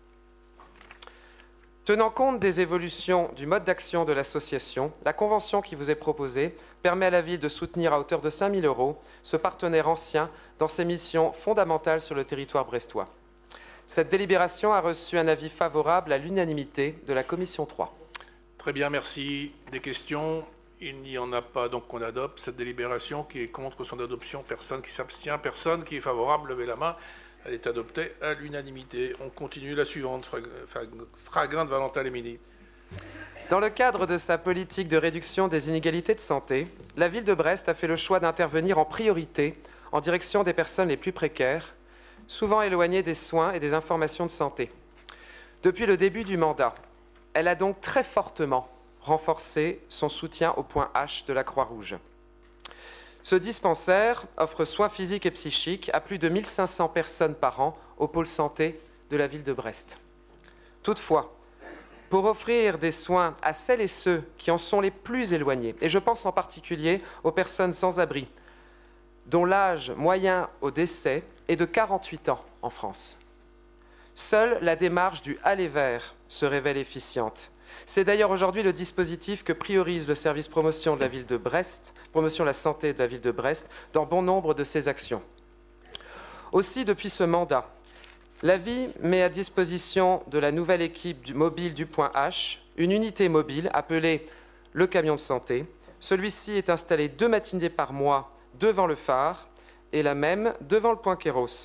Tenant compte des évolutions du mode d'action de l'association, la convention qui vous est proposée permet à la ville de soutenir à hauteur de cinq mille euros ce partenaire ancien dans ses missions fondamentales sur le territoire brestois. Cette délibération a reçu un avis favorable à l'unanimité de la commission trois. Très bien, merci. Des questions? Il n'y en a pas, donc on adopte cette délibération. Qui est contre son adoption? Personne. Qui s'abstient? Personne. Qui est favorable? Levez la main. Elle est adoptée à l'unanimité. On continue la suivante, Frégrande Valentin-Lémini. Dans le cadre de sa politique de réduction des inégalités de santé, la ville de Brest a fait le choix d'intervenir en priorité en direction des personnes les plus précaires, souvent éloignées des soins et des informations de santé. Depuis le début du mandat, elle a donc très fortement renforcé son soutien au point H de la Croix-Rouge. Ce dispensaire offre soins physiques et psychiques à plus de mille cinq cents personnes par an au pôle santé de la ville de Brest. Toutefois, pour offrir des soins à celles et ceux qui en sont les plus éloignés, et je pense en particulier aux personnes sans abri, dont l'âge moyen au décès est de quarante-huit ans en France. Seule la démarche du aller vers se révèle efficiente. C'est d'ailleurs aujourd'hui le dispositif que priorise le service promotion de la ville de Brest, promotion de la santé de la ville de Brest, dans bon nombre de ses actions. Aussi, depuis ce mandat, la ville met à disposition de la nouvelle équipe du mobile du Point H une unité mobile appelée le camion de santé. Celui-ci est installé deux matinées par mois devant le phare et la même devant le Point Kéros,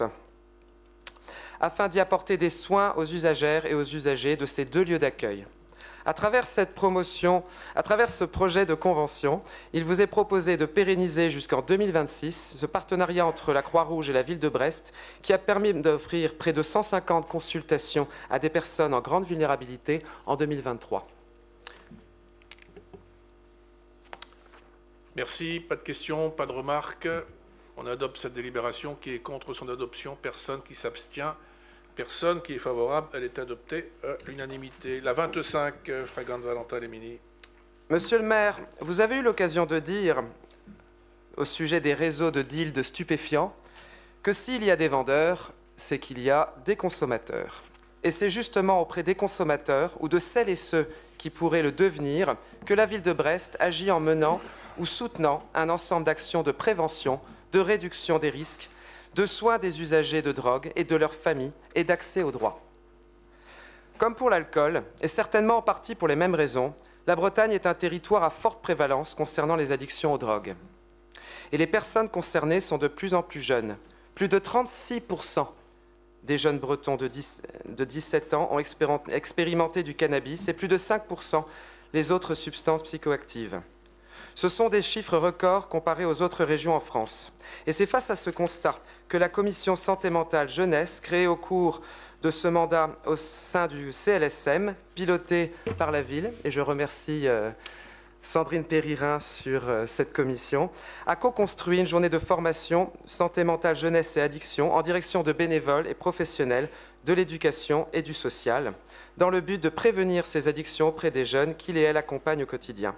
afin d'y apporter des soins aux usagères et aux usagers de ces deux lieux d'accueil. À travers cette promotion, à travers ce projet de convention, il vous est proposé de pérenniser jusqu'en deux mille vingt-six ce partenariat entre la Croix-Rouge et la ville de Brest qui a permis d'offrir près de cent cinquante consultations à des personnes en grande vulnérabilité en deux mille vingt-trois. Merci. Pas de questions, pas de remarques. On adopte cette délibération. Qui est contre son adoption? Personne. Qui s'abstient? Personne. Qui est favorable? Elle est adoptée à l'unanimité. La vingt-cinq, Frégrande Valentin-Lémini. Monsieur le maire, vous avez eu l'occasion de dire, au sujet des réseaux de deals de stupéfiants, que s'il y a des vendeurs, c'est qu'il y a des consommateurs. Et c'est justement auprès des consommateurs ou de celles et ceux qui pourraient le devenir que la ville de Brest agit en menant ou soutenant un ensemble d'actions de prévention, de réduction des risques, de soins des usagers de drogue et de leurs familles et d'accès aux droits. Comme pour l'alcool, et certainement en partie pour les mêmes raisons, la Bretagne est un territoire à forte prévalence concernant les addictions aux drogues. Et les personnes concernées sont de plus en plus jeunes. Plus de trente-six pour cent des jeunes Bretons de, dix, de dix-sept ans ont expérimenté du cannabis et plus de cinq pour cent les autres substances psychoactives. Ce sont des chiffres records comparés aux autres régions en France. Et c'est face à ce constat que la commission santé mentale jeunesse, créée au cours de ce mandat au sein du C L S M, pilotée par la ville, et je remercie euh, Sandrine Péririn sur euh, cette commission, a co-construit une journée de formation santé mentale, jeunesse et addiction en direction de bénévoles et professionnels de l'éducation et du social, dans le but de prévenir ces addictions auprès des jeunes qu'il et elle accompagnent au quotidien.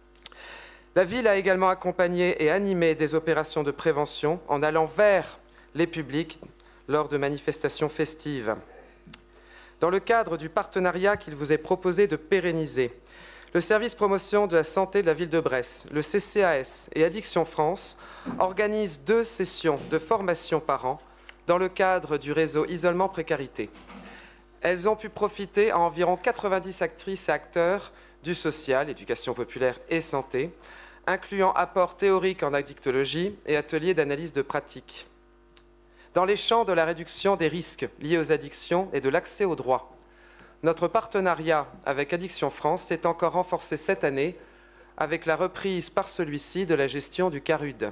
La ville a également accompagné et animé des opérations de prévention en allant vers les publics lors de manifestations festives. Dans le cadre du partenariat qu'il vous est proposé de pérenniser, le service promotion de la santé de la ville de Brest, le C C A S et Addiction France organisent deux sessions de formation par an dans le cadre du réseau Isolement Précarité. Elles ont pu profiter à environ quatre-vingt-dix actrices et acteurs du social, éducation populaire et santé, incluant apports théoriques en addictologie et ateliers d'analyse de pratique. Dans les champs de la réduction des risques liés aux addictions et de l'accès aux droits, notre partenariat avec Addiction France s'est encore renforcé cette année avec la reprise par celui-ci de la gestion du CARUD.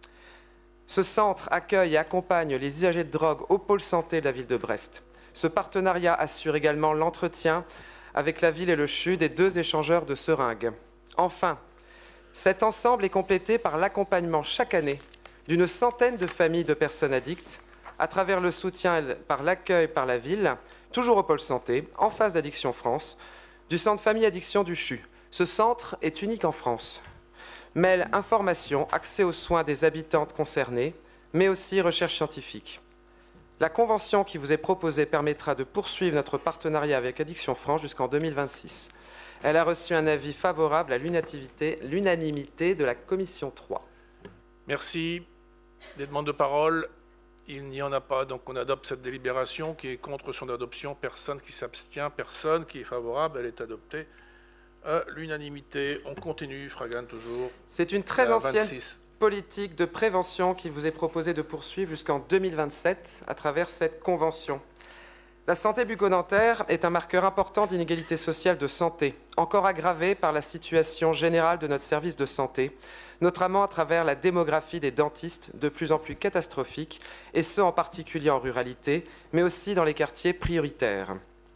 Ce centre accueille et accompagne les usagers de drogue au pôle santé de la ville de Brest. Ce partenariat assure également l'entretien avec la ville et le C H U des deux échangeurs de seringues. Enfin, cet ensemble est complété par l'accompagnement chaque année d'une centaine de familles de personnes addictes à travers le soutien par l'accueil par la ville, toujours au pôle santé, en face d'Addiction France, du centre famille addiction du C H U. Ce centre est unique en France. Mêle information, accès aux soins des habitantes concernées, mais aussi recherche scientifique. La convention qui vous est proposée permettra de poursuivre notre partenariat avec Addiction France jusqu'en deux mille vingt-six. Elle a reçu un avis favorable à l'unanimité de la commission trois. Merci. Des demandes de parole? Il n'y en a pas, donc on adopte cette délibération. Qui est contre son adoption? Personne qui s'abstient, personne qui est favorable, elle est adoptée à l'unanimité. On continue, Fragan toujours. C'est une très ancienne vingt-six. Politique de prévention qu'il vous est proposé de poursuivre jusqu'en deux mille vingt-sept à travers cette convention. La santé bucco-dentaire est un marqueur important d'inégalité sociale de santé, encore aggravé par la situation générale de notre service de santé, notamment à travers la démographie des dentistes de plus en plus catastrophique, et ce en particulier en ruralité, mais aussi dans les quartiers prioritaires.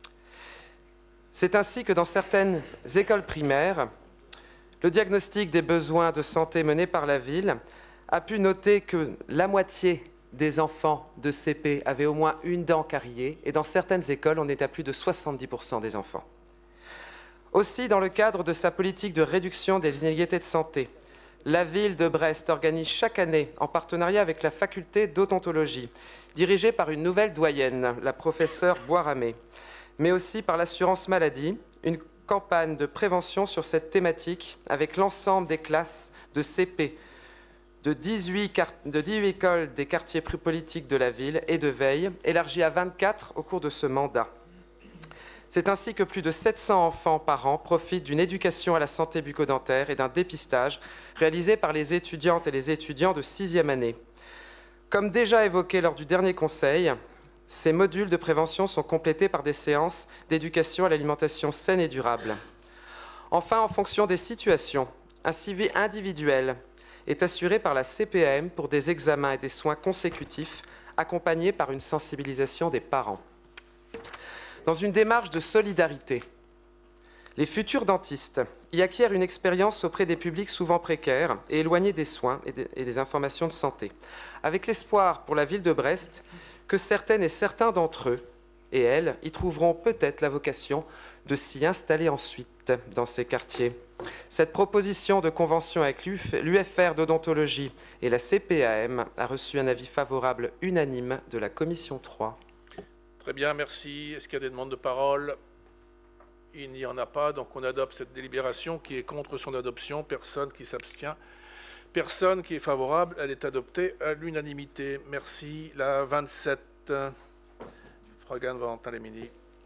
C'est ainsi que dans certaines écoles primaires, le diagnostic des besoins de santé mené par la ville a pu noter que la moitié des enfants de C P avaient au moins une dent cariée, et dans certaines écoles, on est à plus de soixante-dix pour cent des enfants. Aussi, dans le cadre de sa politique de réduction des inégalités de santé, la ville de Brest organise chaque année, en partenariat avec la faculté d'odontologie, dirigée par une nouvelle doyenne, la professeure Boiramé, mais aussi par l'assurance maladie, une campagne de prévention sur cette thématique avec l'ensemble des classes de C P de dix-huit, de dix-huit écoles des quartiers politiques de la ville et de veille, élargie à vingt-quatre au cours de ce mandat. C'est ainsi que plus de sept cents enfants par an profitent d'une éducation à la santé bucco-dentaire et d'un dépistage réalisé par les étudiantes et les étudiants de sixième année. Comme déjà évoqué lors du dernier conseil, ces modules de prévention sont complétés par des séances d'éducation à l'alimentation saine et durable. Enfin, en fonction des situations, un suivi individuel est assuré par la C P A M pour des examens et des soins consécutifs, accompagnés par une sensibilisation des parents. Dans une démarche de solidarité, les futurs dentistes y acquièrent une expérience auprès des publics souvent précaires et éloignés des soins et des, et des informations de santé, avec l'espoir pour la ville de Brest que certaines et certains d'entre eux et elles y trouveront peut-être la vocation de s'y installer ensuite dans ces quartiers. Cette proposition de convention avec l'U F R d'odontologie et la C P A M a reçu un avis favorable unanime de la commission trois. Très bien, merci. Est-ce qu'il y a des demandes de parole? Il n'y en a pas, donc on adopte cette délibération. Qui est contre son adoption? Personne qui s'abstient. Personne qui est favorable. Elle est adoptée à l'unanimité. Merci. La vingt-sept, Fragan Valentin Lémini.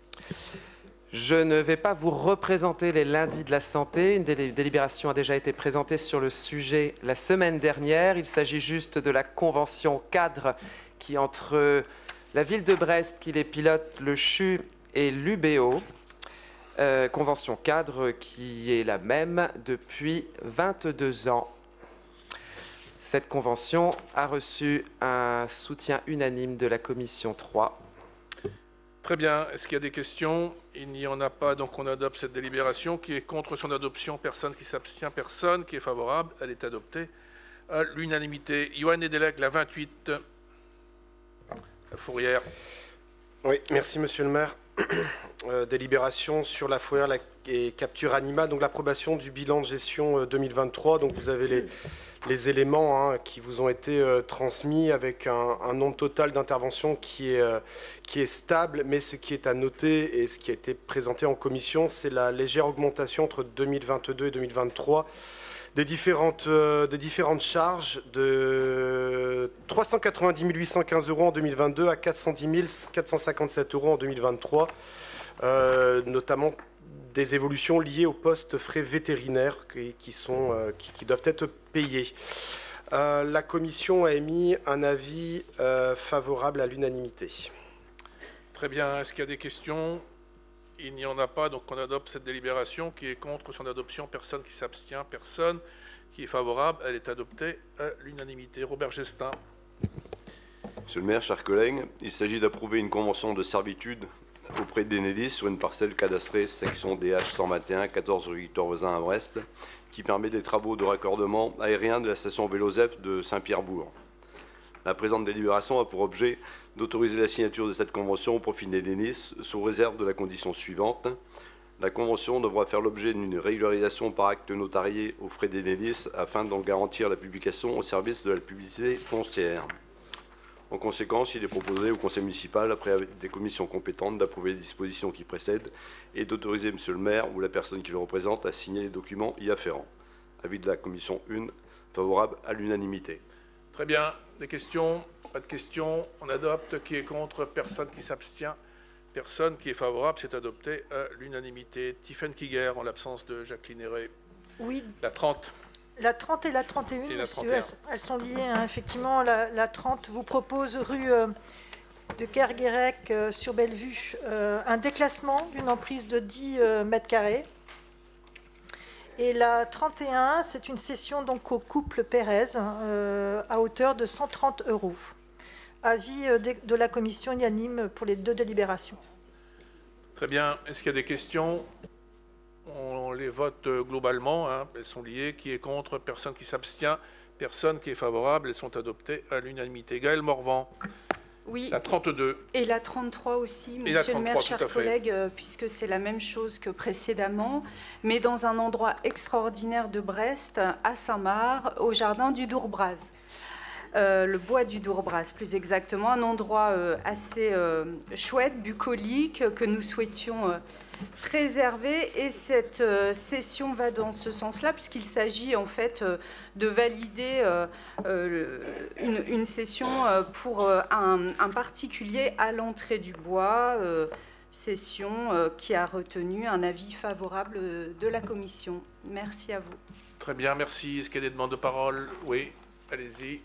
Je ne vais pas vous représenter les lundis de la santé. Une délibération a déjà été présentée sur le sujet la semaine dernière. Il s'agit juste de la convention cadre qui, entre la ville de Brest, qui les pilote, le C H U et l'U B O, euh, convention cadre qui est la même depuis vingt-deux ans. Cette convention a reçu un soutien unanime de la commission trois. Très bien. Est-ce qu'il y a des questions? Il n'y en a pas, donc on adopte cette délibération. Qui est contre son adoption? Personne qui s'abstient, personne qui est favorable. Elle est adoptée à l'unanimité. Yoann Nedelec, la vingt-huit, la Fourrière. Oui, merci Monsieur le maire. Euh, délibération sur la Fourrière la, et capture animale, donc l'approbation du bilan de gestion euh, deux mille vingt-trois. Donc vous avez les, les éléments hein, qui vous ont été euh, transmis avec un, un nombre total d'interventions qui est, euh, qui est stable, mais ce qui est à noter et ce qui a été présenté en commission, c'est la légère augmentation entre deux mille vingt-deux et deux mille vingt-trois des différentes, euh, des différentes charges de trois cent quatre-vingt-dix mille huit cent quinze euros en deux mille vingt-deux à quatre cent dix mille quatre cent cinquante-sept euros en deux mille vingt-trois, euh, notamment des évolutions liées aux postes frais vétérinaires qui, qui, sont, euh, qui, qui doivent être payés. Euh, la commission a émis un avis euh, favorable à l'unanimité. Très bien. Est-ce qu'il y a des questions? Il n'y en a pas, donc on adopte cette délibération. Qui est contre son adoption? Personne qui s'abstient, personne qui est favorable. Elle est adoptée à l'unanimité. Robert Gestin. Monsieur le maire, chers collègues, il s'agit d'approuver une convention de servitude auprès d'Enedis sur une parcelle cadastrée section D H cent vingt et un, quatorze rue Victor Vezin à Brest, qui permet des travaux de raccordement aérien de la station Vélozef de Saint-Pierre-Bourg. La présente délibération a pour objet d'autoriser la signature de cette convention au profit d'Enedis sous réserve de la condition suivante. La convention devra faire l'objet d'une régularisation par acte notarié aux frais d'Enedis afin d'en garantir la publication au service de la publicité foncière. En conséquence, il est proposé au conseil municipal, après des commissions compétentes, d'approuver les dispositions qui précèdent et d'autoriser monsieur le maire ou la personne qui le représente à signer les documents y afférents. Avis de la commission un, favorable à l'unanimité. Très bien. Des questions? Pas de questions. On adopte. Qui est contre? Personne qui s'abstient. Personne qui est favorable. C'est adopté à l'unanimité. Tiffaine Kiger, en l'absence de Jacqueline Héré. Oui. La trente. La trente et la trente et un, et la monsieur, elles, elles sont liées. Hein, effectivement, la, la trente vous propose rue euh, de Kerguérec euh, sur Bellevue euh, un déclassement d'une emprise de dix euh, mètres carrés. Et la trente et un, c'est une cession donc au couple Pérez euh, à hauteur de cent trente euros. Avis euh, de, de la commission unanime pour les deux délibérations. Très bien. Est-ce qu'il y a des questions? On les vote globalement, hein. Elles sont liées. Qui est contre? Personne qui s'abstient, personne qui est favorable. Elles sont adoptées à l'unanimité. Gaël Morvan. Oui. La trente-deux. Et la trente-trois aussi, Et monsieur le maire, chers collègues, euh, puisque c'est la même chose que précédemment, mais dans un endroit extraordinaire de Brest, à Saint-Marc, au jardin du Dourbraz. Euh, le bois du Dourbraz, plus exactement, un endroit euh, assez euh, chouette, bucolique, que nous souhaitions euh, préserver. Et cette euh, session va dans ce sens-là, puisqu'il s'agit en fait euh, de valider euh, euh, une, une session euh, pour euh, un, un particulier à l'entrée du bois, euh, session euh, qui a retenu un avis favorable de la commission. Merci à vous. Très bien, merci. Est-ce qu'il y a des demandes de parole? Oui, allez-y.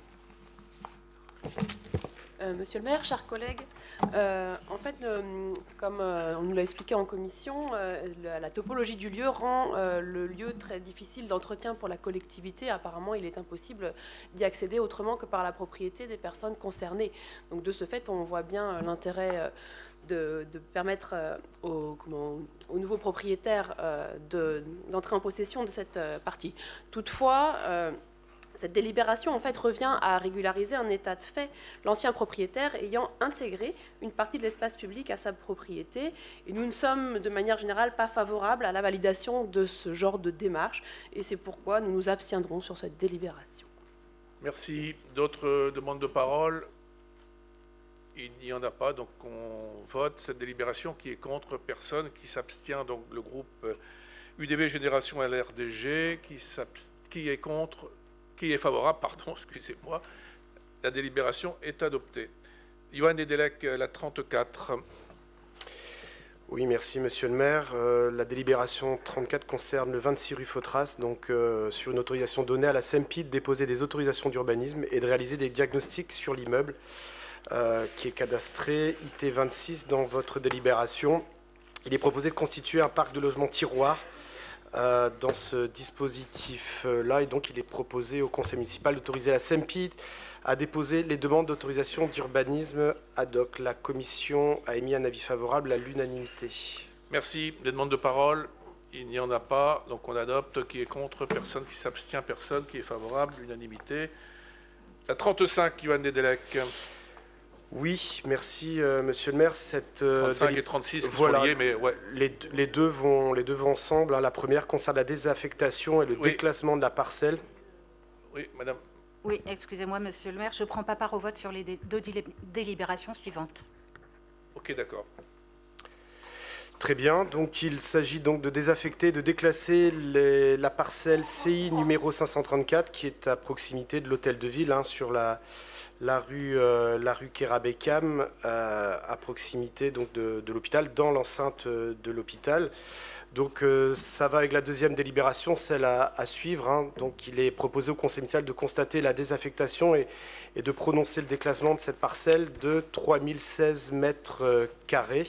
Euh, Monsieur le maire, chers collègues, euh, en fait, euh, comme euh, on nous l'a expliqué en commission, euh, la, la topologie du lieu rend euh, le lieu très difficile d'entretien pour la collectivité. Apparemment, il est impossible d'y accéder autrement que par la propriété des personnes concernées. Donc, de ce fait, on voit bien euh, l'intérêt euh, de, de permettre euh, aux, comment, aux nouveaux propriétaires euh, de, d'entrer en possession de cette euh, partie. Toutefois, euh, Cette délibération, en fait, revient à régulariser un état de fait, l'ancien propriétaire ayant intégré une partie de l'espace public à sa propriété. Et nous ne sommes, de manière générale, pas favorables à la validation de ce genre de démarche. Et c'est pourquoi nous nous abstiendrons sur cette délibération. Merci. D'autres demandes de parole? Il n'y en a pas, donc on vote cette délibération. Qui est contre? Personne. Qui s'abstient? Donc le groupe U D B Génération L R D G. Qui, qui est contre? Qui est favorable? Pardon, excusez-moi. La délibération est adoptée. Yoann Nedelec, la trente-quatre. Oui, merci Monsieur le maire. Euh, la délibération trente-quatre concerne le vingt-six rue Fautras, donc euh, sur une autorisation donnée à la S E M P I de déposer des autorisations d'urbanisme et de réaliser des diagnostics sur l'immeuble euh, qui est cadastré I T vingt-six dans votre délibération. Il est proposé de constituer un parc de logements tiroirs euh, dans ce dispositif-là, et donc il est proposé au conseil municipal d'autoriser la S E M P I à déposer les demandes d'autorisation d'urbanisme ad hoc. La commission a émis un avis favorable à l'unanimité. Merci. Les demandes de parole, il n'y en a pas, donc on adopte. Qui est contre? Personne. Qui s'abstient? Personne. Qui est favorable? L'unanimité. La trente-cinq, Yoann Nedelec. Oui, merci euh, Monsieur le maire. Cette, euh, trente-cinq et trente-six, qui voilà, sont liés, mais ouais. les, les, deux vont, les deux vont ensemble. Hein. La première concerne la désaffectation et le oui. déclassement de la parcelle. Oui, madame. Oui, excusez-moi, monsieur le maire, je ne prends pas part au vote sur les deux délibérations suivantes. Ok, d'accord. Très bien. Donc, il s'agit donc de désaffecter, de déclasser les, la parcelle C I numéro cinq cent trente-quatre, qui est à proximité de l'hôtel de ville, hein, sur la, la rue, euh, la rue Kérabekam, euh, à proximité donc de, de l'hôpital, dans l'enceinte de l'hôpital. Donc euh, ça va avec la deuxième délibération, celle à, à suivre. Hein. Donc il est proposé au conseil municipal de constater la désaffectation et, et de prononcer le déclassement de cette parcelle de trois mille seize mètres euh, carrés.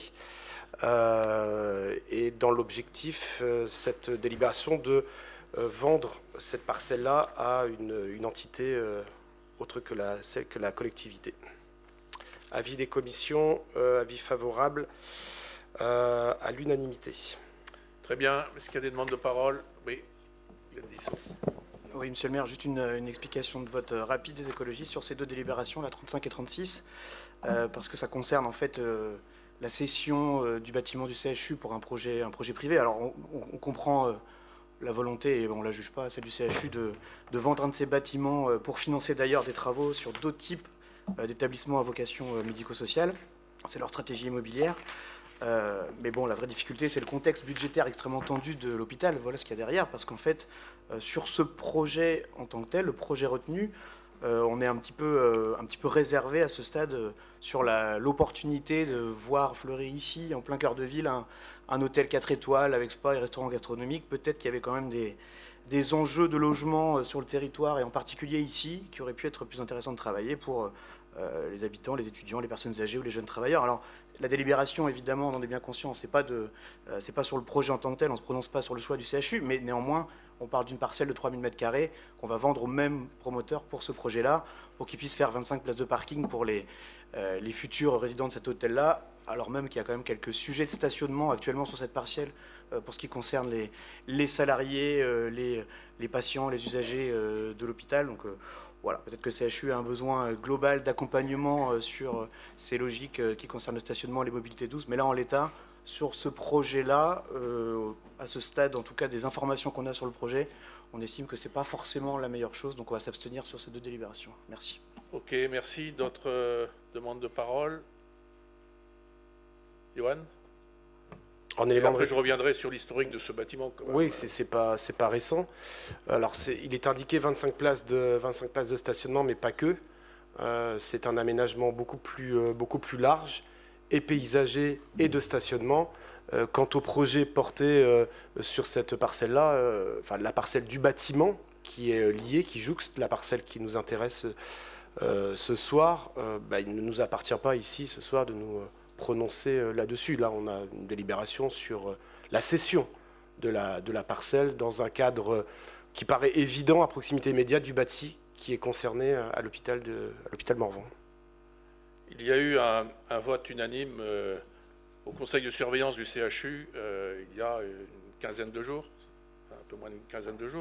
Euh, et dans l'objectif, euh, cette délibération de euh, vendre cette parcelle-là à une, une entité euh, autre que la, celle que la collectivité. Avis des commissions, euh, avis favorable euh, à l'unanimité. Très bien. Est-ce qu'il y a des demandes de parole? Oui. Oui, monsieur le maire, juste une, une explication de vote rapide des écologistes sur ces deux délibérations, la trente-cinq et trente-six, euh, parce que ça concerne en fait euh, la cession euh, du bâtiment du C H U pour un projet, un projet privé. Alors on, on, on comprend euh, la volonté, et on ne la juge pas, celle du C H U, de, de vendre un de ces bâtiments euh, pour financer d'ailleurs des travaux sur d'autres types euh, d'établissements à vocation euh, médico-sociale. C'est leur stratégie immobilière. Euh, mais bon, la vraie difficulté, c'est le contexte budgétaire extrêmement tendu de l'hôpital. Voilà ce qu'il y a derrière, parce qu'en fait, euh, sur ce projet en tant que tel, le projet retenu, euh, on est un petit peu, euh, un petit peu réservé à ce stade euh, sur l'opportunité de voir fleurir ici, en plein cœur de ville, un, un hôtel quatre étoiles avec spa et restaurant gastronomique. Peut-être qu'il y avait quand même des, des enjeux de logement euh, sur le territoire, et en particulier ici, qui auraient pu être plus intéressants de travailler pour euh, les habitants, les étudiants, les personnes âgées ou les jeunes travailleurs. Alors, la délibération, évidemment, on en est bien conscient, c'est pas de, euh, c'est pas sur le projet en tant que tel, on ne se prononce pas sur le choix du C H U, mais néanmoins, on parle d'une parcelle de trois mille mètres carrés qu'on va vendre au même promoteur pour ce projet-là, pour qu'il puisse faire vingt-cinq places de parking pour les, euh, les futurs résidents de cet hôtel-là, alors même qu'il y a quand même quelques sujets de stationnement actuellement sur cette parcelle euh, pour ce qui concerne les, les salariés, euh, les, les patients, les usagers euh, de l'hôpital. Donc, euh, Voilà, peut-être que le C H U a un besoin global d'accompagnement sur ces logiques qui concernent le stationnement et les mobilités douces. Mais là, en l'état, sur ce projet-là, euh, à ce stade, en tout cas, des informations qu'on a sur le projet, on estime que ce n'est pas forcément la meilleure chose. Donc, on va s'abstenir sur ces deux délibérations. Merci. Ok, merci. D'autres euh, demandes de parole? Yoann? En élément après, de... je reviendrai sur l'historique de ce bâtiment. Quand même. Oui, c'est pas, pas récent. Alors, il est indiqué vingt-cinq places de, vingt-cinq places de stationnement, mais pas que. Euh, c'est un aménagement beaucoup plus, euh, beaucoup plus large, et paysager, et de stationnement. Euh, quant au projet porté euh, sur cette parcelle-là, euh, enfin, la parcelle du bâtiment qui est liée, qui jouxte la parcelle qui nous intéresse euh, ce soir, euh, bah, il ne nous appartient pas ici, ce soir, de nous... Euh, prononcer là-dessus. Là, on a une délibération sur la cession de la, de la parcelle dans un cadre qui paraît évident à proximité immédiate du bâti qui est concerné à l'hôpital de à l'hôpital Morvan. Il y a eu un, un vote unanime euh, au conseil de surveillance du C H U euh, il y a une quinzaine de jours, un peu moins d'une quinzaine de jours,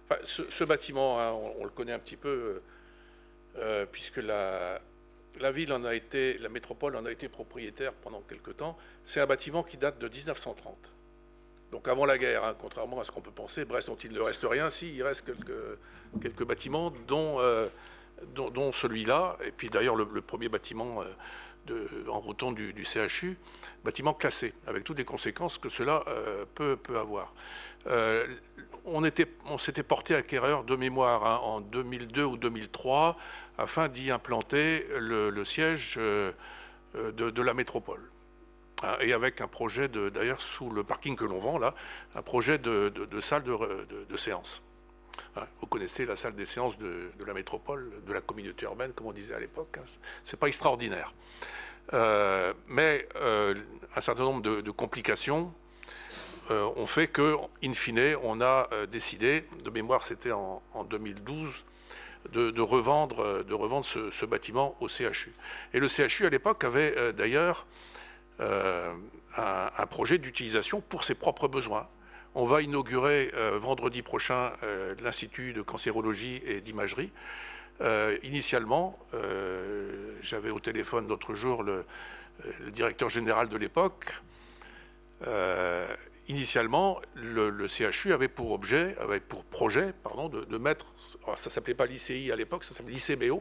Enfin, ce, ce bâtiment, hein, on, on le connaît un petit peu, euh, puisque la, la ville en a été, la métropole en a été propriétaire pendant quelque temps. C'est un bâtiment qui date de mille neuf cent trente. Donc avant la guerre, hein, contrairement à ce qu'on peut penser, Brest, dont il ne reste rien, si, il reste quelques, quelques bâtiments, dont, euh, dont, dont celui-là, et puis d'ailleurs le, le premier bâtiment euh, de, en breton du, du C H U, bâtiment classé, avec toutes les conséquences que cela euh, peut, peut avoir. Euh, on était, on s'était porté acquéreur de mémoire hein, en deux mille deux ou deux mille trois, afin d'y implanter le, le siège euh, de, de la métropole. Et avec un projet, d'ailleurs, sous le parking que l'on vend, là, un projet de, de, de salle de, de, de séance. Vous connaissez la salle des séances de, de la métropole, de la communauté urbaine, comme on disait à l'époque. Hein. C'est pas extraordinaire. Euh, mais euh, un certain nombre de, de complications euh, ont fait que, in fine, on a euh, décidé, de mémoire c'était en, en deux mille douze, de, de revendre, de revendre ce, ce bâtiment au C H U. Et le C H U, à l'époque, avait euh, d'ailleurs Euh, un, un projet d'utilisation pour ses propres besoins. On va inaugurer euh, vendredi prochain euh, l'Institut de cancérologie et d'imagerie. Euh, initialement, euh, j'avais au téléphone l'autre jour le, le directeur général de l'époque. Euh, initialement, le, le C H U avait pour objet, avait pour projet, pardon, de, de mettre, alors ça s'appelait pas l'I C I à l'époque, ça s'appelait l'I C B O,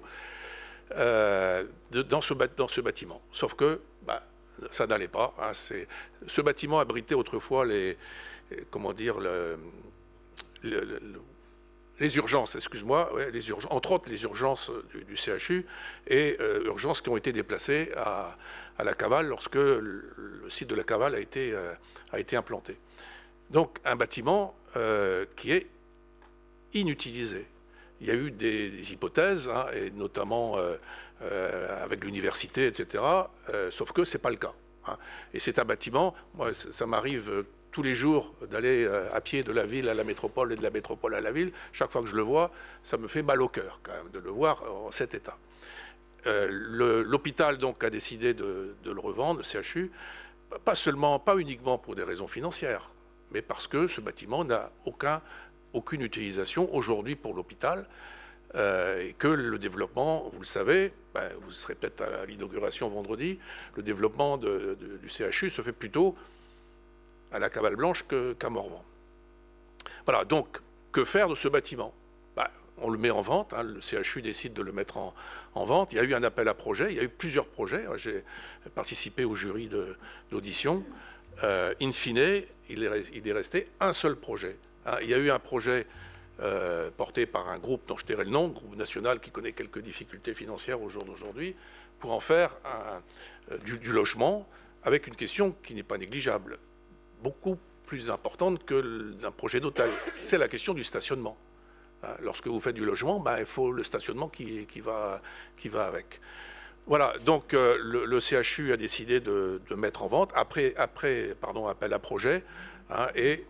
euh, de, dans, ce, dans ce bâtiment. Sauf que, bah, ça n'allait pas. Hein, ce bâtiment abritait autrefois les, comment dire, le, le, le, les urgences, excuse-moi, ouais, les urgences, entre autres les urgences du, du C H U et euh, urgences qui ont été déplacées à, à la Cavale lorsque le, le site de la Cavale a été, euh, a été implanté. Donc un bâtiment euh, qui est inutilisé. Il y a eu des, des hypothèses, hein, et notamment euh, euh, avec l'université, et cetera. Euh, sauf que ce n'est pas le cas. Hein. Et c'est un bâtiment, moi, ça, ça m'arrive euh, tous les jours d'aller euh, à pied de la ville à la métropole et de la métropole à la ville. Chaque fois que je le vois, ça me fait mal au cœur quand même de le voir en cet état. Euh, L'hôpital donc a décidé de, de le revendre, le C H U, pas seulement, pas uniquement pour des raisons financières, mais parce que ce bâtiment n'a aucun aucune utilisation aujourd'hui pour l'hôpital euh, et que le développement, vous le savez, ben, vous serez peut-être à l'inauguration vendredi, le développement de, de, du C H U se fait plutôt à la Cavale Blanche qu'à Morvan. Voilà, donc, que faire de ce bâtiment? Ben, on le met en vente, hein, le C H U décide de le mettre en, en vente, il y a eu un appel à projet, il y a eu plusieurs projets, j'ai participé au jury d'audition, euh, in fine, il est, il est resté un seul projet. Il y a eu un projet euh, porté par un groupe dont je tairai le nom, groupe national qui connaît quelques difficultés financières au jour d'aujourd'hui, pour en faire un, euh, du, du logement, avec une question qui n'est pas négligeable, beaucoup plus importante que d'un projet d'hôtel. C'est la question du stationnement. Hein, lorsque vous faites du logement, ben, il faut le stationnement qui, qui, va, qui va avec. Voilà, donc euh, le, le C H U a décidé de, de mettre en vente, après, après pardon, appel à projet, hein, et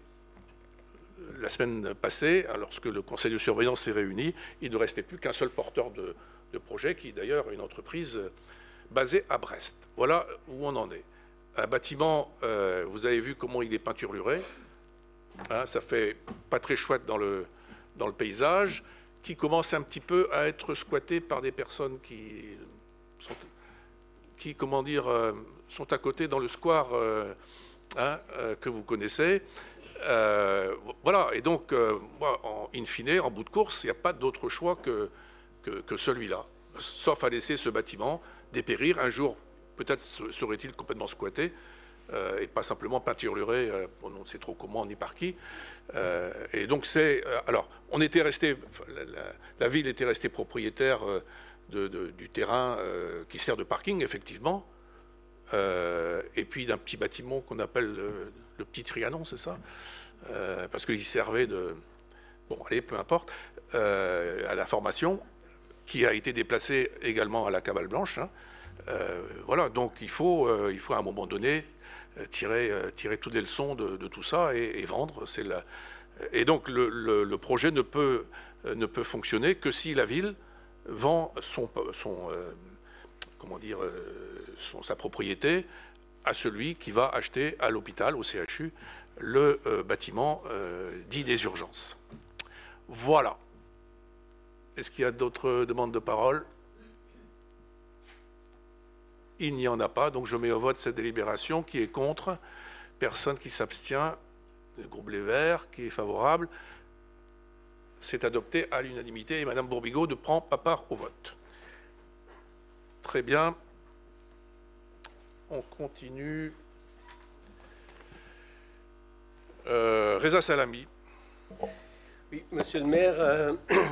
la semaine passée, lorsque le conseil de surveillance s'est réuni, il ne restait plus qu'un seul porteur de, de projet, qui d'ailleurs est une entreprise basée à Brest. Voilà où on en est. Un bâtiment, euh, vous avez vu comment il est peinturluré, hein, ça fait pas très chouette dans le, dans le paysage, qui commence un petit peu à être squatté par des personnes qui sont, qui, comment dire, euh, sont à côté dans le square euh, hein, euh, que vous connaissez. Euh, voilà, et donc, euh, moi, en, in fine, en bout de course, il n'y a pas d'autre choix que, que, que celui-là, sauf à laisser ce bâtiment dépérir. Un jour, peut-être serait-il complètement squatté, euh, et pas simplement peinturluré, euh, on ne sait trop comment ni par qui. Euh, et donc, c'est... Euh, alors, on était resté... La, la, la ville était restée propriétaire euh, de, de, du terrain euh, qui sert de parking, effectivement, euh, et puis d'un petit bâtiment qu'on appelle... Euh, le petit Trianon, c'est ça, euh, parce qu'il servait de, bon, allez, peu importe, euh, à la formation, qui a été déplacé également à la Cavale Blanche. Hein. Euh, voilà, donc il faut, euh, il faut à un moment donné euh, tirer, euh, tirer toutes les leçons de, de tout ça et, et vendre. C'est la... Et donc le, le, le projet ne peut, euh, ne peut fonctionner que si la ville vend son, son euh, comment dire, euh, son, sa propriété à celui qui va acheter à l'hôpital, au C H U, le euh, bâtiment euh, dit des urgences. Voilà. Est-ce qu'il y a d'autres demandes de parole? Il n'y en a pas, donc je mets au vote cette délibération. Qui est contre? Personne qui s'abstient. Le groupe Les Verts, qui est favorable. C'est adopté à l'unanimité et Madame Bourbigo ne prend pas part au vote. Très bien. On continue. Euh, Reza Salami. Oui, Monsieur le maire, euh,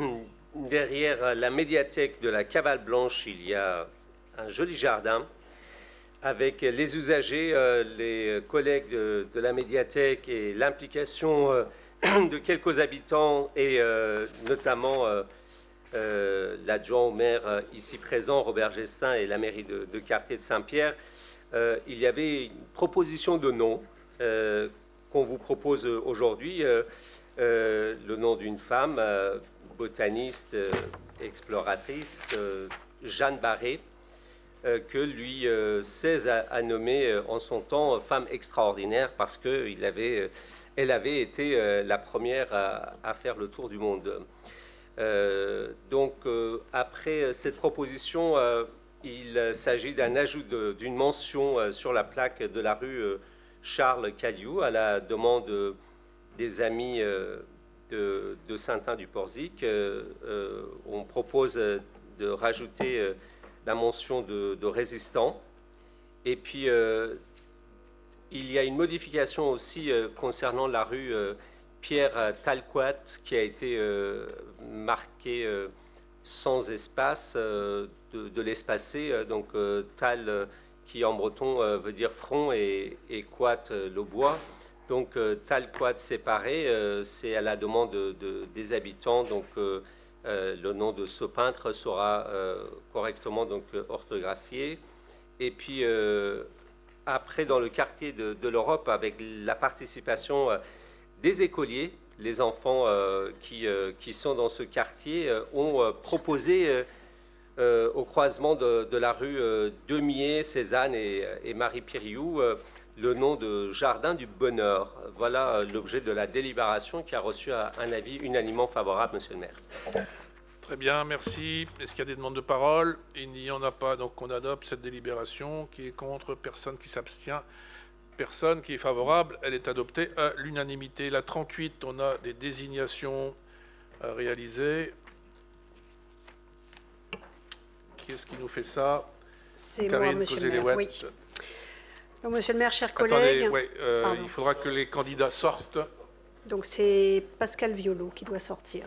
derrière la médiathèque de la Cavale Blanche, il y a un joli jardin avec les usagers, euh, les collègues de, de la médiathèque et l'implication euh, de quelques habitants et euh, notamment euh, euh, l'adjoint au maire euh, ici présent, Robert Gestin, et la mairie de, de quartier de Saint-Pierre. Euh, il y avait une proposition de nom euh, qu'on vous propose aujourd'hui, euh, euh, le nom d'une femme, euh, botaniste, euh, exploratrice, euh, Jeanne Barré, euh, que lui euh, Cèze a, a nommé euh, en son temps femme extraordinaire parce qu'elle avait, euh, elle avait été euh, la première à, à faire le tour du monde. Euh, donc, euh, après cette proposition, euh, il s'agit d'un ajout d'une mention euh, sur la plaque de la rue euh, Charles Cadieux à la demande euh, des amis euh, de, de Saint-Ain-du-Porzic. Euh, euh, on propose de rajouter euh, la mention de, de résistant. Et puis, euh, il y a une modification aussi euh, concernant la rue euh, Pierre Talquat qui a été euh, marquée euh, sans espace, euh, de, de l'espacé. Donc, euh, Tal, euh, qui en breton euh, veut dire front, et, et quat, euh, le bois. Donc, euh, Tal quat séparé, euh, c'est à la demande de, de, des habitants. Donc, euh, euh, le nom de ce peintre sera euh, correctement donc, orthographié. Et puis, euh, après, dans le quartier de, de l'Europe, avec la participation euh, des écoliers, les enfants euh, qui, euh, qui sont dans ce quartier euh, ont euh, proposé euh, euh, au croisement de, de la rue euh, Demier, Cézanne et, et Marie-Piriou euh, le nom de Jardin du Bonheur. Voilà euh, l'objet de la délibération qui a reçu un, un avis unanimement favorable, Monsieur le maire. Très bien, merci. Est-ce qu'il y a des demandes de parole? Il n'y en a pas, donc on adopte cette délibération. Qui est contre? Personne qui s'abstient? Personne qui est favorable? Elle est adoptée à l'unanimité. La trente-huit, on a des désignations à réaliser. Qui est-ce qui nous fait ça? C'est moi, Monsieur le maire, oui. Donc, Monsieur le maire, chers Attendez, collègues... ouais, euh, il faudra que les candidats sortent. Donc c'est Pascal Violo qui doit sortir.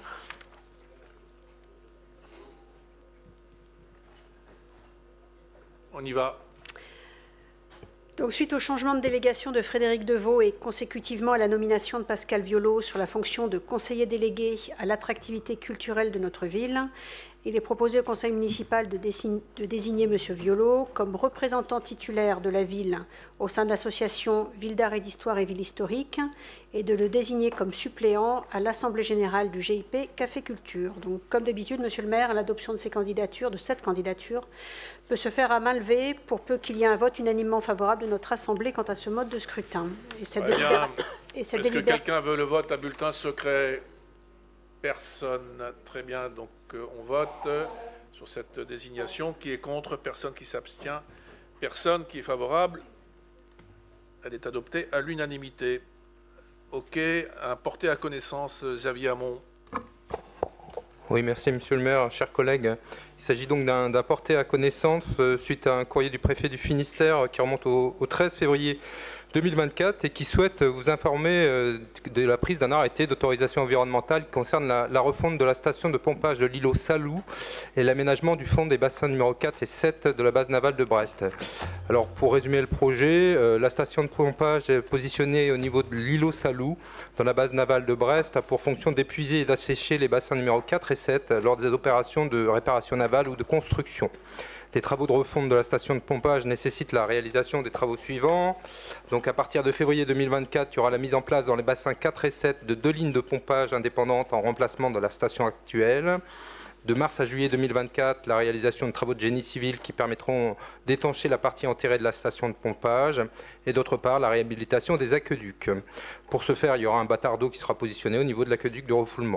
On y va. Donc, suite au changement de délégation de Frédéric Deveau et consécutivement à la nomination de Pascal Violo sur la fonction de conseiller délégué à l'attractivité culturelle de notre ville, il est proposé au conseil municipal de, de désigner M. Violo comme représentant titulaire de la ville au sein de l'association Ville d'Art et d'Histoire et Ville Historique et de le désigner comme suppléant à l'Assemblée générale du G I P Café Culture. Donc, comme d'habitude, Monsieur le maire, l'adoption de ces candidatures, de cette candidature, peut se faire à main levée pour peu qu'il y ait un vote unanimement favorable de notre Assemblée quant à ce mode de scrutin. Est-ce que quelqu'un veut le vote à bulletin secret? Personne. Très bien, donc euh, on vote euh, sur cette désignation. Qui est contre? Personne qui s'abstient? Personne qui est favorable? Elle est adoptée à l'unanimité. OK, à porter à connaissance, Xavier Hamon. Oui, merci Monsieur le maire, chers collègues. Il s'agit donc d'un porté à connaissance euh, suite à un courrier du préfet du Finistère qui remonte au, au treize février deux mille vingt-quatre et qui souhaite vous informer euh, de la prise d'un arrêté d'autorisation environnementale qui concerne la, la refonte de la station de pompage de l'îlot Salou et l'aménagement du fond des bassins numéro quatre et sept de la base navale de Brest. Alors pour résumer le projet, euh, la station de pompage est positionnée au niveau de l'îlot Salou dans la base navale de Brest a pour fonction d'épuiser et d'assécher les bassins numéro quatre et sept lors des opérations de réparation navale ou de construction. Les travaux de refonte de la station de pompage nécessitent la réalisation des travaux suivants. Donc à partir de février deux mille vingt-quatre, il y aura la mise en place dans les bassins quatre et sept de deux lignes de pompage indépendantes en remplacement de la station actuelle. De mars à juillet deux mille vingt-quatre, la réalisation de travaux de génie civil qui permettront d'étancher la partie enterrée de la station de pompage. Et d'autre part, la réhabilitation des aqueducs. Pour ce faire, il y aura un bâtard d'eau qui sera positionné au niveau de l'aqueduc de refoulement.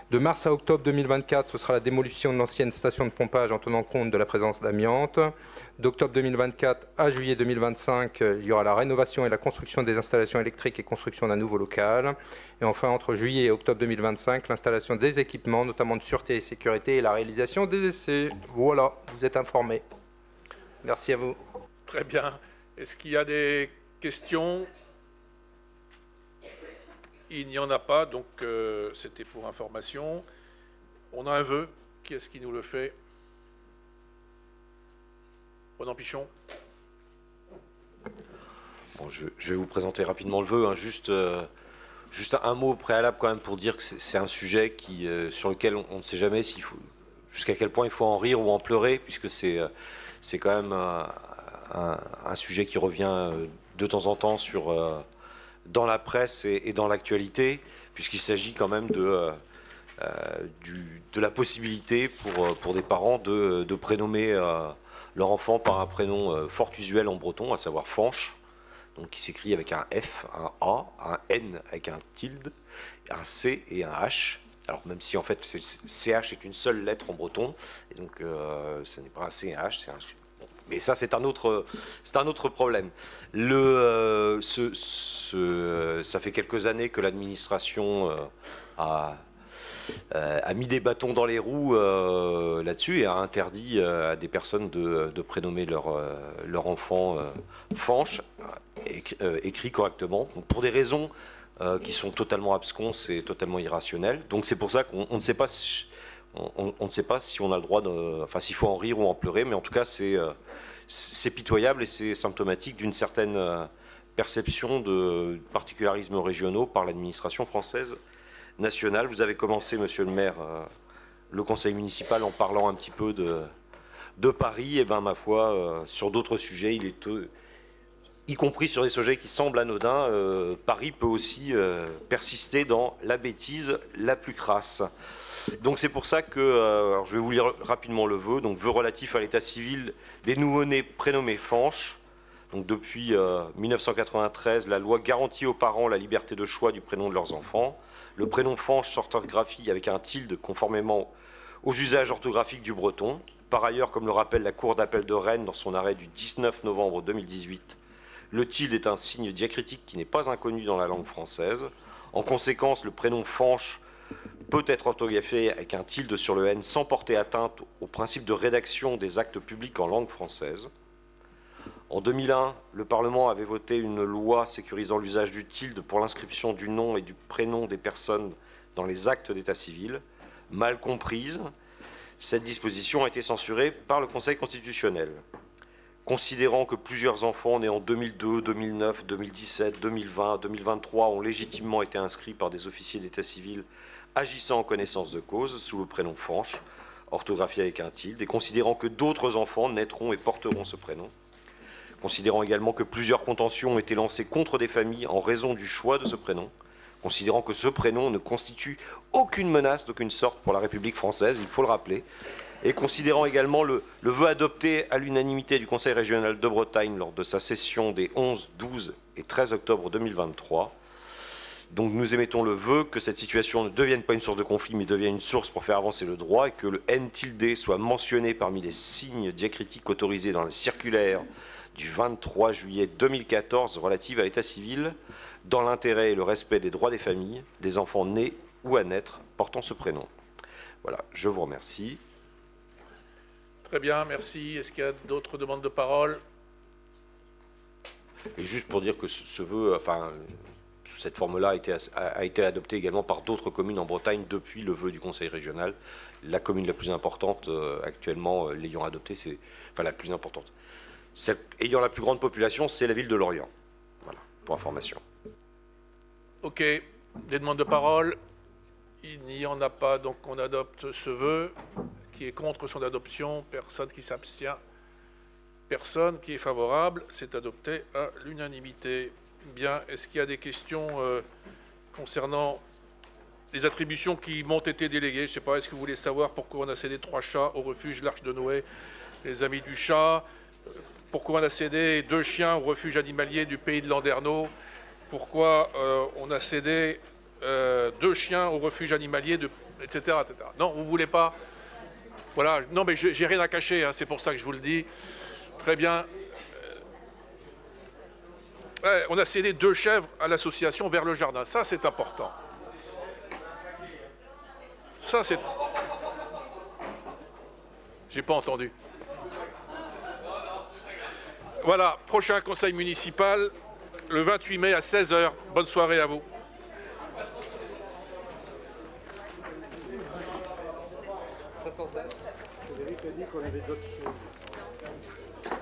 De mars à octobre deux mille vingt-quatre, ce sera la démolition de l'ancienne station de pompage en tenant compte de la présence d'amiante. D'octobre deux mille vingt-quatre à juillet deux mille vingt-cinq, il y aura la rénovation et la construction des installations électriques et construction d'un nouveau local. Et enfin, entre juillet et octobre deux mille vingt-cinq, l'installation des équipements, notamment de sûreté et sécurité, et la réalisation des essais. Voilà, vous êtes informés. Merci à vous. Très bien. Est-ce qu'il y a des questions? Il n'y en a pas, donc euh, c'était pour information. On a un vœu. Qui est-ce qui nous le fait? Ronan Pichon. Bon, je, je vais vous présenter rapidement le vœu. Hein, juste, euh, juste un mot préalable quand même pour dire que c'est un sujet qui, euh, sur lequel on, on ne sait jamais s'il faut, jusqu'à quel point il faut en rire ou en pleurer, puisque c'est euh, c'est quand même un, un, un sujet qui revient de temps en temps sur... Euh, dans la presse et, et dans l'actualité, puisqu'il s'agit quand même de, euh, du, de la possibilité pour, pour des parents de, de prénommer euh, leur enfant par un prénom euh, fort usuel en breton, à savoir Fanche, donc qui s'écrit avec un F, un A, un N avec un tilde, un C et un H. Alors même si en fait C H est une seule lettre en breton, et donc euh, ce n'est pas un C et un H, c'est un... Mais ça, c'est un autre, c'est un autre problème. Le, euh, ce, ce, ça fait quelques années que l'administration euh, a, euh, a mis des bâtons dans les roues euh, là-dessus et a interdit euh, à des personnes de, de prénommer leur, euh, leur enfant euh, Fanche, écrit, euh, écrit correctement, donc pour des raisons euh, qui sont totalement absconses et totalement irrationnelles. Donc c'est pour ça qu'on on ne sait pas si, on, on ne sait pas si on a le droit de, enfin s'il faut en rire ou en pleurer, mais en tout cas c'est euh, c'est pitoyable et c'est symptomatique d'une certaine euh, perception de particularismes régionaux par l'administration française nationale. Vous avez commencé, monsieur le maire, euh, le conseil municipal en parlant un petit peu de, de Paris. Et bien, ma foi, euh, sur d'autres sujets, il est, euh, y compris sur des sujets qui semblent anodins, euh, Paris peut aussi euh, persister dans la bêtise la plus crasse. Donc c'est pour ça que, euh, alors je vais vous lire rapidement le vœu, donc vœu relatif à l'état civil des nouveau-nés prénommés Fanche. Donc depuis euh, mille neuf cent quatre-vingt-treize, la loi garantit aux parents la liberté de choix du prénom de leurs enfants. Le prénom Fanche s'orthographie avec un tilde conformément aux usages orthographiques du breton. Par ailleurs, comme le rappelle la Cour d'appel de Rennes dans son arrêt du dix-neuf novembre deux mille dix-huit, le tilde est un signe diacritique qui n'est pas inconnu dans la langue française. En conséquence, le prénom Fanche peut être orthographié avec un tilde sur le N sans porter atteinte au principe de rédaction des actes publics en langue française. En deux mille un, le Parlement avait voté une loi sécurisant l'usage du tilde pour l'inscription du nom et du prénom des personnes dans les actes d'état civil. Mal comprise, cette disposition a été censurée par le Conseil constitutionnel. Considérant que plusieurs enfants nés en deux mille deux, deux mille neuf, deux mille dix-sept, deux mille vingt, deux mille vingt-trois ont légitimement été inscrits par des officiers d'état civil agissant en connaissance de cause sous le prénom Fanche, orthographié avec un tilde, et considérant que d'autres enfants naîtront et porteront ce prénom, considérant également que plusieurs contentions ont été lancées contre des familles en raison du choix de ce prénom, considérant que ce prénom ne constitue aucune menace d'aucune sorte pour la République française, il faut le rappeler, et considérant également le, le vœu adopté à l'unanimité du Conseil régional de Bretagne lors de sa session des onze, douze et treize octobre deux mille vingt-trois. Donc nous émettons le vœu que cette situation ne devienne pas une source de conflit, mais devienne une source pour faire avancer le droit, et que le N tilde soit mentionné parmi les signes diacritiques autorisés dans la circulaire du vingt-trois juillet deux mille quatorze relative à l'état civil, dans l'intérêt et le respect des droits des familles, des enfants nés ou à naître portant ce prénom. Voilà, je vous remercie. Très bien, merci. Est-ce qu'il y a d'autres demandes de parole? Et juste pour dire que ce, ce vœu, enfin, sous cette forme-là, a été, a été adopté également par d'autres communes en Bretagne depuis le vœu du Conseil régional. La commune la plus importante euh, actuellement euh, l'ayant adopté, c'est, enfin la plus importante, celle ayant la plus grande population, c'est la ville de Lorient. Voilà, pour information. Ok, des demandes de parole? Il n'y en a pas, donc on adopte ce vœu. Qui est contre son adoption? Personne qui s'abstient? Personne qui est favorable? C'est adopté à l'unanimité. Bien, est-ce qu'il y a des questions euh, concernant les attributions qui m'ont été déléguées? Je ne sais pas, est-ce que vous voulez savoir pourquoi on a cédé trois chats au refuge l'Arche de Noé, les Amis du Chat? Pourquoi on a cédé deux chiens au refuge animalier du Pays de Landerneau? Pourquoi euh, on a cédé euh, deux chiens au refuge animalier de et cetera, et cetera. Non, vous ne voulez pas. Voilà, non, mais j'ai rien à cacher, hein, c'est pour ça que je vous le dis. Très bien. Ouais, on a cédé deux chèvres à l'association Vers le Jardin. Ça, c'est important. Ça, c'est... J'ai pas entendu. Voilà, prochain conseil municipal, le vingt-huit mai à seize heures. Bonne soirée à vous. Ça s'en passe. Frédéric a dit qu'on avait d'autres choses.